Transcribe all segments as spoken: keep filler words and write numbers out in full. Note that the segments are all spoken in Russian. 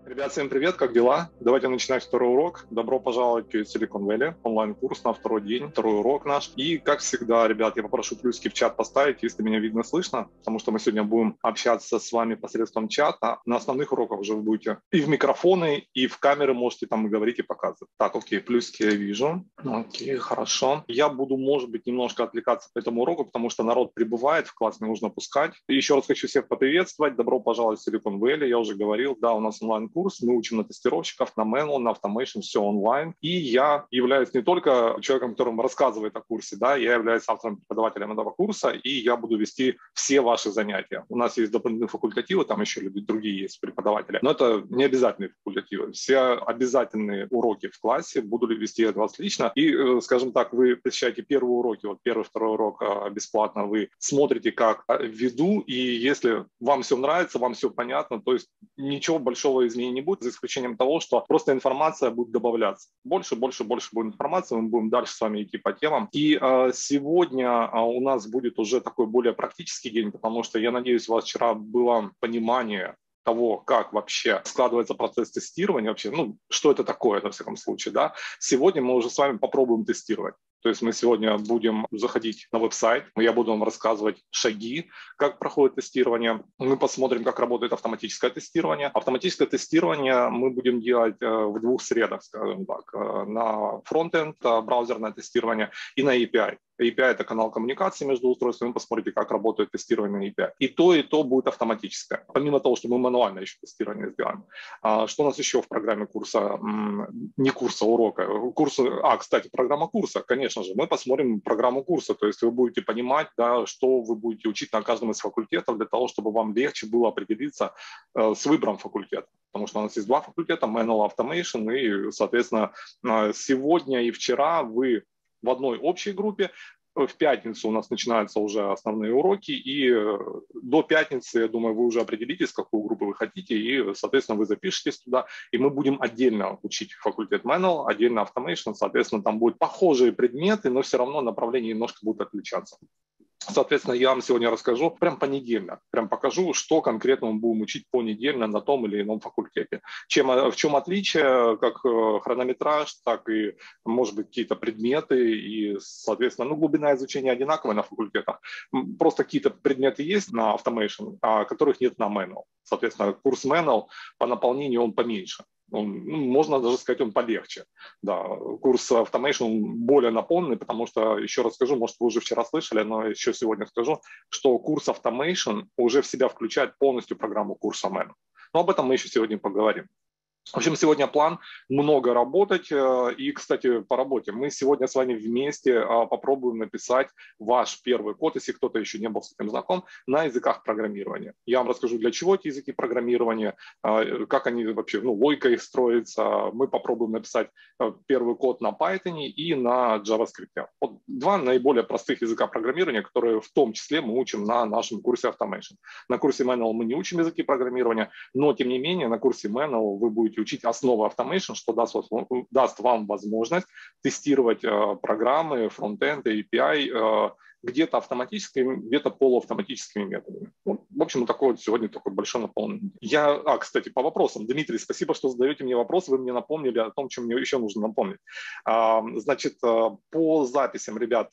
Ребят, всем привет, как дела? Давайте начинать второй урок. Добро пожаловать в Silicon Valley, онлайн-курс на второй день, второй урок наш. И, как всегда, ребят, я попрошу плюсики в чат поставить, если меня видно, слышно, потому что мы сегодня будем общаться с вами посредством чата. На основных уроках уже вы будете и в микрофоны, и в камеры можете там говорить и показывать. Так, окей, плюсики я вижу. Окей, хорошо. Я буду, может быть, немножко отвлекаться по этому уроку, потому что народ прибывает, в класс не нужно пускать. И еще раз хочу всех поприветствовать. Добро пожаловать в Silicon Valley. Я уже говорил, да, у нас онлайн курс, мы учим на тестировщиков, на Manual, на Automation, все онлайн. И я являюсь не только человеком, которым рассказывает о курсе, да, я являюсь автором-преподавателем этого курса, и я буду вести все ваши занятия. У нас есть дополнительные факультативы, там еще другие есть преподаватели, но это не обязательные факультативы. Все обязательные уроки в классе буду вести от вас лично. И, скажем так, вы посещаете первые уроки, вот первый, второй урок бесплатно, вы смотрите, как веду, и если вам все нравится, вам все понятно, то есть ничего большого изменения не будет, за исключением того, что просто информация будет добавляться. Больше, больше, больше будет информации, мы будем дальше с вами идти по темам. И э, сегодня э, у нас будет уже такой более практический день, потому что, я надеюсь, у вас вчера было понимание того, как вообще складывается процесс тестирования, вообще, ну, что это такое, во всяком случае, да. Сегодня мы уже с вами попробуем тестировать. То есть мы сегодня будем заходить на веб-сайт, я буду вам рассказывать шаги, как проходит тестирование. Мы посмотрим, как работает автоматическое тестирование. Автоматическое тестирование мы будем делать в двух средах, скажем так, на фронтенд, браузерное тестирование, и на эй пи ай. эй пи ай – это канал коммуникации между устройствами, вы посмотрите, как работает тестирование на эй пи ай. И то, и то будет автоматическое, помимо того, что мы мануально еще тестирование сделаем. Что у нас еще в программе курса, не курса, урока, курса, а, кстати, программа курса, конечно же, мы посмотрим программу курса, то есть вы будете понимать, да, что вы будете учить на каждом из факультетов для того, чтобы вам легче было определиться с выбором факультета. Потому что у нас есть два факультета, Manual, Automation, и, соответственно, сегодня и вчера вы в одной общей группе. В пятницу у нас начинаются уже основные уроки, и до пятницы, я думаю, вы уже определитесь, какую группу вы хотите, и, соответственно, вы запишетесь туда, и мы будем отдельно учить факультет Manual, отдельно Automation, соответственно, там будут похожие предметы, но все равно направления немножко будут отличаться. Соответственно, я вам сегодня расскажу прям понедельно, прям покажу, что конкретно мы будем учить понедельно на том или ином факультете. Чем, в чем отличие, как хронометраж, так и, может быть, какие-то предметы и, соответственно, ну, глубина изучения одинаковая на факультетах. Просто какие-то предметы есть на Automation, а которых нет на Manual. Соответственно, курс Manual по наполнению он поменьше. Он, ну, можно даже сказать, он полегче. Да, курс Automation более наполненный, потому что, еще раз скажу, может, вы уже вчера слышали, но еще сегодня скажу, что курс Automation уже в себя включает полностью программу курса Manual. Но об этом мы еще сегодня поговорим. В общем, сегодня план много работать. И, кстати, по работе мы сегодня с вами вместе попробуем написать ваш первый код, если кто-то еще не был с этим знаком, на языках программирования. Я вам расскажу, для чего эти языки программирования, как они вообще, ну, логика их строится. Мы попробуем написать первый код на Python и на JavaScript. Вот два наиболее простых языка программирования, которые в том числе мы учим на нашем курсе Automation. На курсе Manual мы не учим языки программирования, но, тем не менее, на курсе Manual вы будете учить основы Automation, что даст, даст вам возможность тестировать э, программы, фронтенд, эй пи ай, э, где-то автоматическими, где-то полуавтоматическими методами. Ну, в общем, такой вот сегодня такой большой наполненный. Я, а, кстати, по вопросам. Дмитрий, спасибо, что задаете мне вопросы. Вы мне напомнили о том, чем мне еще нужно напомнить. А, значит, по записям, ребят,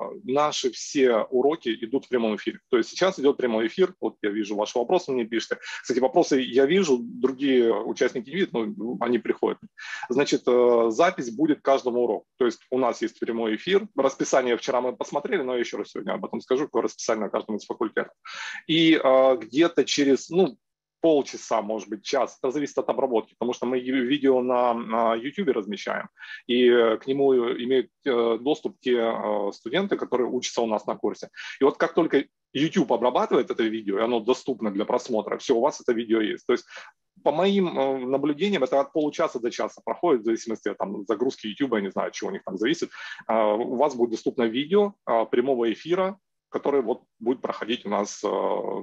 наши все уроки идут в прямом эфире. То есть сейчас идет прямой эфир. Вот я вижу ваши вопросы, мне пишите. Кстати, вопросы я вижу, другие участники не видят, но они приходят. Значит, запись будет каждому уроку. То есть у нас есть прямой эфир. Расписание вчера мы посмотрели, но еще раз сегодня об этом скажу, какое расписание на каждом из факультетов. И э, где-то через, ну, полчаса, может быть, час, это зависит от обработки, потому что мы видео на, на YouTube размещаем, и к нему имеют э, доступ те э, студенты, которые учатся у нас на курсе. И вот как только YouTube обрабатывает это видео, и оно доступно для просмотра, все, у вас это видео есть. То есть по моим э, наблюдениям, это от получаса до часа проходит, в зависимости от там, загрузки YouTube, я не знаю, от чего у них там зависит. Э, у вас будет доступно видео э, прямого эфира, который вот будет проходить у нас э,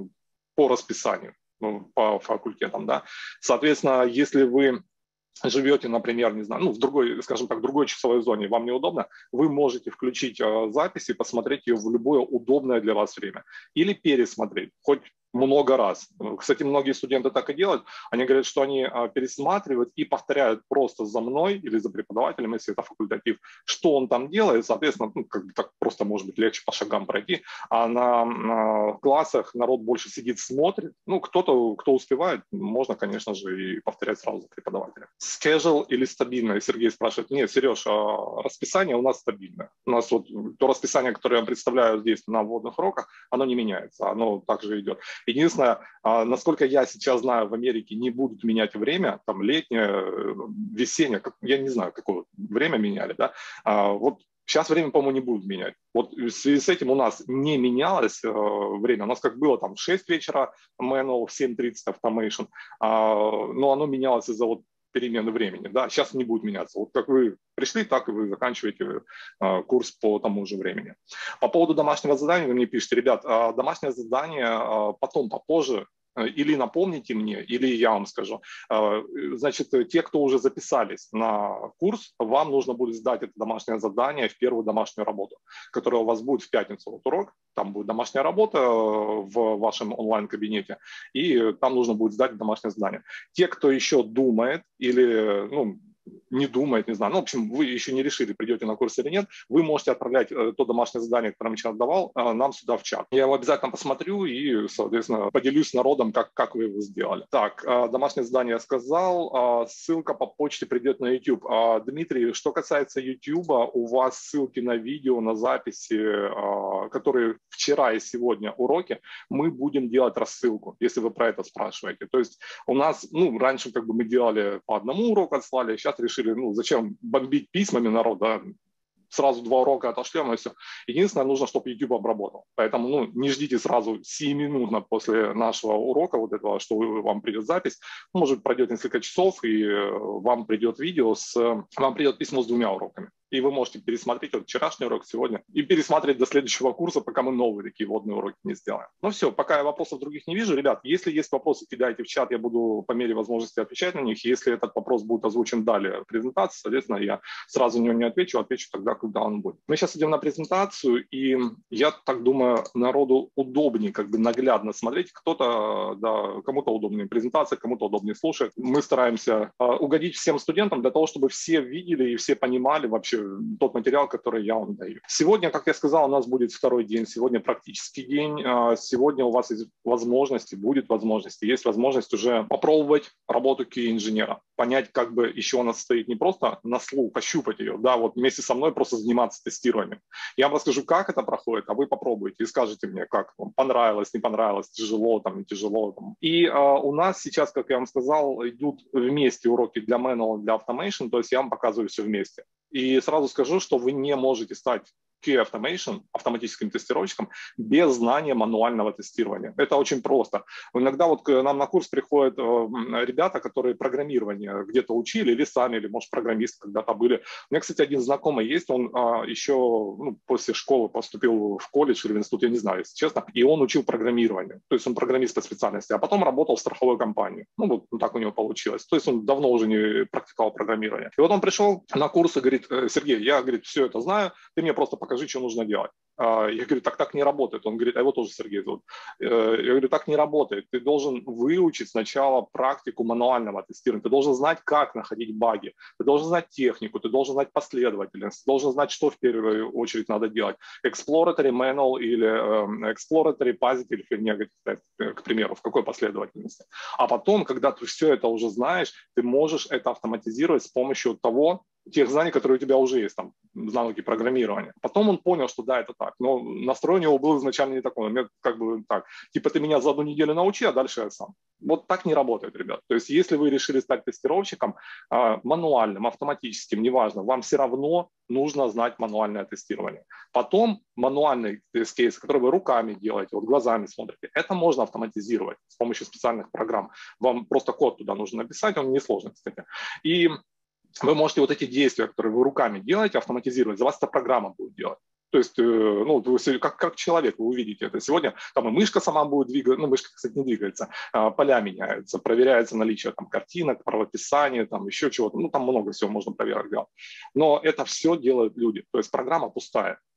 по расписанию, ну, по факультетам, да. Соответственно, если вы живете, например, не знаю, ну, в другой, скажем так, в другой часовой зоне, вам неудобно, вы можете включить э, запись и посмотреть ее в любое удобное для вас время. Или пересмотреть, хоть много раз. Кстати, многие студенты так и делают. Они говорят, что они пересматривают и повторяют просто за мной или за преподавателем, если это факультатив, что он там делает. Соответственно, ну, как бы так просто, может быть, легче по шагам пройти. А на, на классах народ больше сидит, смотрит. Ну, кто-то, кто успевает, можно, конечно же, и повторять сразу за преподавателем. Schedule или стабильное? Сергей спрашивает. Нет, Сереж, расписание у нас стабильное. У нас вот то расписание, которое я представляю здесь на вводных уроках, оно не меняется, оно также идет. Единственное, насколько я сейчас знаю, в Америке не будут менять время, там летнее, весеннее, я не знаю, какое время меняли, да, вот сейчас время, по-моему, не будут менять. Вот в связи с этим у нас не менялось время, у нас как было там в шесть вечера manual, в семь тридцать automation, но оно менялось из-за вот перемены времени, да, сейчас не будет меняться. Вот как вы пришли, так и вы заканчиваете э, курс по тому же времени. По поводу домашнего задания вы мне пишете, ребят, э, домашнее задание э, потом, попозже, э, или напомните мне, или я вам скажу. Э, значит, те, кто уже записались на курс, вам нужно будет сдать это домашнее задание в первую домашнюю работу, которая у вас будет в пятницу, вот урок, там будет домашняя работа в вашем онлайн-кабинете, и там нужно будет сдать домашнее задание. Те, кто еще думает или, ну, не думает, не знаю, ну, в общем, вы еще не решили, придете на курс или нет, вы можете отправлять э, то домашнее задание, которое я сейчас давал, э, нам сюда в чат. Я его обязательно посмотрю и, соответственно, поделюсь с народом, как, как вы его сделали. Так, э, домашнее задание я сказал, э, ссылка по почте придет на YouTube. Э, Дмитрий, что касается YouTube, у вас ссылки на видео, на записи, э, которые вчера и сегодня уроки, мы будем делать рассылку, если вы про это спрашиваете. То есть у нас, ну, раньше как бы мы делали по одному уроку, отслали, сейчас решили, ну, зачем бомбить письмами народ, да, сразу два урока отошлем и все. Единственное, нужно, чтобы YouTube обработал. Поэтому, ну, не ждите сразу сиюминутно после нашего урока вот этого, что вам придет запись. Может, пройдет несколько часов, и вам придет видео, с, вам придет письмо с двумя уроками. И вы можете пересмотреть вот вчерашний урок сегодня и пересмотреть до следующего курса, пока мы новые такие вводные уроки не сделаем. Ну все, пока я вопросов других не вижу. Ребят, если есть вопросы, кидайте в чат, я буду по мере возможности отвечать на них. Если этот вопрос будет озвучен далее в презентации, соответственно, я сразу на него не отвечу, отвечу тогда, когда он будет. Мы сейчас идем на презентацию, и я так думаю, народу удобнее как бы наглядно смотреть. Кто-то, да, кому-то удобнее презентация, кому-то удобнее слушать. Мы стараемся э, угодить всем студентам для того, чтобы все видели и все понимали вообще тот материал, который я вам даю. Сегодня, как я сказал, у нас будет второй день, сегодня практический день. Сегодня у вас есть возможности, будет возможность, есть возможность уже попробовать работу кью эй-инженера, понять, как бы еще она стоит не просто на слух, пощупать ее, да, вот вместе со мной просто заниматься тестированием. Я вам расскажу, как это проходит, а вы попробуйте и скажете мне, как вам понравилось, не понравилось, тяжело, там, не тяжело. Там. И а, у нас сейчас, как я вам сказал, идут вместе уроки для manual, для automation, то есть я вам показываю все вместе. И сразу скажу, что вы не можете стать кью эй-Automation, автоматическим тестировщиком, без знания мануального тестирования. Это очень просто. Иногда вот к нам на курс приходят ребята, которые программирование где-то учили, или сами, или, может, программисты когда-то были. У меня, кстати, один знакомый есть, он а, еще ну, после школы поступил в колледж или в институт, я не знаю, если честно, и он учил программирование. То есть он программист по специальности, а потом работал в страховой компании. Ну, вот ну, так у него получилось. То есть он давно уже не практиковал программирование. И вот он пришел на курс и говорит: Сергей, я, говорит, все это знаю, ты мне просто покажи, что нужно делать. Я говорю, так так не работает. Он говорит, а его тоже Сергей зовут. Я говорю, так не работает. Ты должен выучить сначала практику мануального тестирования. Ты должен знать, как находить баги. Ты должен знать технику, ты должен знать последовательность, ты должен знать, что в первую очередь надо делать. Exploratory, manual или э, exploratory, positive или negative, к примеру, в какой последовательности. А потом, когда ты все это уже знаешь, ты можешь это автоматизировать с помощью того, тех знаний, которые у тебя уже есть, там, навыки программирования. Потом он понял, что да, это так, но настрой у него был изначально не такой. Он как бы так, типа ты меня за одну неделю научи, а дальше я сам. Вот так не работает, ребят. То есть если вы решили стать тестировщиком, мануальным, автоматическим, неважно, вам все равно нужно знать мануальное тестирование. Потом мануальный тест-кейс, который вы руками делаете, вот глазами смотрите, это можно автоматизировать с помощью специальных программ. Вам просто код туда нужно написать, он несложный, кстати. И вы можете вот эти действия, которые вы руками делаете, автоматизировать. За вас эта программа будет делать. То есть, ну, вы, как, как человек, вы увидите это сегодня. Там и мышка сама будет двигаться, ну, мышка, кстати, не двигается, а поля меняются, проверяется наличие там картинок, правописания, там еще чего-то. Ну, там много всего можно проверок делать. Но это все делают люди. То есть программа пустая.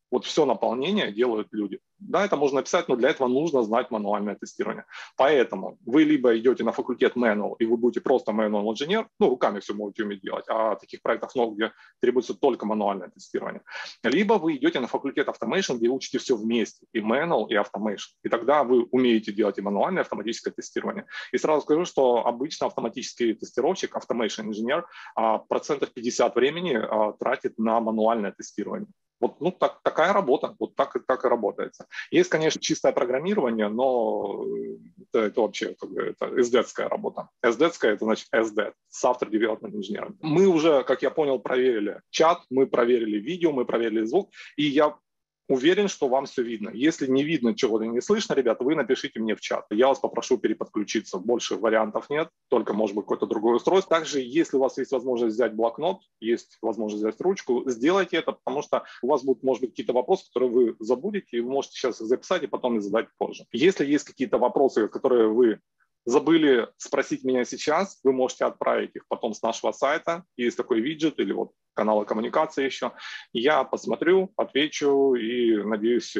Вот все наполнение делают люди. Да, это можно написать, но для этого нужно знать мануальное тестирование. Поэтому вы либо идете на факультет manual, и вы будете просто manual инженер, ну, руками все можете уметь делать, а таких проектов много, где требуется только мануальное тестирование. Либо вы идете на факультет automation, где учите все вместе, и manual, и automation. И тогда вы умеете делать и мануальное, и автоматическое тестирование. И сразу скажу, что обычно автоматический тестировщик, automation инженер, процентов пятьдесят времени тратит на мануальное тестирование. Вот, ну, так, такая работа, вот так, так и работается. Есть, конечно, чистое программирование, но это, это вообще как бы, это эс-дэ-ская работа. эс-дэ-ская — это значит эс ди, Software Development Engineering. Мы уже, как я понял, проверили чат, мы проверили видео, мы проверили звук, и я уверен, что вам все видно. Если не видно, чего-то не слышно, ребята, вы напишите мне в чат. Я вас попрошу переподключиться. Больше вариантов нет, только, может быть, какое-то другое устройство. Также, если у вас есть возможность взять блокнот, есть возможность взять ручку, сделайте это, потому что у вас будут, может быть, какие-то вопросы, которые вы забудете, и вы можете сейчас их записать и потом их задать позже. Если есть какие-то вопросы, которые вы забыли спросить меня сейчас, вы можете отправить их потом с нашего сайта. Есть такой виджет или вот каналы коммуникации еще. Я посмотрю, отвечу и, надеюсь,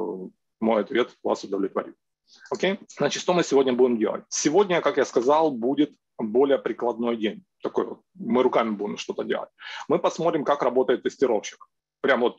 мой ответ вас удовлетворит. Окей? Значит, что мы сегодня будем делать? Сегодня, как я сказал, будет более прикладной день. Такой вот, мы руками будем что-то делать. Мы посмотрим, как работает тестировщик. Прям вот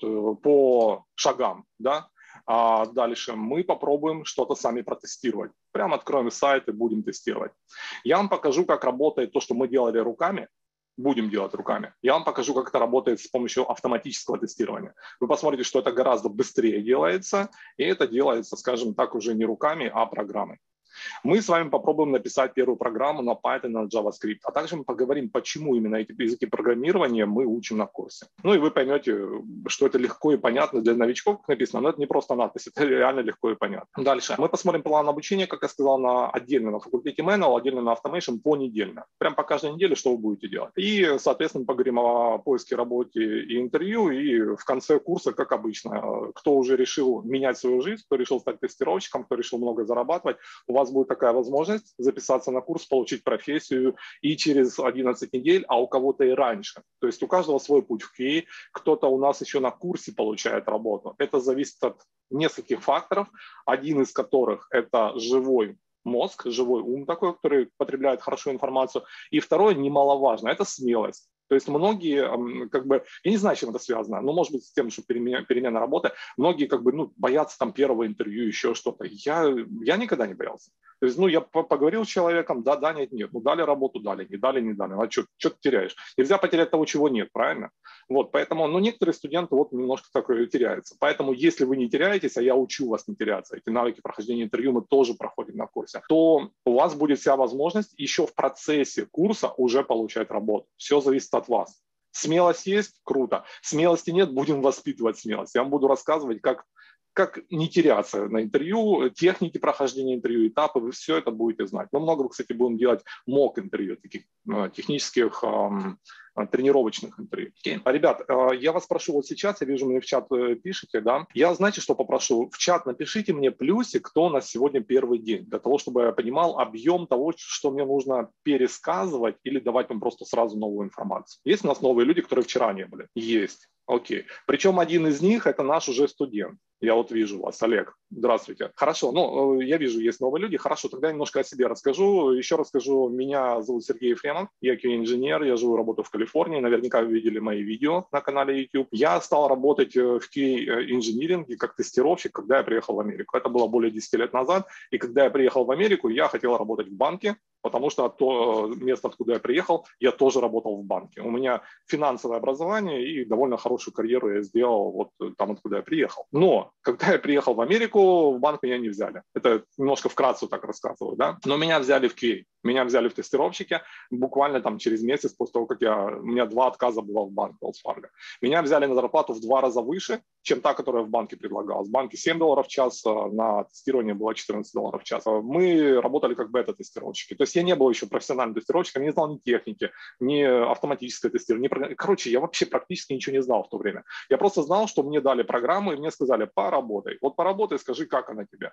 по шагам, да? А дальше мы попробуем что-то сами протестировать. Прямо откроем сайт и будем тестировать. Я вам покажу, как работает то, что мы делали руками. Будем делать руками. Я вам покажу, как это работает с помощью автоматического тестирования. Вы посмотрите, что это гораздо быстрее делается, и это делается, скажем так, уже не руками, а программой. Мы с вами попробуем написать первую программу на Python, на JavaScript, а также мы поговорим, почему именно эти языки программирования мы учим на курсе. Ну и вы поймете, что это легко и понятно для новичков, как написано, но это не просто надпись, это реально легко и понятно. Дальше. Мы посмотрим план обучения, как я сказал, на отдельно на факультете Manual, отдельно на Automation понедельно. Прям по каждой неделе, что вы будете делать. И, соответственно, поговорим о поиске работы и интервью, и в конце курса, как обычно, кто уже решил менять свою жизнь, кто решил стать тестировщиком, кто решил много зарабатывать, у вас будет такая возможность записаться на курс, получить профессию и через одиннадцать недель, а у кого-то и раньше. То есть у каждого свой путь в кей эй, кто-то у нас еще на курсе получает работу. Это зависит от нескольких факторов, один из которых это живой мозг, живой ум такой, который потребляет хорошую информацию. И второе, немаловажно, это смелость. То есть многие, как бы, я не знаю, с чем это связано, но может быть с тем, что перемена, перемена работы, многие как бы, ну, боятся там первого интервью, еще что-то. Я, я никогда не боялся. То есть, ну, я поговорил с человеком, да, да, нет, нет. Ну, дали работу, дали, не дали, не дали. А что, что ты теряешь? Нельзя потерять того, чего нет, правильно? Вот, поэтому, ну, некоторые студенты вот немножко так теряются. Поэтому, если вы не теряетесь, а я учу вас не теряться, эти навыки прохождения интервью мы тоже проходим на курсе, то у вас будет вся возможность еще в процессе курса уже получать работу. Все зависит от вас. Смелость есть? Круто. Смелости нет? Будем воспитывать смелость. Я вам буду рассказывать, как, как не теряться на интервью, техники прохождения интервью, этапы, вы все это будете знать. Мы много, кстати, будем делать мок-интервью, таких технических, эм, тренировочных интервью. Okay. Ребят, я вас прошу вот сейчас, я вижу, мне в чат пишете, да, я, знаете, что попрошу? В чат напишите мне плюсик, кто у нас сегодня первый день, для того, чтобы я понимал объем того, что мне нужно пересказывать или давать вам просто сразу новую информацию. Есть у нас новые люди, которые вчера не были? Есть. Окей. Причем один из них – это наш уже студент. Я вот вижу вас, Олег. Здравствуйте. Хорошо, ну, я вижу, есть новые люди. Хорошо, тогда немножко о себе расскажу. Еще расскажу. Меня зовут Сергей Ефремов. Я кей эй-инженер, я живу и работаю в Калифорнии. Наверняка вы видели мои видео на канале YouTube. Я стал работать в кей эй-инжиниринге как тестировщик, когда я приехал в Америку. Это было более десяти лет назад. И когда я приехал в Америку, я хотел работать в банке, потому что то место, откуда я приехал, я тоже работал в банке. У меня финансовое образование и довольно хорошую карьеру я сделал вот там, откуда я приехал. Но когда я приехал в Америку, в банк меня не взяли. Это немножко вкратце так рассказываю, да. Но меня взяли в кей эй. Меня взяли в тестировщике буквально там через месяц после того, как я, у меня два отказа было в банк Wells Fargo. Меня взяли на зарплату в два раза выше, чем та, которая в банке предлагалась. В банке семь долларов в час, на тестирование было четырнадцать долларов в час. Мы работали как бета-тестировщики. То есть я не был еще профессиональным тестировщиком, не знал ни техники, ни автоматическое тестирование. Ни... Короче, я вообще практически ничего не знал в то время. Я просто знал, что мне дали программу и мне сказали, поработай. Вот поработай, скажи, как она тебе.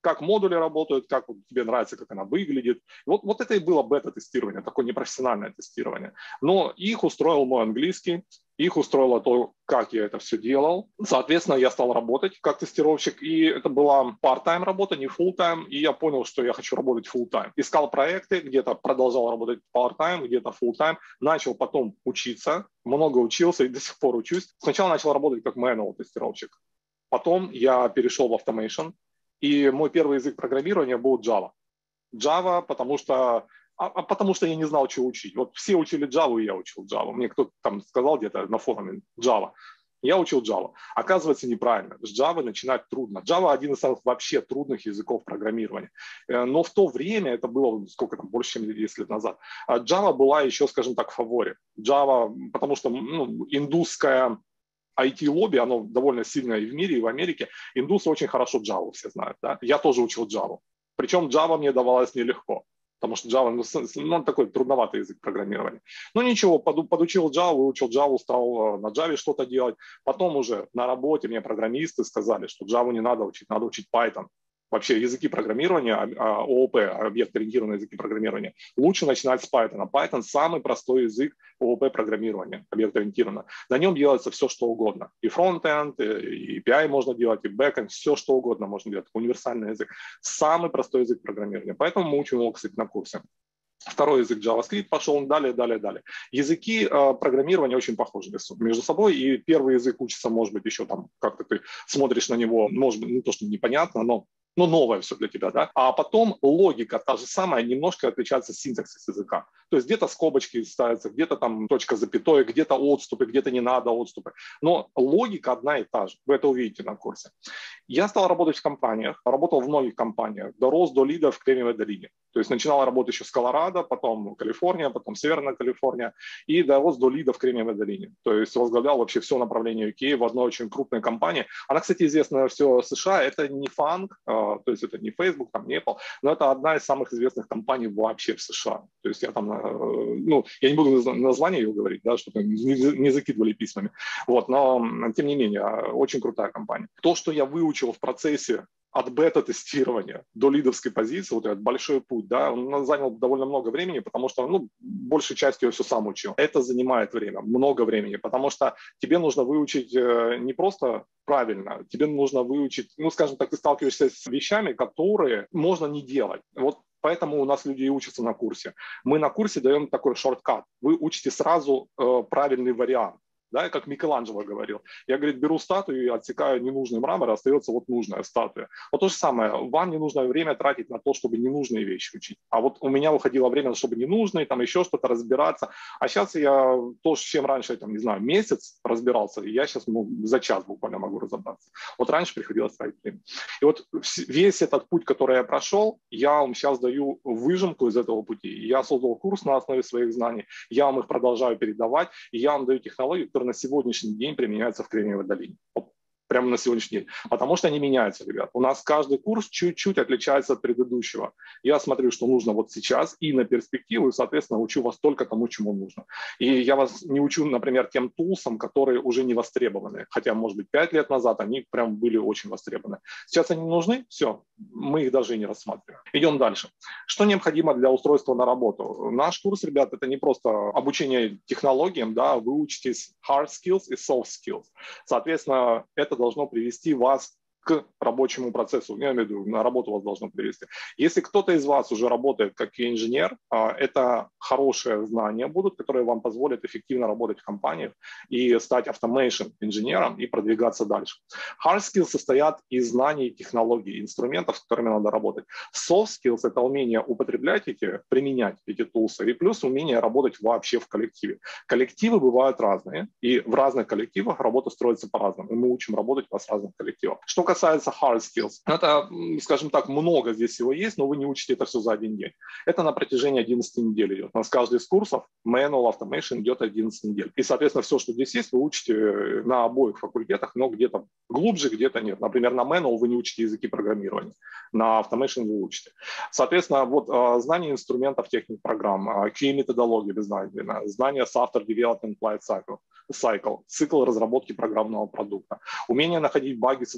как модули работают, как тебе нравится, как она выглядит. Вот, вот это и было бета-тестирование, такое непрофессиональное тестирование. Но их устроил мой английский, их устроило то, как я это все делал. Соответственно, я стал работать как тестировщик, и это была part-time работа, не full-time, и я понял, что я хочу работать full-time. Искал проекты, где-то продолжал работать part-time, где-то full-time, начал потом учиться, много учился и до сих пор учусь. Сначала начал работать как manual тестировщик, потом я перешел в automation, и мой первый язык программирования был Java. Java, потому что А, а потому что я не знал, чего учить. Вот все учили Java, и я учил Java. Мне кто-то там сказал где-то на форуме Java. Я учил Java. Оказывается, неправильно. С Java начинать трудно. Java один из самых вообще трудных языков программирования. Но в то время, это было сколько там, больше, чем десять лет назад, Java была еще, скажем так, в фаворе. Java, потому что ну, индусская ай ти-лобби, оно довольно сильное и в мире, и в Америке. Индусы очень хорошо Java все знают. Да? Я тоже учил Java. Причем Java мне давалось нелегко. Потому что Java, ну, такой трудноватый язык программирования. Ну ничего, подучил Java, выучил Java, стал на Java что-то делать. Потом уже на работе мне программисты сказали, что Java не надо учить, надо учить Python. Вообще языки программирования, о о пи, объект-ориентированные языки программирования, лучше начинать с Python. Python самый простой язык о о пи программирования, объект-ориентированно. На нем делается все, что угодно. И фронт-энд, и эй пи ай можно делать, и бэк-энд, все, что угодно можно делать. Универсальный язык. Самый простой язык программирования. Поэтому мы учим его, кстати, на курсе. Второй язык JavaScript пошел, далее, далее, далее. Языки э, программирования очень похожи между собой, и первый язык учится, может быть, еще там, как-то ты смотришь на него, может быть, не то, что непонятно, но но новое все для тебя, да, а потом логика та же самая, немножко отличается синтаксис языка. То есть где-то скобочки ставятся, где-то там точка запятой, где-то отступы, где-то не надо отступы. Но логика одна и та же. Вы это увидите на курсе. Я стал работать в компаниях, работал в многих компаниях, дорос до лида в Кремниевой долине. То есть начинал работать еще с Колорадо, потом Калифорния, потом Северная Калифорния, и дорос до лида в Кремниевой долине. То есть возглавлял вообще все направление ю кей в одной очень крупной компании. Она, кстати, известна все США, это не фанк, то есть это не Facebook, там, не Apple, но это одна из самых известных компаний вообще в США. То есть я там, ну, я не буду название ее говорить, да, чтобы не закидывали письмами, вот, но тем не менее, очень крутая компания. То, что я выучил в процессе от бета-тестирования до лидовской позиции, вот этот большой путь, да, он занял довольно много времени, потому что, ну, большей частью я все сам учил. Это занимает время, много времени, потому что тебе нужно выучить не просто правильно, тебе нужно выучить, ну, скажем так, ты сталкиваешься с вещами, которые можно не делать. Вот поэтому у нас люди и учатся на курсе. Мы на курсе даем такой шорткат. Вы учите сразу э, правильный вариант. Да, как Микеланджело говорил. Я, говорит, беру статую и отсекаю ненужный мрамор, а остается вот нужная статуя. Вот то же самое. Вам не нужно время тратить на то, чтобы ненужные вещи учить. А вот у меня уходило время, чтобы ненужные, там еще что-то разбираться. А сейчас я то, с чем раньше, там, не знаю, месяц разбирался, и я сейчас ну, за час буквально могу разобраться. Вот раньше приходилось тратить время. И вот весь этот путь, который я прошел, я вам сейчас даю выжимку из этого пути. Я создал курс на основе своих знаний, я вам их продолжаю передавать, и я вам даю технологии, которые на сегодняшний день применяются в Кремниевой долине. Прямо на сегодняшний день. Потому что они меняются, ребят. У нас каждый курс чуть-чуть отличается от предыдущего. Я смотрю, что нужно вот сейчас и на перспективу, и, соответственно, учу вас только тому, чему нужно. И я вас не учу, например, тем тулсам, которые уже не востребованы. Хотя, может быть, пять лет назад они прям были очень востребованы. Сейчас они нужны, все, мы их даже и не рассматриваем. Идем дальше. Что необходимо для устройства на работу? Наш курс, ребят, это не просто обучение технологиям, да, вы учитесь hard skills и soft skills. Соответственно, это должно привести вас к рабочему процессу. Я имею в виду, на работу вас должно привести. Если кто-то из вас уже работает как инженер, это хорошие знания будут, которые вам позволят эффективно работать в компаниях и стать automation инженером и продвигаться дальше. Hard skills состоят из знаний, технологий, инструментов, с которыми надо работать. Soft skills — это умение употреблять эти, применять эти тулсы, и плюс умение работать вообще в коллективе. Коллективы бывают разные, и в разных коллективах работа строится по-разному. И мы учим работать в разных коллективах. Что касается hard skills, это, скажем так, много здесь всего есть, но вы не учите это все за один день. Это на протяжении одиннадцати недель идет. У нас каждый из курсов Manual Automation идет одиннадцать недель. И, соответственно, все, что здесь есть, вы учите на обоих факультетах, но где-то глубже, где-то нет. Например, на Manual вы не учите языки программирования, на Automation вы учите. Соответственно, вот знание инструментов, техник, программ, кью эй-методологии, вы знаете, знание Software Development Life Cycle, cycle, цикл разработки программного продукта, умение находить баги, создавать баг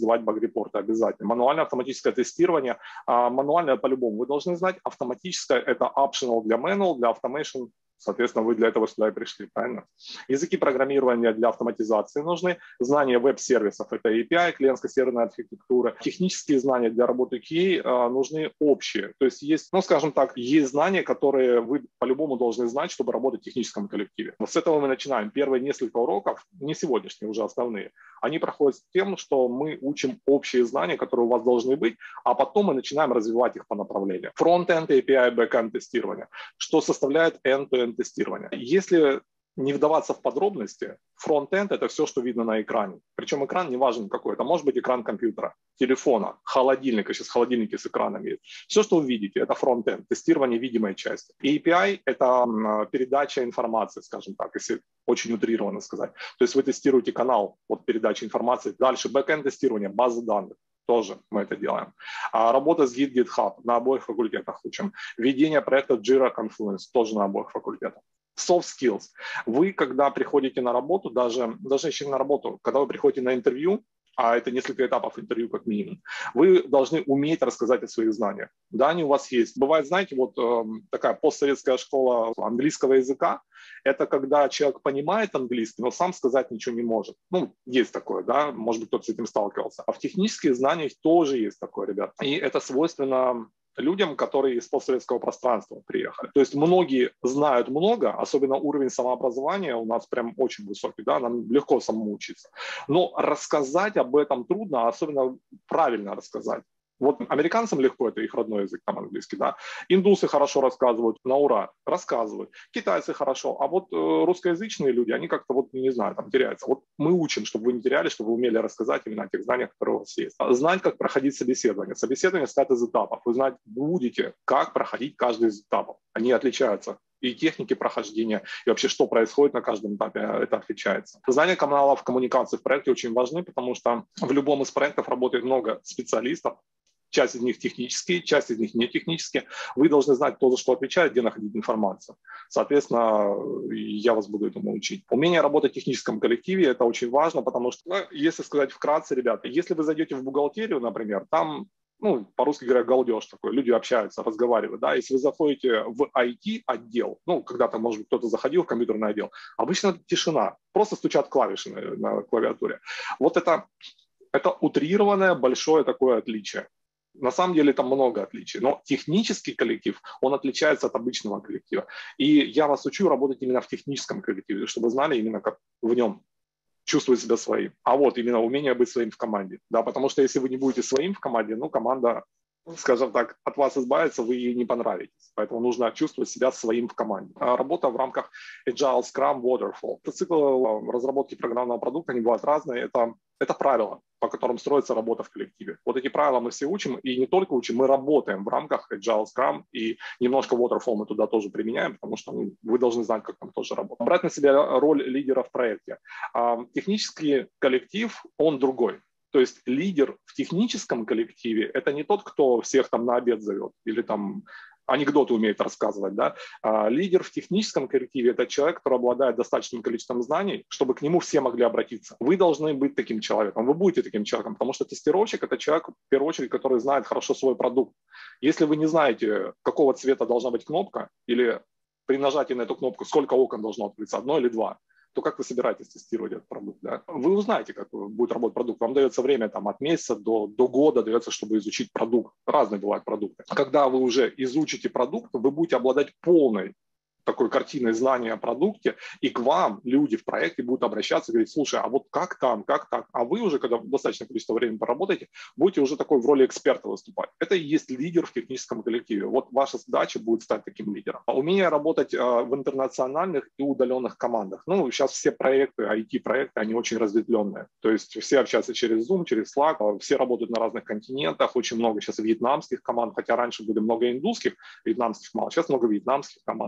репорты обязательно. Мануальное автоматическое тестирование. А мануальное по-любому вы должны знать. Автоматическое – это optional для manual, для automation. Соответственно, вы для этого сюда и пришли, правильно? Языки программирования для автоматизации нужны. Знания веб-сервисов – это эй пи ай, клиентско-серверная архитектура. Технические знания для работы кей эй а, нужны общие. То есть есть, ну, скажем так, есть знания, которые вы по-любому должны знать, чтобы работать в техническом коллективе. Вот с этого мы начинаем. Первые несколько уроков, не сегодняшние, уже основные, они проходят с тем, что мы учим общие знания, которые у вас должны быть, а потом мы начинаем развивать их по направлениям. Фронт-энд, эй пи ай, бэк-энд тестирование, что составляет end-to-end тестирование. Если не вдаваться в подробности, фронт-энд – это все, что видно на экране. Причем экран не важен какой. Это может быть экран компьютера, телефона, холодильника. Сейчас холодильники с экранами есть. Все, что вы видите, это фронт-энд, тестирование видимой части. эй пи ай – это передача информации, скажем так, если очень утрированно сказать. То есть вы тестируете канал от передачи информации. Дальше бэк-энд тестирование, базы данных. Тоже мы это делаем. А работа с Git, GitHub на обоих факультетах учим. Ведение проекта Jira, Confluence тоже на обоих факультетах. Soft skills. Вы, когда приходите на работу, даже, даже еще не на работу, когда вы приходите на интервью, а это несколько этапов интервью как минимум, вы должны уметь рассказать о своих знаниях. Да, они у вас есть. Бывает, знаете, вот э, такая постсоветская школа английского языка, это когда человек понимает английский, но сам сказать ничего не может. Ну, есть такое, да, может быть, кто-то с этим сталкивался. А в технических знаниях тоже есть такое, ребят. И это свойственно людям, которые из постсоветского пространства приехали. То есть многие знают много, особенно уровень самообразования у нас прям очень высокий, да, нам легко самому учиться. Но рассказать об этом трудно, особенно правильно рассказать. Вот американцам легко, это их родной язык, там английский, да. Индусы хорошо рассказывают, на ура, рассказывают. Китайцы хорошо, а вот э, русскоязычные люди, они как-то вот, не знаю, там теряются. Вот мы учим, чтобы вы не теряли, чтобы вы умели рассказать именно о тех знаниях, которые у вас есть. Знать, как проходить собеседование. Собеседование состоит из этапов. Вы знать будете, как проходить каждый из этапов. Они отличаются. И техники прохождения, и вообще, что происходит на каждом этапе, это отличается. Знания каналов коммуникации в проекте очень важны, потому что в любом из проектов работает много специалистов. Часть из них технические, часть из них не технические. Вы должны знать, кто за что отвечает, где находить информацию. Соответственно, я вас буду этому учить. Умение работать в техническом коллективе – это очень важно, потому что, ну, если сказать вкратце, ребята, если вы зайдете в бухгалтерию, например, там, ну, по-русски говоря, галдеж такой, люди общаются, разговаривают, да, если вы заходите в ай ти-отдел, ну, когда-то, может быть, кто-то заходил в компьютерный отдел, обычно тишина, просто стучат клавиши на, на клавиатуре. Вот это, это утрированное большое такое отличие. На самом деле там много отличий, но технический коллектив, он отличается от обычного коллектива. И я вас учу работать именно в техническом коллективе, чтобы вы знали именно, как в нем чувствовать себя своим. А вот именно умение быть своим в команде. Да, потому что если вы не будете своим в команде, ну, команда, скажем так, от вас избавится, вы ей не понравитесь. Поэтому нужно чувствовать себя своим в команде. А работа в рамках Agile, Scrum, Waterfall. Это цикл разработки программного продукта, они бывают разные. Это, это правила, по которым строится работа в коллективе. Вот эти правила мы все учим, и не только учим, мы работаем в рамках Agile, Scrum, и немножко Waterfall мы туда тоже применяем, потому что ну, вы должны знать, как там тоже работать. Брать на себя роль лидера в проекте. А технический коллектив, он другой. То есть лидер в техническом коллективе – это не тот, кто всех там на обед зовет или там анекдоты умеет рассказывать. Да? А лидер в техническом коллективе – это человек, который обладает достаточным количеством знаний, чтобы к нему все могли обратиться. Вы должны быть таким человеком, вы будете таким человеком, потому что тестировщик – это человек, в первую очередь, который знает хорошо свой продукт. Если вы не знаете, какого цвета должна быть кнопка, или при нажатии на эту кнопку сколько окон должно открыться, одно или два, то как вы собираетесь тестировать этот продукт? Да? Вы узнаете, как будет работать продукт. Вам дается время там, от месяца до, до года, дается, чтобы изучить продукт. Разные бывают продукты. Когда вы уже изучите продукт, вы будете обладать полной такой картиной знания о продукте, и к вам люди в проекте будут обращаться и говорить: слушай, а вот как там, как так? А вы уже, когда достаточное количество времени поработаете, будете уже такой в роли эксперта выступать. Это и есть лидер в техническом коллективе. Вот ваша задача будет стать таким лидером. А умение работать э, в интернациональных и удаленных командах. Ну, сейчас все проекты, ай ти-проекты, они очень разветвленные. То есть все общаются через Zoom, через Slack, все работают на разных континентах, очень много сейчас вьетнамских команд, хотя раньше были много индусских, вьетнамских мало, сейчас много вьетнамских команд. То есть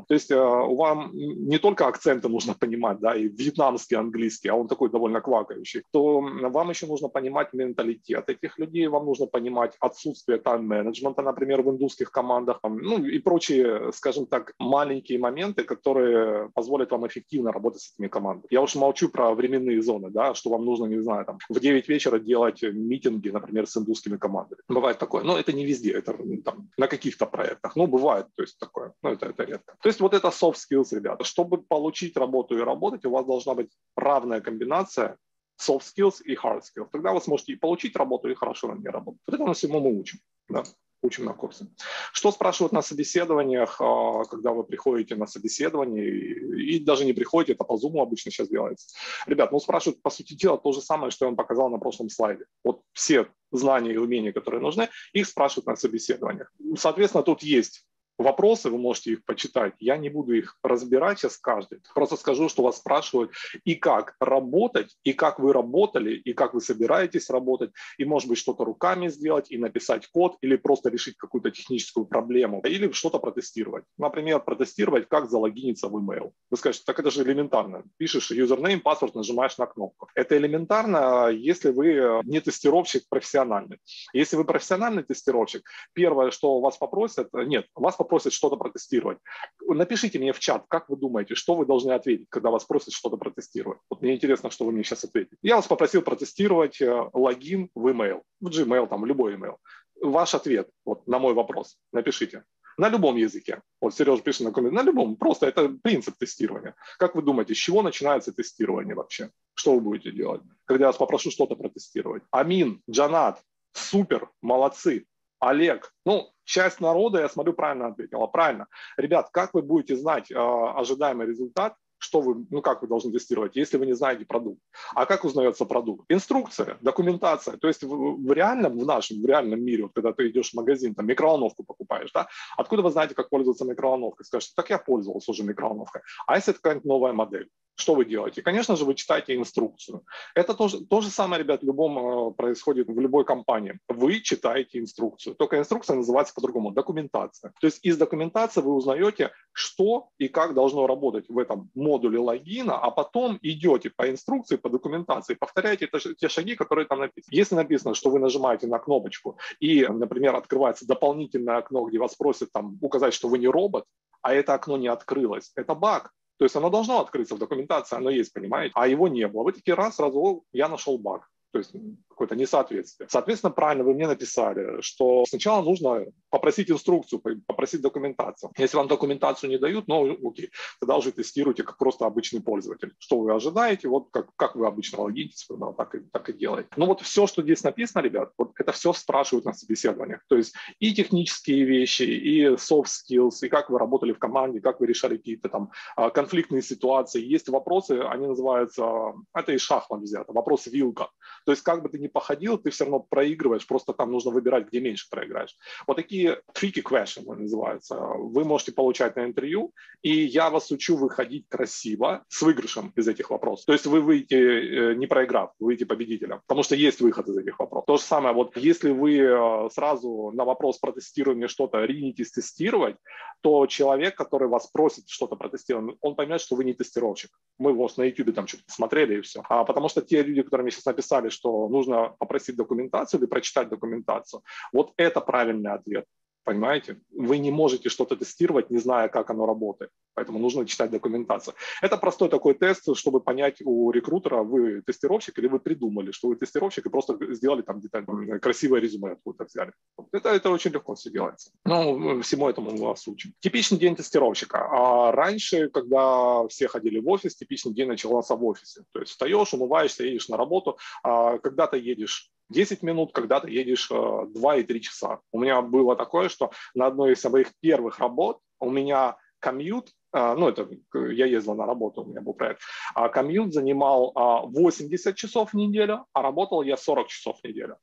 вам не только акценты нужно понимать, да, и вьетнамский, английский, а он такой довольно квакающий, то вам еще нужно понимать менталитет этих людей, вам нужно понимать отсутствие тайм-менеджмента, например, в индусских командах, ну и прочие, скажем так, маленькие моменты, которые позволят вам эффективно работать с этими командами. Я уж молчу про временные зоны, да, что вам нужно, не знаю, там, в девять вечера делать митинги, например, с индусскими командами. Бывает такое, но это не везде, это там, на каких-то проектах, ну, бывает, то есть такое, но это, это редко. То есть вот это soft skills, ребята. Чтобы получить работу и работать, у вас должна быть равная комбинация soft skills и hard skills. Тогда вы сможете и получить работу, и хорошо на ней работать. Вот это мы всему мы учим, да. Учим на курсе. Что спрашивают на собеседованиях, когда вы приходите на собеседование, и даже не приходите, это по Zoom обычно сейчас делается. Ребят, ну спрашивают, по сути дела, то же самое, что я вам показал на прошлом слайде. Вот все знания и умения, которые нужны, их спрашивают на собеседованиях. Соответственно, тут есть вопросы, вы можете их почитать. Я не буду их разбирать сейчас каждый. Просто скажу, что вас спрашивают и как работать, и как вы работали, и как вы собираетесь работать, и, может быть, что-то руками сделать, и написать код, или просто решить какую-то техническую проблему, или что-то протестировать. Например, протестировать, как залогиниться в email. Вы скажете, так это же элементарно. Пишешь юзернейм, паспорт, нажимаешь на кнопку. Это элементарно, если вы не тестировщик профессиональный. Если вы профессиональный тестировщик, первое, что вас попросят, нет, вас попросят просят что-то протестировать. Напишите мне в чат, как вы думаете, что вы должны ответить, когда вас просят что-то протестировать. Вот мне интересно, что вы мне сейчас ответите. Я вас попросил протестировать логин в email, в Gmail, там, любой email. Ваш ответ вот, на мой вопрос напишите. На любом языке. Вот Сережа пишет на комментарии. На любом. Просто это принцип тестирования. Как вы думаете, с чего начинается тестирование вообще? Что вы будете делать, когда я вас попрошу что-то протестировать? Амин, Джанат, супер, молодцы. Олег, ну, часть народа, я смотрю, правильно ответила. Правильно. Ребят, как вы будете знать э, ожидаемый результат, что вы, ну, как вы должны тестировать, если вы не знаете продукт? А как узнается продукт? Инструкция, документация. То есть в, в реальном, в нашем, в реальном мире, вот, когда ты идешь в магазин, там, микроволновку покупаешь, да, откуда вы знаете, как пользоваться микроволновкой? Скажете, так я пользовался уже микроволновкой. А если это какая-нибудь новая модель? Что вы делаете? Конечно же, вы читаете инструкцию. Это то же, то же самое, ребят, в любом происходит, в любой компании. Вы читаете инструкцию. Только инструкция называется по-другому – документация. То есть из документации вы узнаете, что и как должно работать в этом модуле логина, а потом идете по инструкции, по документации, повторяете те шаги, которые там написаны. Если написано, что вы нажимаете на кнопочку и, например, открывается дополнительное окно, где вас просят там, указать, что вы не робот, а это окно не открылось, это баг. То есть оно должно открыться в документации, оно есть, понимаете, а его не было. Вы такие раз, сразу, о, я нашел баг. То есть какое-то несоответствие. Соответственно, правильно вы мне написали, что сначала нужно попросить инструкцию, попросить документацию. Если вам документацию не дают, ну окей, тогда уже тестируйте как просто обычный пользователь. Что вы ожидаете, вот как, как вы обычно логинитесь, да, так, и, так и делаете. Ну вот все, что здесь написано, ребят, вот это все спрашивают на собеседованиях. То есть и технические вещи, и soft skills, и как вы работали в команде, как вы решали какие-то там конфликтные ситуации. Есть вопросы, они называются, это из шахмат взято, вопрос вилка. То есть как бы ты ни походил, ты все равно проигрываешь, просто там нужно выбирать, где меньше проиграешь. Вот такие tricky questions называются. Вы можете получать на интервью, и я вас учу выходить красиво с выигрышем из этих вопросов. То есть вы выйдете не проиграв, вы выйдете победителем, потому что есть выход из этих вопросов. То же самое, вот если вы сразу на вопрос протестируй мне что-то, ринетесь тестировать, то человек, который вас просит что-то протестировать, он поймет, что вы не тестировщик. Мы вот на YouTube там что-то смотрели и все. А потому что те люди, которые мне сейчас написали, что нужно попросить документацию или прочитать документацию, вот это правильный ответ. Понимаете? Вы не можете что-то тестировать, не зная, как оно работает. Поэтому нужно читать документацию. Это простой такой тест, чтобы понять у рекрутера, вы тестировщик или вы придумали, что вы тестировщик и просто сделали там где-то красивое резюме откуда-то взяли. Это, это очень легко все делается. Ну, всему этому мы вас учим. Типичный день тестировщика. А раньше, когда все ходили в офис, типичный день начался в офисе. То есть встаешь, умываешься, едешь на работу, а когда-то едешь десять минут, когда ты едешь два и три часа. У меня было такое, что на одной из своих первых работ у меня комьют, ну это я ездил на работу, у меня был проект, а комьют занимал восемьдесят часов в неделю, а работал я сорок часов в неделю.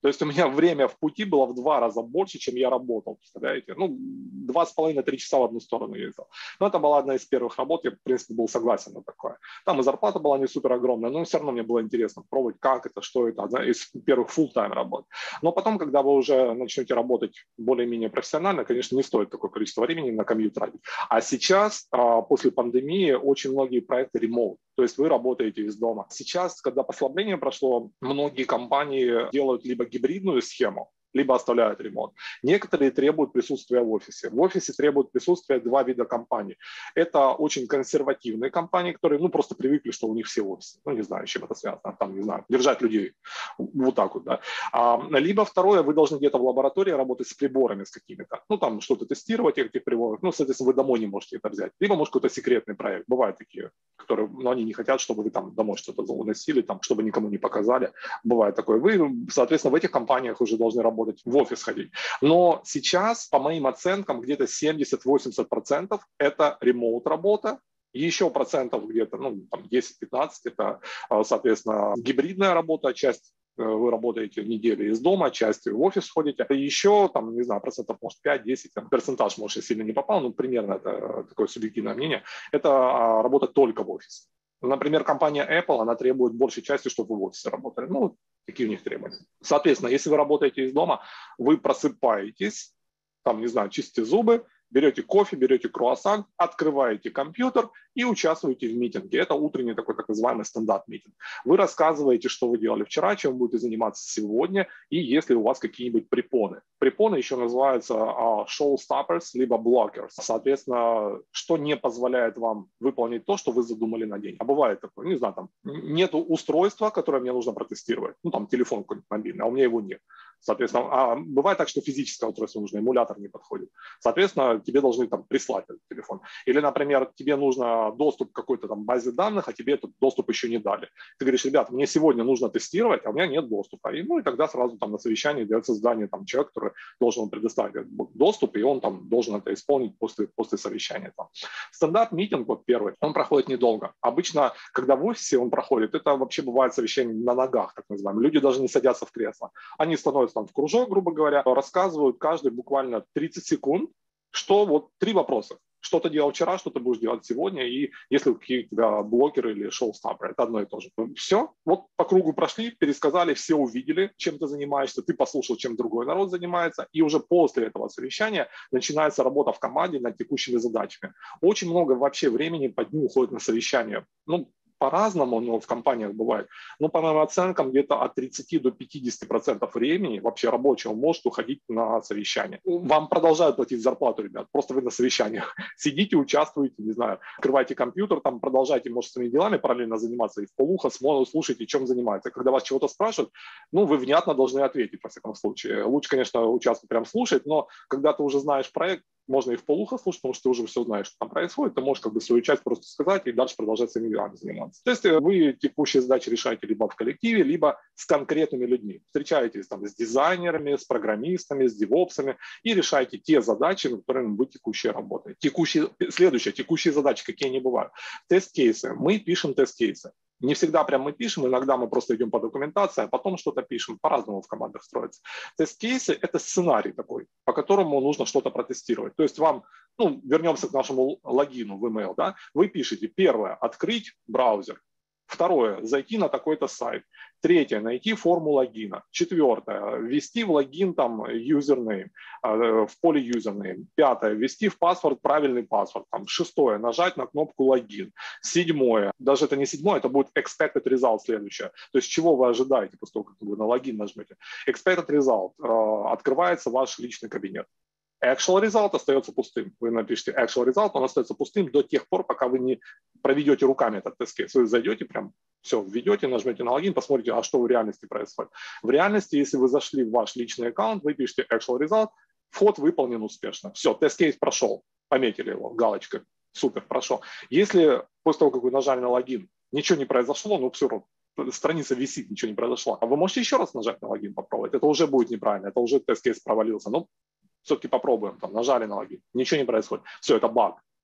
То есть у меня время в пути было в два раза больше, чем я работал, представляете? Ну, два с половиной-три часа в одну сторону ездил. Но это была одна из первых работ, я, в принципе, был согласен на такое. Там и зарплата была не супер огромная, но все равно мне было интересно пробовать, как это, что это, одна из первых full-time работ. Но потом, когда вы уже начнете работать более-менее профессионально, конечно, не стоит такое количество времени на комьют тратить. А сейчас, после пандемии, очень многие проекты remote. То есть вы работаете из дома. Сейчас, когда послабление прошло, многие компании делают либо гибридную схему, либо оставляют ремонт. Некоторые требуют присутствия в офисе. В офисе требуют присутствия два вида компаний. Это очень консервативные компании, которые ну, просто привыкли, что у них все офисы. Ну, не знаю, с чем это связано. Там, не знаю, держать людей вот так вот. Да. А, либо второе, вы должны где-то в лаборатории работать с приборами с какими-то. Ну, там что-то тестировать этих приборов. Ну, соответственно, вы домой не можете это взять. Либо, может, какой-то секретный проект. Бывают такие, которые, но они не хотят, чтобы вы там домой что-то уносили, там, чтобы никому не показали. Бывает такое. Вы, соответственно, в этих компаниях уже должны работать в офис ходить. Но сейчас, по моим оценкам, где-то семьдесят-восемьдесят процентов это ремоут работа, еще процентов где-то, ну, там десять-пятнадцать это, соответственно, гибридная работа, часть вы работаете неделю из дома, часть в офис ходите, а еще, там, не знаю, процентов, может, пять-десять, там, перцентаж, может, я сильно не попал, но примерно это такое субъективное мнение, это работа только в офисе. Например, компания Apple, она требует большей части, чтобы вы в офисе работали. Ну, какие у них требования. Соответственно, если вы работаете из дома, вы просыпаетесь, там, не знаю, чистите зубы, берете кофе, берете круассан, открываете компьютер и участвуете в митинге. Это утренний такой так называемый стендап-митинг. Вы рассказываете, что вы делали вчера, чем будете заниматься сегодня, и если у вас какие-нибудь препоны. Препоны еще называются uh, showstoppers, либо blockers. Соответственно, что не позволяет вам выполнить то, что вы задумали на день. А бывает такое, не знаю, там нету устройства, которое мне нужно протестировать. Ну, там телефон какой-нибудь мобильный, а у меня его нет. Соответственно, а бывает так, что физическое устройство нужно, эмулятор не подходит. Соответственно, тебе должны там прислать этот телефон. Или, например, тебе нужно доступ к какой-то там базе данных, а тебе этот доступ еще не дали. Ты говоришь, ребят, мне сегодня нужно тестировать, а у меня нет доступа. И, ну и тогда сразу там на совещании дается задание там человек, который должен предоставить доступ, и он там должен это исполнить после, после совещания. Там. Стендап-митинг, вот первый, он проходит недолго. Обычно, когда в офисе он проходит, это вообще бывает совещание на ногах, так называемое. Люди даже не садятся в кресло. Они становятся там в кружок, грубо говоря, рассказывают каждый буквально тридцать секунд, что вот три вопроса. Что ты делал вчера, что ты будешь делать сегодня, и если какие у тебя блокеры или шоу-стопперы, это одно и то же. Все, вот по кругу прошли, пересказали, все увидели, чем ты занимаешься, ты послушал, чем другой народ занимается, и уже после этого совещания начинается работа в команде над текущими задачами. Очень много вообще времени по дню уходит на совещание. Ну, по-разному, но в компаниях бывает. Но по моим оценкам где-то от тридцати до пятидесяти процентов времени вообще рабочего может уходить на совещание. Вам продолжают платить зарплату, ребят, просто вы на совещаниях сидите, участвуете, не знаю, открывайте компьютер, там продолжайте, может, своими делами параллельно заниматься и вполуха слушайте, чем занимается. Когда вас чего-то спрашивают, ну, вы внятно должны ответить, во всяком случае. Лучше, конечно, участвовать, прям слушать, но когда ты уже знаешь проект, можно и вполуха слушать, потому что ты уже все знаешь, что там происходит, ты можешь как бы свою часть просто сказать и дальше продолжать своими делами заниматься. То есть вы текущие задачи решаете либо в коллективе, либо с конкретными людьми. Встречаетесь там с дизайнерами, с программистами, с девопсами и решаете те задачи, над которыми вы текущие работаете. Текущие, следующее, текущие задачи, какие они бывают. Тест-кейсы. Мы пишем тест-кейсы. Не всегда прям мы пишем, иногда мы просто идем по документации, а потом что-то пишем. По-разному в командах строится. Тест-кейсы – это сценарий такой, по которому нужно что-то протестировать. То есть вам, ну, вернемся к нашему логину в email, да, вы пишете, первое – открыть браузер. Второе – зайти на такой-то сайт. Третье – найти форму логина. Четвертое – ввести в логин там username, в поле username. Пятое – ввести в паспорт правильный паспорт. Там. Шестое – нажать на кнопку логин. Седьмое – даже это не седьмое, это будет expected result следующее. То есть чего вы ожидаете после того, как вы на логин нажмете. Expected result – открывается ваш личный кабинет. Actual result остается пустым. Вы напишите actual result, он остается пустым до тех пор, пока вы не проведете руками этот тест-кейс. Вы зайдете, прям все введете, нажмете на логин, посмотрите, а что в реальности происходит. В реальности, если вы зашли в ваш личный аккаунт, вы пишете actual result, вход выполнен успешно. Все, тест-кейс прошел, пометили его галочкой. Супер, прошел. Если после того, как вы нажали на логин, ничего не произошло, ну все равно. Страница висит, ничего не произошло. А вы можете еще раз нажать на логин, попробовать. Это уже будет неправильно, это уже тест-кейс провалился. Ну, все-таки попробуем, там, нажали на логин, ничего не происходит. Все, это баг.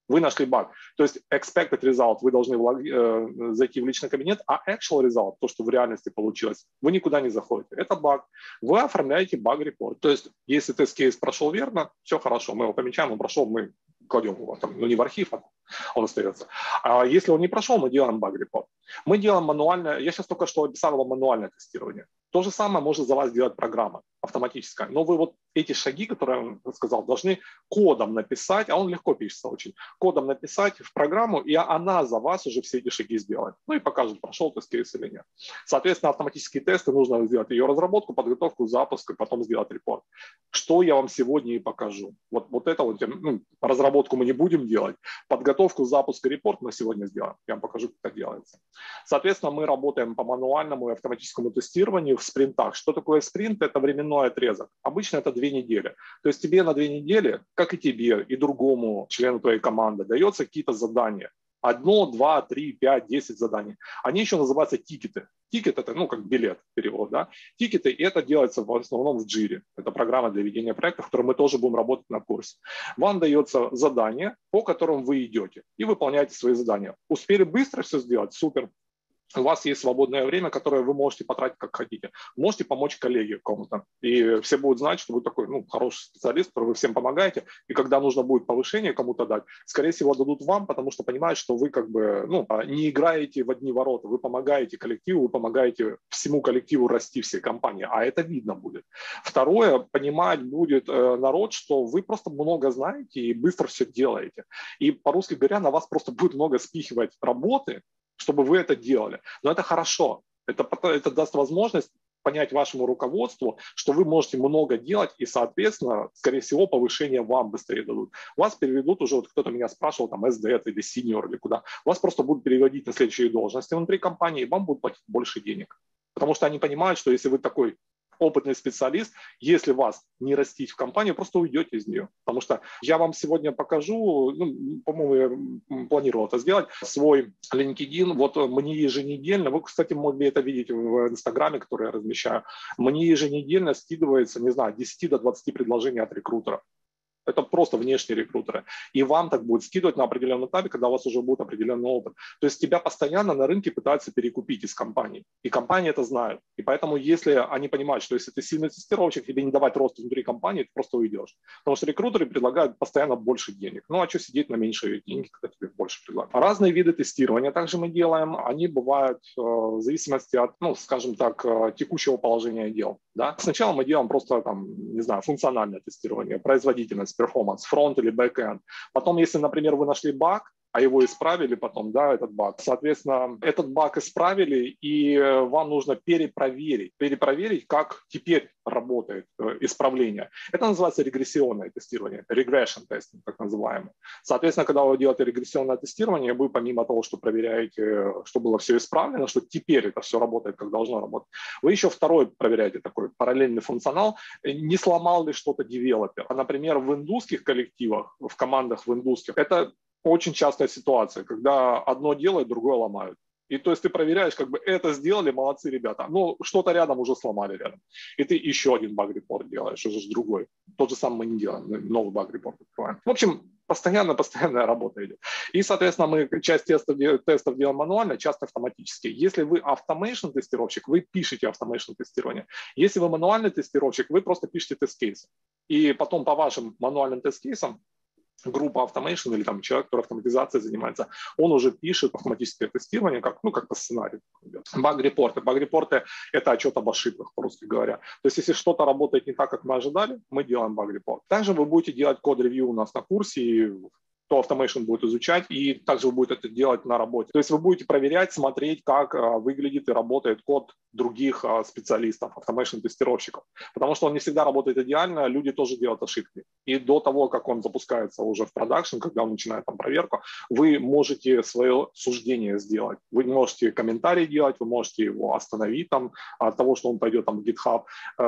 Вы нашли баг. То есть expected result вы должны э, зайти в личный кабинет, а actual result, то, что в реальности получилось, вы никуда не заходите. Это баг. Вы оформляете баг-репорт. То есть если тест-кейс прошел верно, все хорошо, мы его помечаем, он прошел, мы кладем его там, ну не в архив, а он остается. А если он не прошел, мы делаем баг-репорт. Мы делаем мануальное, я сейчас только что описал вам мануальное тестирование. То же самое может за вас делать программа автоматическая. Но вы вот эти шаги, которые я сказал, должны кодом написать, а он легко пишется очень, кодом написать в программу, и она за вас уже все эти шаги сделает. Ну и покажет, прошел тест-кейс или нет. Соответственно, автоматические тесты нужно сделать ее разработку, подготовку, запуск, и потом сделать репорт. Что я вам сегодня и покажу. Вот, вот это вот, ну, разработку мы не будем делать, подготовку, запуск и репорт мы сегодня сделаем. Я вам покажу, как это делается. Соответственно, мы работаем по мануальному и автоматическому тестированию в спринтах. Что такое спринт? Это временной отрезок. Обычно это две недели. То есть тебе на две недели, как и тебе, и другому члену твоей команды, дается какие-то задания. Одно, два, три, пять, десять заданий. Они еще называются тикеты. Тикет – это, ну, как билет, перевод, да. Тикеты – это делается в основном в джире. Это программа для ведения проектов, в которой мы тоже будем работать на курсе. Вам дается задание, по которым вы идете, и выполняете свои задания. Успели быстро все сделать? Супер. У вас есть свободное время, которое вы можете потратить как хотите. Можете помочь коллеге кому-то. И все будут знать, что вы такой, ну, хороший специалист, который вы всем помогаете. И когда нужно будет повышение кому-то дать, скорее всего, дадут вам, потому что понимают, что вы как бы, ну, не играете в одни ворота. Вы помогаете коллективу, вы помогаете всему коллективу расти, всей компании. А это видно будет. Второе, понимать будет э, народ, что вы просто много знаете и быстро все делаете. И, по-русски говоря, на вас просто будет много спихивать работы, чтобы вы это делали. Но это хорошо. Это, это даст возможность понять вашему руководству, что вы можете много делать, и, соответственно, скорее всего, повышение вам быстрее дадут. Вас переведут уже, вот кто-то меня спрашивал, там, эс ди или senior, или куда. Вас просто будут переводить на следующие должности внутри компании, и вам будут платить больше денег. Потому что они понимают, что если вы такой опытный специалист, если вас не растить в компании, просто уйдете из нее. Потому что я вам сегодня покажу, ну, по-моему, я планировал это сделать, свой LinkedIn. Вот мне еженедельно, вы, кстати, могли это видеть в Инстаграме, который я размещаю, мне еженедельно скидывается, не знаю, от десяти до двадцати предложений от рекрутера. Это просто внешние рекрутеры. И вам так будет скидывать на определенном этапе, когда у вас уже будет определенный опыт. То есть тебя постоянно на рынке пытаются перекупить из компаний. И компании это знают. И поэтому, если они понимают, что если ты сильный тестировщик, тебе не давать рост внутри компании, ты просто уйдешь. Потому что рекрутеры предлагают постоянно больше денег. Ну а что сидеть на меньшие деньги, когда тебе больше предлагают? Разные виды тестирования также мы делаем. Они бывают э, в зависимости от, ну, скажем так, э, текущего положения дел. Да? Сначала мы делаем просто, там, не знаю, функциональное тестирование, производительность, перформанс, фронт или бэкэнд. Потом, если, например, вы нашли баг, а его исправили потом, да, этот баг. Соответственно, этот баг исправили, и вам нужно перепроверить, перепроверить, как теперь работает э, исправление. Это называется регрессионное тестирование, regression testing, так называемое. Соответственно, когда вы делаете регрессионное тестирование, вы помимо того, что проверяете, что было все исправлено, что теперь это все работает, как должно работать, вы еще второй проверяете такой параллельный функционал, не сломал ли что-то девелопер. Например, в индусских коллективах, в командах в индусских, это очень частая ситуация, когда одно делают, другое ломают. И то есть ты проверяешь, как бы это сделали, молодцы ребята, но что-то рядом уже сломали рядом. И ты еще один баг-репорт делаешь, уже другой. Тот же самый мы не делаем, новый баг-репорт открываем. В общем, постоянно-постоянная работа идет. И, соответственно, мы часть тестов, тестов делаем мануально, часто автоматически. Если вы automation тестировщик, вы пишете automation тестирование. Если вы мануальный тестировщик, вы просто пишете тест-кейсы. И потом по вашим мануальным тест-кейсам группа automation или там человек, который автоматизацией занимается, он уже пишет автоматическое тестирование, как, ну, как по сценарию. Баг-репорты. Баг-репорты – это отчет об ошибках, по-русски говоря. То есть, если что-то работает не так, как мы ожидали, мы делаем баг-репорт. Также вы будете делать код-ревью у нас на курсе, и то automation будет изучать, и также вы будете это делать на работе. То есть вы будете проверять, смотреть, как а, выглядит и работает код других а, специалистов, automation-тестировщиков. Потому что он не всегда работает идеально, люди тоже делают ошибки. И до того, как он запускается уже в продакшн, когда он начинает там проверку, вы можете свое суждение сделать. Вы можете комментарий делать, вы можете его остановить там, от того, что он пойдет там, в GitHub,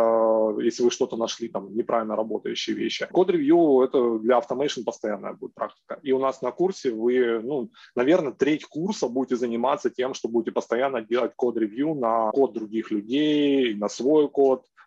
э, если вы что-то нашли, там, неправильно работающие вещи. Код-ревью – это для automation постоянная будет практика. И у нас на курсе вы, ну, наверное, треть курса будете заниматься тем, что будете постоянно делать код-ревью на код других людей, на свой код,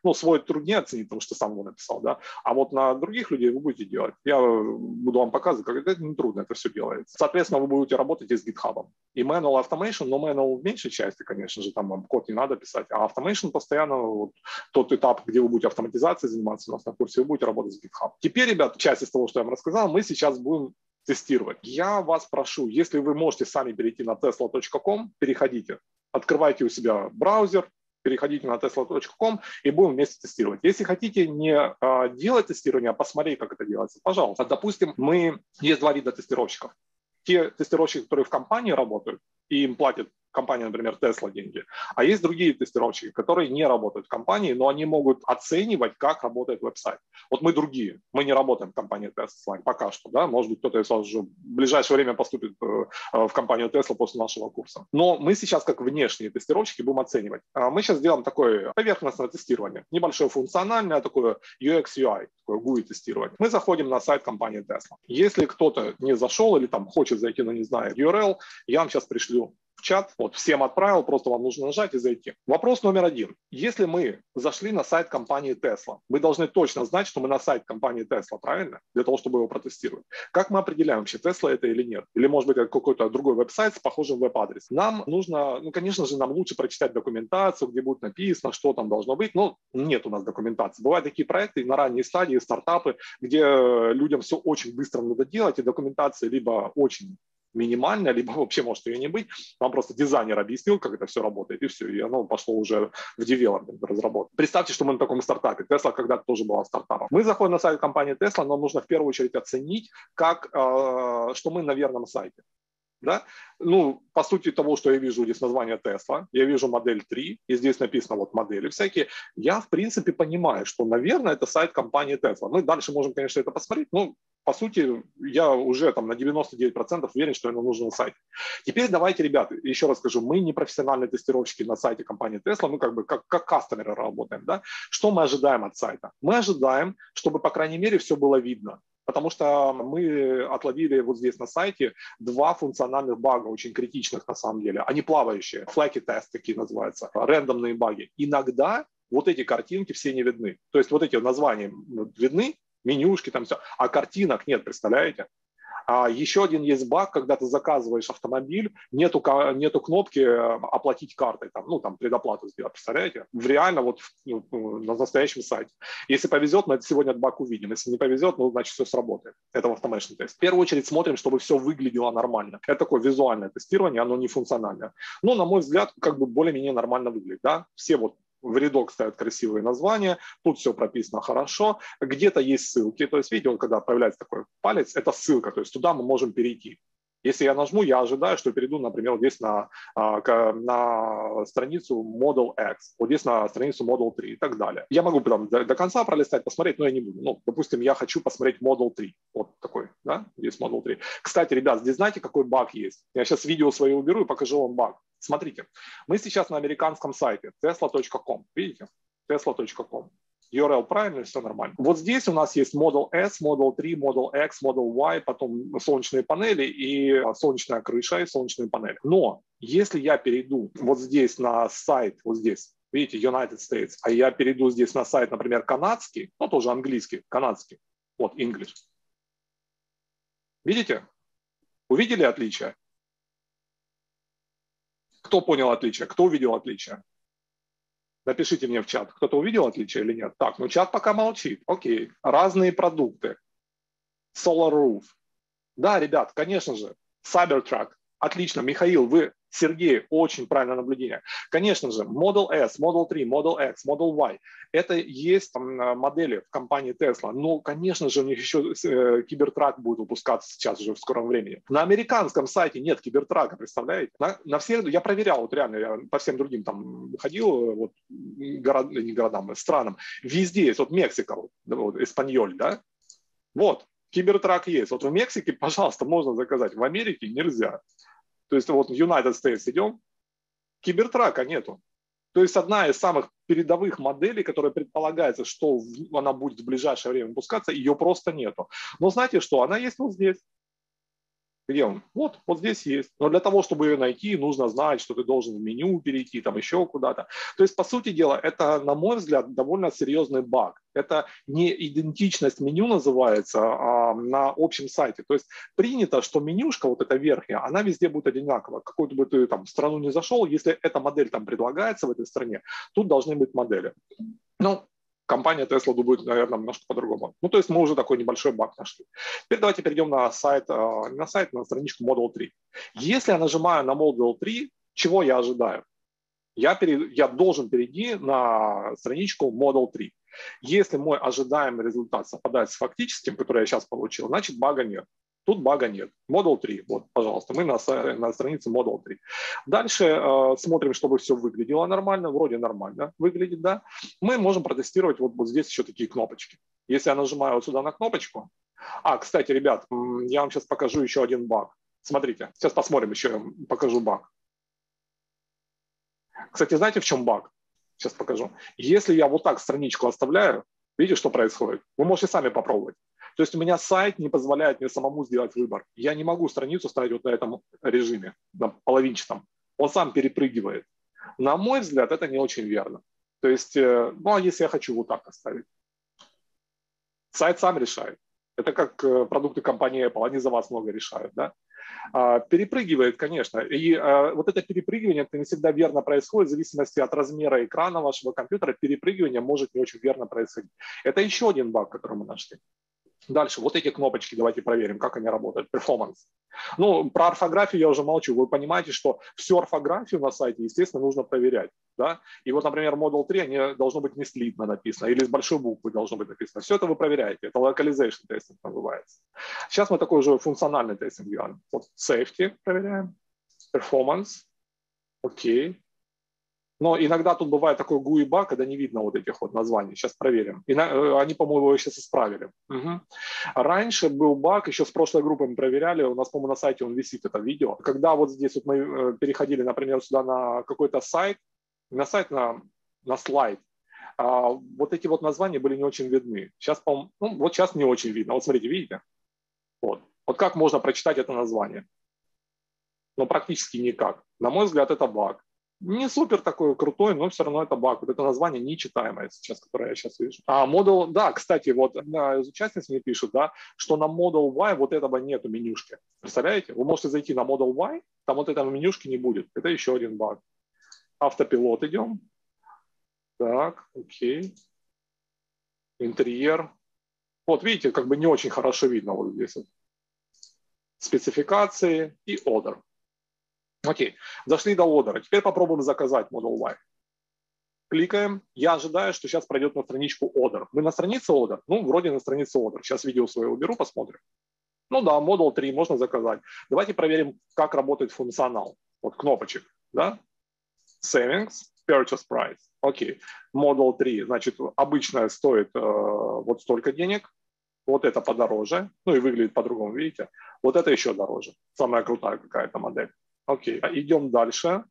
Ну, свой труднее оценить, потому что сам его написал, да, а вот на других людей вы будете делать. Я буду вам показывать, как это не трудно, это все делается. Соответственно, вы будете работать и с GitHub. И manual automation, но manual в меньшей части, конечно же, там вам код не надо писать, а automation постоянно, вот, тот этап, где вы будете автоматизацией заниматься у нас на курсе, вы будете работать с GitHub. Теперь, ребят, часть из того, что я вам рассказал, мы сейчас будем тестировать. Я вас прошу, если вы можете сами перейти на tesla точка com, переходите, открывайте у себя браузер, переходите на tesla точка com и будем вместе тестировать. Если хотите не а, делать тестирование, а посмотреть, как это делается, пожалуйста. Допустим, мы есть два вида тестировщиков. Те тестировщики, которые в компании работают, и им платят компания, например, Tesla деньги. А есть другие тестировщики, которые не работают в компании, но они могут оценивать, как работает веб-сайт. Вот мы другие, мы не работаем в компании Tesla пока что, да, может быть, кто-то из вас уже в ближайшее время поступит в компанию Tesla после нашего курса. Но мы сейчас, как внешние тестировщики, будем оценивать. Мы сейчас сделаем такое поверхностное тестирование, небольшое функциональное, такое ю экс ю ай, такое джи ю ай-тестирование. Мы заходим на сайт компании Tesla. Если кто-то не зашел или там хочет зайти, но не знает ю ар эл, я вам сейчас пришлю в чат, вот всем отправил, просто вам нужно нажать и зайти. Вопрос номер один. Если мы зашли на сайт компании Tesla, мы должны точно знать, что мы на сайт компании Tesla, правильно? Для того, чтобы его протестировать. Как мы определяем, вообще Tesla это или нет? Или может быть это какой-то другой веб-сайт с похожим веб-адресом? Нам нужно, ну конечно же, нам лучше прочитать документацию, где будет написано, что там должно быть, но нет у нас документации. Бывают такие проекты на ранней стадии, стартапы, где людям все очень быстро надо делать, и документация либо очень минимальная, либо вообще может ее не быть. Вам просто дизайнер объяснил, как это все работает, и все, и оно пошло уже в девелопмент, в разработку. Представьте, что мы на таком стартапе. Tesla когда-то тоже была стартапом. Мы заходим на сайт компании Tesla, но нужно в первую очередь оценить, как, э, что мы на верном сайте. Да? Ну, по сути того, что я вижу здесь название Tesla, я вижу модель три, и здесь написано вот модели всякие, я в принципе понимаю, что, наверное, это сайт компании Tesla. Мы дальше можем, конечно, это посмотреть, но по сути я уже там на девяносто девять процентов уверен, что это нужен сайт. Теперь давайте, ребята, еще раз скажу, мы не профессиональные тестировщики на сайте компании Tesla, мы как бы как, как кастомеры работаем. Да? Что мы ожидаем от сайта? Мы ожидаем, чтобы, по крайней мере, все было видно. Потому что мы отловили вот здесь на сайте два функциональных бага, очень критичных на самом деле. Они плавающие, flaky тест такие называются, рандомные баги. Иногда вот эти картинки все не видны. То есть вот эти названия видны, менюшки там все, а картинок нет, представляете? А еще один есть баг, когда ты заказываешь автомобиль, нету, нету кнопки оплатить картой, там, ну там предоплату сделать, представляете? В реально вот ну, на настоящем сайте. Если повезет, мы сегодня этот баг увидим. Если не повезет, ну значит все сработает. Это в automation тест. В первую очередь смотрим, чтобы все выглядело нормально. Это такое визуальное тестирование, оно не функциональное. Но, на мой взгляд, как бы более-менее нормально выглядит. Да? Все вот в рядок ставят красивые названия, тут все прописано хорошо, где-то есть ссылки, то есть видите, вот когда появляется такой палец, это ссылка, то есть туда мы можем перейти. Если я нажму, я ожидаю, что перейду, например, вот здесь на, на страницу Model X, вот здесь на страницу Model три и так далее. Я могу там до, до конца пролистать, посмотреть, но я не буду. Ну, допустим, я хочу посмотреть Model три, вот такой, да, здесь Model три. Кстати, ребят, здесь знаете, какой баг есть? Я сейчас видео свое уберу и покажу вам баг. Смотрите, мы сейчас на американском сайте tesla точка com, видите? tesla точка com. ю ар эл правильно, все нормально. Вот здесь у нас есть Model S, Model три, Model X, Model Y, потом солнечные панели и солнечная крыша и солнечные панели. Но если я перейду вот здесь на сайт, вот здесь, видите, United States, а я перейду здесь на сайт, например, канадский, ну тоже английский, канадский, вот English. Видите? Увидели отличие? Кто понял отличие? Кто увидел отличие? Напишите мне в чат, кто-то увидел отличие или нет. Так, ну чат пока молчит. Окей. Разные продукты. Solar Roof. Да, ребят, конечно же. Cybertruck. Отлично. Михаил, вы, Сергей, очень правильное наблюдение. Конечно же, Model S, Model три, Model X, Model Y. Это есть там, модели в компании Tesla. Но, конечно же, у них еще э, кибертрак будет выпускаться сейчас уже в скором времени. На американском сайте нет кибертрака, представляете? На, на все, я проверял, вот реально, я по всем другим там ходил, вот, город, не городам, странам. Везде есть, вот Мексика, вот, вот, Эспаньоль, да? Вот, кибертрак есть. Вот в Мексике, пожалуйста, можно заказать. В Америке нельзя. То есть вот в United States идем, кибертрака нету. То есть одна из самых передовых моделей, которая предполагается, что она будет в ближайшее время выпускаться, ее просто нету. Но знаете что? Она есть вот здесь. Где он? Вот, вот здесь есть. Но для того, чтобы ее найти, нужно знать, что ты должен в меню перейти, там еще куда-то. То есть, по сути дела, это, на мой взгляд, довольно серьезный баг. Это не идентичность меню называется а на общем сайте. То есть принято, что менюшка, вот эта верхняя, она везде будет одинакова. Какую-то бы ты там страну не зашел, если эта модель там предлагается в этой стране, тут должны быть модели. Ну, компания Tesla думает, наверное, немножко по-другому. Ну, то есть мы уже такой небольшой баг нашли. Теперь давайте перейдем на сайт, не на сайт, на страничку Model три. Если я нажимаю на Model три, чего я ожидаю? Я, пере, я должен перейти на страничку Model три. Если мой ожидаемый результат совпадает с фактическим, который я сейчас получил, значит бага нет. Тут бага нет. Model три, вот, пожалуйста, мы на, на странице Model три. Дальше э, смотрим, чтобы все выглядело нормально, вроде нормально выглядит, да. Мы можем протестировать вот, вот здесь еще такие кнопочки. Если я нажимаю вот сюда на кнопочку. А, кстати, ребят, я вам сейчас покажу еще один баг. Смотрите, сейчас посмотрим, еще я вам покажу баг. Кстати, знаете, в чем баг? Сейчас покажу. Если я вот так страничку оставляю, видите, что происходит? Вы можете сами попробовать. То есть у меня сайт не позволяет мне самому сделать выбор. Я не могу страницу ставить вот на этом режиме, на половинчатом. Он сам перепрыгивает. На мой взгляд, это не очень верно. То есть, ну а если я хочу вот так оставить? Сайт сам решает. Это как продукты компании Apple, они за вас много решают, да? Перепрыгивает, конечно. И вот это перепрыгивание, это не всегда верно происходит, в зависимости от размера экрана вашего компьютера, перепрыгивание может не очень верно происходить. Это еще один баг, который мы нашли. Дальше, вот эти кнопочки, давайте проверим, как они работают. Performance. Ну, про орфографию я уже молчу. Вы понимаете, что всю орфографию на сайте, естественно, нужно проверять. Да? И вот, например, Model три, они должно быть не слитно написано, или с большой буквы должно быть написано. Все это вы проверяете. Это localization тестинг называется. Сейчас мы такой же функциональный тестинг делаем. Вот safety проверяем, performance, окей. Okay. Но иногда тут бывает такой гуи-баг, когда не видно вот этих вот названий. Сейчас проверим. И на, они, по-моему, его сейчас исправили. Угу. Раньше был баг, еще с прошлой группой мы проверяли, у нас, по-моему, на сайте он висит, это видео. Когда вот здесь вот мы переходили, например, сюда на какой-то сайт, на сайт, на, на слайд, а, вот эти вот названия были не очень видны. Сейчас, по-моему, ну, вот сейчас не очень видно. Вот смотрите, видите? Вот. Вот как можно прочитать это название? Ну, практически никак. На мой взгляд, это баг. Не супер такой крутой, но все равно это баг. Вот это название нечитаемое сейчас, которое я сейчас вижу. А Model, да, кстати, вот из участниц мне пишут, да, что на Model Y вот этого нету менюшки. Представляете? Вы можете зайти на Model Y, там вот этого менюшки не будет. Это еще один баг. Автопилот идем. Так, окей. Интерьер. Вот видите, как бы не очень хорошо видно вот здесь вот. Спецификации и order. Окей, зашли до ордера. Теперь попробуем заказать Model Y. Кликаем. Я ожидаю, что сейчас пройдет на страничку order. Мы на странице order? Ну, вроде на странице order. Сейчас видео свое уберу, посмотрим. Ну да, Model три можно заказать. Давайте проверим, как работает функционал. Вот кнопочек, да? Savings, Purchase Price. Окей. Model три, значит, обычная стоит э, вот столько денег. Вот это подороже. Ну и выглядит по-другому, видите? Вот это еще дороже. Самая крутая какая-то модель. Окей, идем дальше.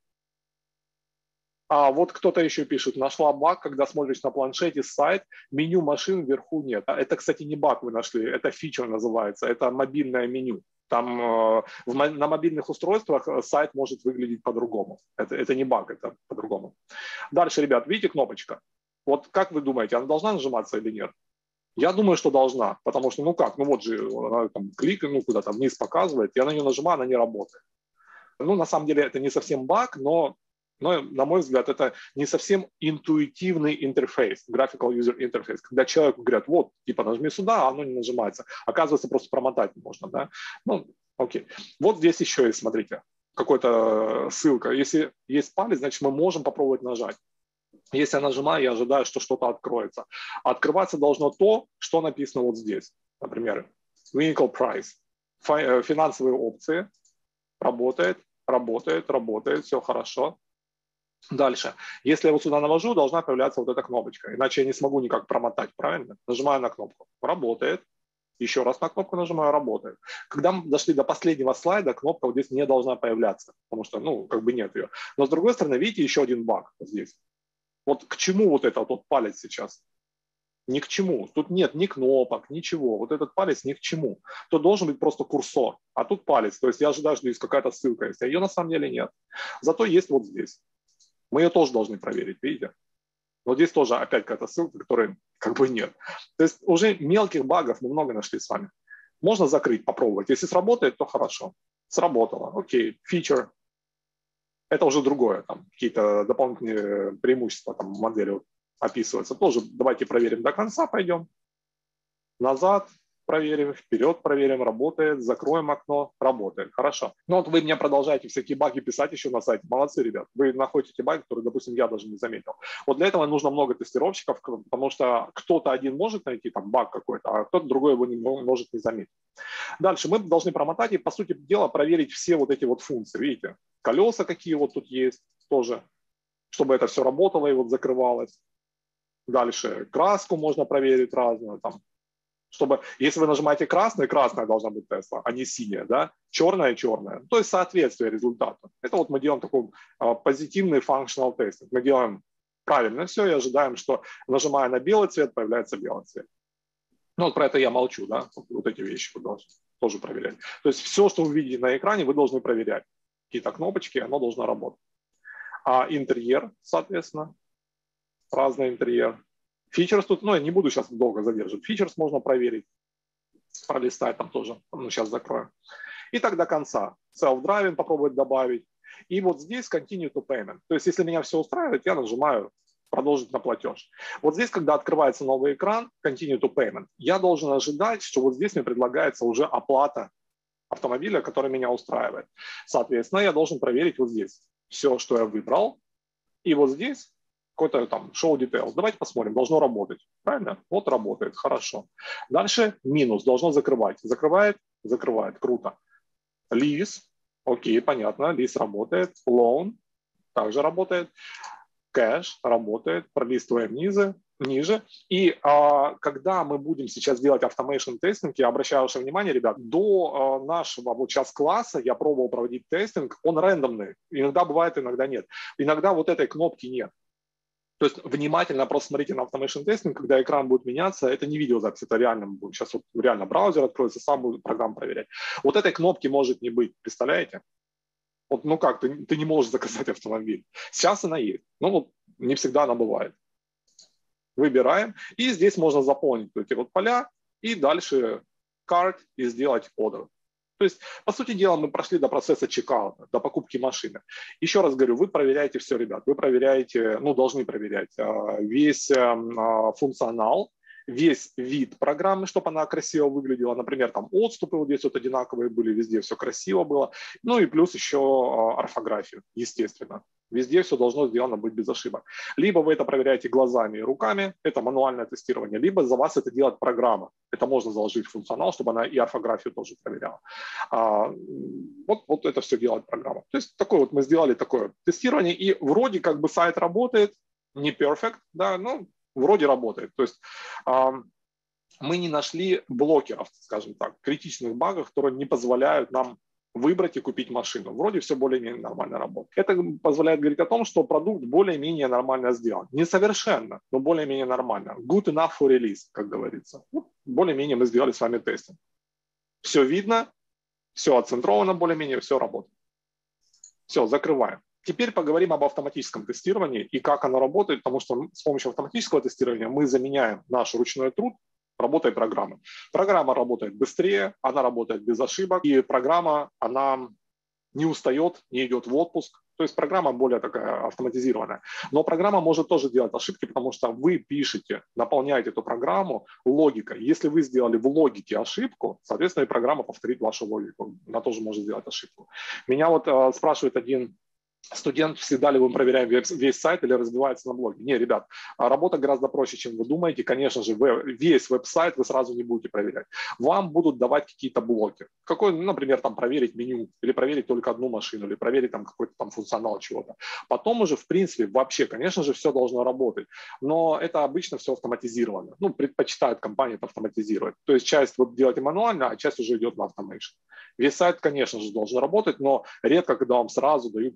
А вот кто-то еще пишет, нашла баг, когда смотришь на планшете сайт, меню машин вверху нет. Это, кстати, не баг вы нашли, это фича называется, это мобильное меню. Там э, в, на мобильных устройствах сайт может выглядеть по-другому. Это, это не баг, это по-другому. Дальше, ребят, видите кнопочка? Вот как вы думаете, она должна нажиматься или нет? Я думаю, что должна, потому что, ну как, ну вот же, она там клик, ну куда-то вниз показывает, я на нее нажимаю, она не работает. Ну, на самом деле, это не совсем баг, но, но, на мой взгляд, это не совсем интуитивный интерфейс, graphical user interface, когда человеку говорят, вот, типа, нажми сюда, а оно не нажимается. Оказывается, просто промотать можно, да? Ну, окей. Вот здесь еще есть, смотрите, какая-то ссылка. Если есть палец, значит, мы можем попробовать нажать. Если я нажимаю, я ожидаю, что что-то откроется. Открываться должно то, что написано вот здесь. Например, vehicle price, финансовые опции. Работает, работает, работает, все хорошо. Дальше. Если я вот сюда навожу, должна появляться вот эта кнопочка. Иначе я не смогу никак промотать, правильно? Нажимаю на кнопку. Работает. Еще раз на кнопку нажимаю, работает. Когда мы дошли до последнего слайда, кнопка вот здесь не должна появляться, потому что, ну, как бы нет ее. Но с другой стороны, видите, еще один баг вот здесь. Вот к чему вот этот вот палец сейчас? Ни к чему. Тут нет ни кнопок, ничего. Вот этот палец ни к чему. Тут должен быть просто курсор, а тут палец. То есть я ожидаю, что есть какая-то ссылка есть, а ее на самом деле нет. Зато есть вот здесь. Мы ее тоже должны проверить, видите? Но здесь тоже опять какая-то ссылка, которой как бы нет. То есть уже мелких багов мы много нашли с вами. Можно закрыть, попробовать. Если сработает, то хорошо. Сработало. Окей, фичер. Это уже другое. Там какие-то дополнительные преимущества там, модели описываются. Тоже давайте проверим до конца, пойдем. Назад проверим, вперед проверим, работает, закроем окно, работает. Хорошо. Ну вот вы мне продолжаете всякие баги писать еще на сайте. Молодцы, ребят. Вы находите те баги, которые, допустим, я даже не заметил. Вот для этого нужно много тестировщиков, потому что кто-то один может найти там баг какой-то, а кто-то другой его не может не заметить. Дальше мы должны промотать и, по сути дела, проверить все вот эти вот функции. Видите, колеса какие вот тут есть тоже, чтобы это все работало и вот закрывалось. Дальше краску можно проверить разную там. Чтобы, если вы нажимаете красное, красная должна быть Tesla, а не синяя, да, черная, черная. То есть соответствие результату. Это вот мы делаем такой а, позитивный functional testing. Мы делаем правильно все и ожидаем, что нажимая на белый цвет, появляется белый цвет. Ну вот про это я молчу, да, вот эти вещи вы должны тоже проверять. То есть все, что вы видите на экране, вы должны проверять. Какие-то кнопочки, оно должно работать. А интерьер, соответственно, разный интерьер. Фичерс тут, ну, я не буду сейчас долго задерживать. Фичерс можно проверить, пролистать там тоже. Ну, сейчас закроем. И так до конца. Self-driving попробовать добавить. И вот здесь continue to payment. То есть, если меня все устраивает, я нажимаю продолжить на платеж. Вот здесь, когда открывается новый экран, continue to payment, я должен ожидать, что вот здесь мне предлагается уже оплата автомобиля, который меня устраивает. Соответственно, я должен проверить вот здесь все, что я выбрал. И вот здесь какой-то там show details. Давайте посмотрим, должно работать. Правильно? Вот работает, хорошо. Дальше минус, должно закрывать. Закрывает, закрывает, круто. Lease, окей, понятно, lease работает. Loan также работает. Cash работает. Пролистываем ниже. ниже. И а, когда мы будем сейчас делать automation тестинг, я обращаю ваше внимание, ребят, до а, нашего вот сейчас класса я пробовал проводить тестинг, он рандомный. Иногда бывает, иногда нет. Иногда вот этой кнопки нет. То есть внимательно просто смотрите на automation тестинг, когда экран будет меняться, это не видеозапись, это реально будет. Сейчас вот реально браузер откроется, сам будет программу проверять. Вот этой кнопки может не быть, представляете? Вот, ну как, ты, ты не можешь заказать автомобиль. Сейчас она есть, но вот не всегда она бывает. Выбираем, и здесь можно заполнить эти вот поля, и дальше cart и сделать order. То есть, по сути дела, мы прошли до процесса чекаута, до покупки машины. Еще раз говорю, вы проверяете все, ребят. Вы проверяете, ну, должны проверять весь функционал, весь вид программы, чтобы она красиво выглядела. Например, там отступы вот здесь вот одинаковые были, везде все красиво было. Ну и плюс еще орфографию, естественно. Везде все должно сделано быть без ошибок. Либо вы это проверяете глазами и руками, это мануальное тестирование, либо за вас это делает программа. Это можно заложить в функционал, чтобы она и орфографию тоже проверяла. А, вот, вот это все делает программа. То есть такое вот мы сделали такое тестирование, и вроде как бы сайт работает, не perfect, да, но вроде работает. То есть а, мы не нашли блокеров, скажем так, критичных багов, которые не позволяют нам выбрать и купить машину. Вроде все более-менее нормально работает. Это позволяет говорить о том, что продукт более-менее нормально сделан. Не совершенно, но более-менее нормально. Good enough for release, как говорится. Более-менее мы сделали с вами тестинг. Все видно, все оцентровано более-менее, все работает. Все, закрываем. Теперь поговорим об автоматическом тестировании и как оно работает, потому что с помощью автоматического тестирования мы заменяем наш ручной труд работой программы. Программа работает быстрее, она работает без ошибок, и программа, она не устает, не идет в отпуск. То есть программа более такая автоматизированная. Но программа может тоже делать ошибки, потому что вы пишете, наполняете эту программу логикой. Если вы сделали в логике ошибку, соответственно, и программа повторит вашу логику. Она тоже может сделать ошибку. Меня вот э, спрашивает один студент, всегда ли мы проверяем весь сайт или разбивается на блоге. Не, ребят, работа гораздо проще, чем вы думаете. Конечно же, вы, весь веб-сайт вы сразу не будете проверять. Вам будут давать какие-то блоки. Какой, например, там проверить меню, или проверить только одну машину, или проверить там какой-то там функционал чего-то. Потом уже, в принципе, вообще, конечно же, все должно работать. Но это обычно все автоматизировано. Ну, предпочитают компании это автоматизировать. То есть часть вы делаете мануально, а часть уже идет на automation. Весь сайт, конечно же, должен работать, но редко, когда вам сразу дают проверить там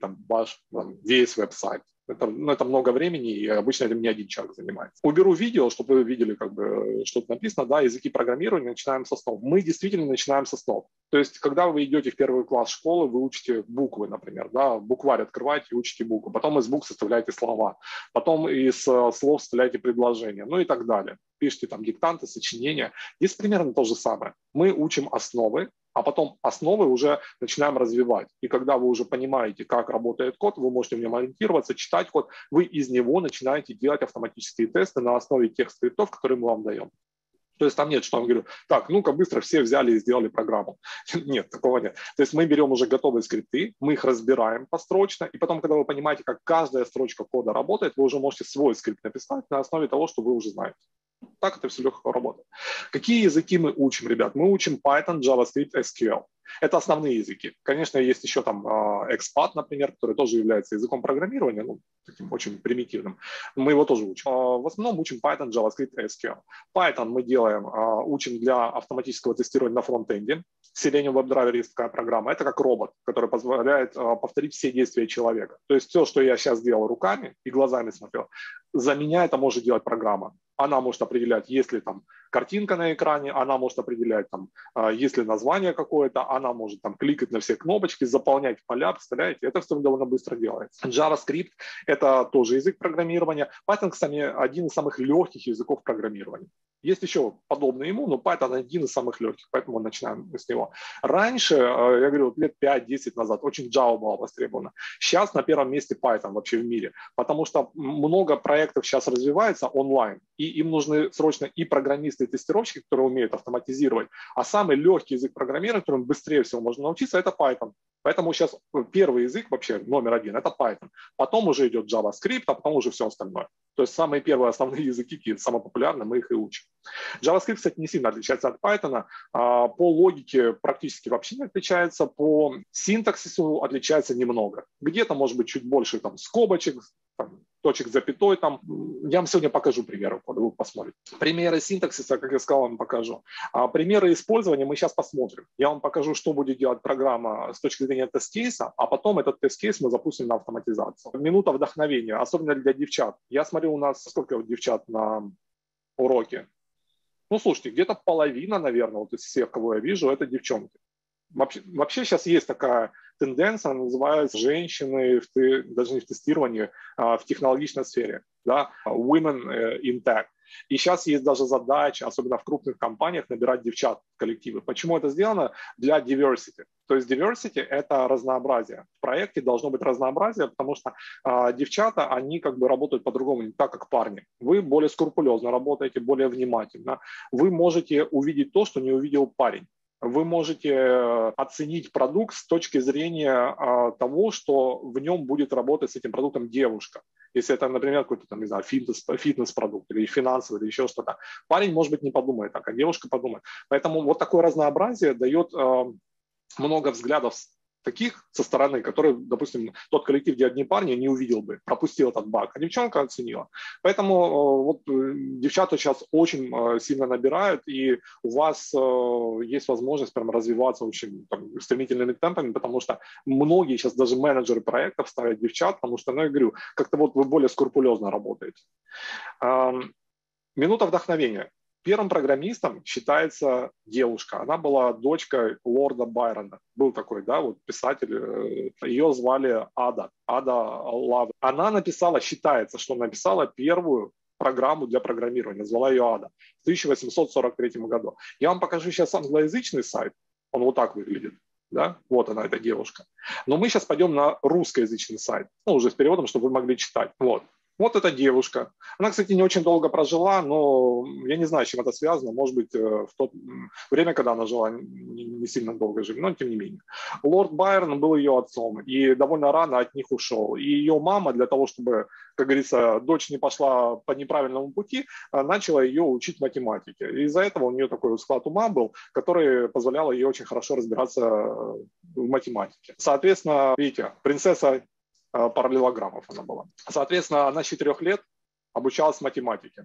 там, ваш там, весь веб-сайт. Это, ну, это много времени, и обычно этим не один человек занимается. Уберу видео, чтобы вы видели, как бы, что-то написано, да, языки программирования, начинаем с основ. Мы действительно начинаем с основ. То есть, когда вы идете в первый класс школы, вы учите буквы, например, да, букварь открываете и учите буквы, потом из букв составляете слова, потом из слов составляете предложения, ну и так далее. Пишите там диктанты, сочинения. Здесь примерно то же самое. Мы учим основы, а потом основы уже начинаем развивать. И когда вы уже понимаете, как работает код, вы можете в нем ориентироваться, читать код, вы из него начинаете делать автоматические тесты на основе тех скриптов, которые мы вам даем. То есть там нет, что я говорю, так, ну-ка быстро все взяли и сделали программу. Нет, такого нет. То есть мы берем уже готовые скрипты, мы их разбираем построчно, и потом, когда вы понимаете, как каждая строчка кода работает, вы уже можете свой скрипт написать на основе того, что вы уже знаете. Так это все легко работает. Какие языки мы учим, ребят? Мы учим Python, JavaScript, эс кью эль. Это основные языки. Конечно, есть еще там экспат, например, который тоже является языком программирования, ну, таким очень примитивным. Мы его тоже учим. В основном учим Python, JavaScript, эс кью эль. Python мы делаем, учим для автоматического тестирования на фронтенде. Selenium WebDriver есть такая программа. Это как робот, который позволяет повторить все действия человека. То есть все, что я сейчас делал руками и глазами смотрел, за меня это может делать программа. Она может определять, есть ли там картинка на экране, она может определять, там, есть ли название какое-то, она может там кликать на все кнопочки, заполнять поля, представляете? Это все довольно быстро делается. JavaScript – это тоже язык программирования. Python, кстати, один из самых легких языков программирования. Есть еще подобные ему, но Python один из самых легких, поэтому начинаем с него. Раньше, я говорю, лет пять-десять назад, очень Java была востребована. Сейчас на первом месте Python вообще в мире, потому что много проектов сейчас развивается онлайн, и им нужны срочно и программисты, и тестировщики, которые умеют автоматизировать. А самый легкий язык программирования, которым быстрее всего можно научиться, это Python. Поэтому сейчас первый язык вообще номер один – это Python. Потом уже идет JavaScript, а потом уже все остальное. То есть самые первые основные языки, самые популярные, мы их и учим. JavaScript, кстати, не сильно отличается от Python. По логике практически вообще не отличается. По синтаксису отличается немного. Где-то, может быть, чуть больше там, скобочек, там, точек запятой. Там. Я вам сегодня покажу примеры кода, вы посмотрите. Примеры синтаксиса, как я сказал, вам покажу. А примеры использования мы сейчас посмотрим. Я вам покажу, что будет делать программа с точки зрения тест-кейса, а потом этот тест-кейс мы запустим на автоматизацию. Минута вдохновения, особенно для девчат. Я смотрю, у нас сколько девчат на уроке? Ну, слушайте, где-то половина, наверное, вот из всех, кого я вижу, это девчонки. Вообще, вообще сейчас есть такая тенденция, называется женщины, в, даже не в тестировании, а в технологичной сфере, да, women in tech. И сейчас есть даже задача, особенно в крупных компаниях, набирать девчат в коллективы. Почему это сделано? Для diversity. То есть diversity – это разнообразие. В проекте должно быть разнообразие, потому что а, девчата, они как бы работают по-другому, не так, как парни. Вы более скрупулезно работаете, более внимательно. Вы можете увидеть то, что не увидел парень. Вы можете оценить продукт с точки зрения а, того, что в нем будет работать с этим продуктом девушка. Если это, например, какой-то там, не знаю, фитнес, фитнес-продукт или финансовый, или еще что-то. Парень, может быть, не подумает так, а девушка подумает. Поэтому вот такое разнообразие дает а, много взглядов таких со стороны, которые, допустим, тот коллектив, где одни парни, не увидел бы, пропустил этот баг, а девчонка оценила. Поэтому вот девчата сейчас очень сильно набирают, и у вас есть возможность прям развиваться очень там, стремительными темпами, потому что многие сейчас даже менеджеры проектов ставят девчат, потому что, ну, я говорю, как-то вот вы более скрупулезно работаете. Минута вдохновения. Первым программистом считается девушка. Она была дочкой лорда Байрона. Был такой, да, вот писатель. Ее звали Ада. Ада Лав. Она написала, считается, что написала первую программу для программирования. Назвала ее Ада в тысяча восемьсот сорок третьем году. Я вам покажу сейчас англоязычный сайт. Он вот так выглядит. Да? Вот она, эта девушка. Но мы сейчас пойдем на русскоязычный сайт. Ну, уже с переводом, чтобы вы могли читать. Вот. Вот эта девушка. Она, кстати, не очень долго прожила, но я не знаю, с чем это связано. Может быть, в то время, когда она жила, не сильно долго жили, но тем не менее. Лорд Байрон был ее отцом и довольно рано от них ушел. И ее мама, для того, чтобы, как говорится, дочь не пошла по неправильному пути, начала ее учить математике. И из-за этого у нее такой склад ума был, который позволял ей очень хорошо разбираться в математике. Соответственно, видите, принцесса параллелограммов она была. Соответственно, она с четырех лет обучалась математике.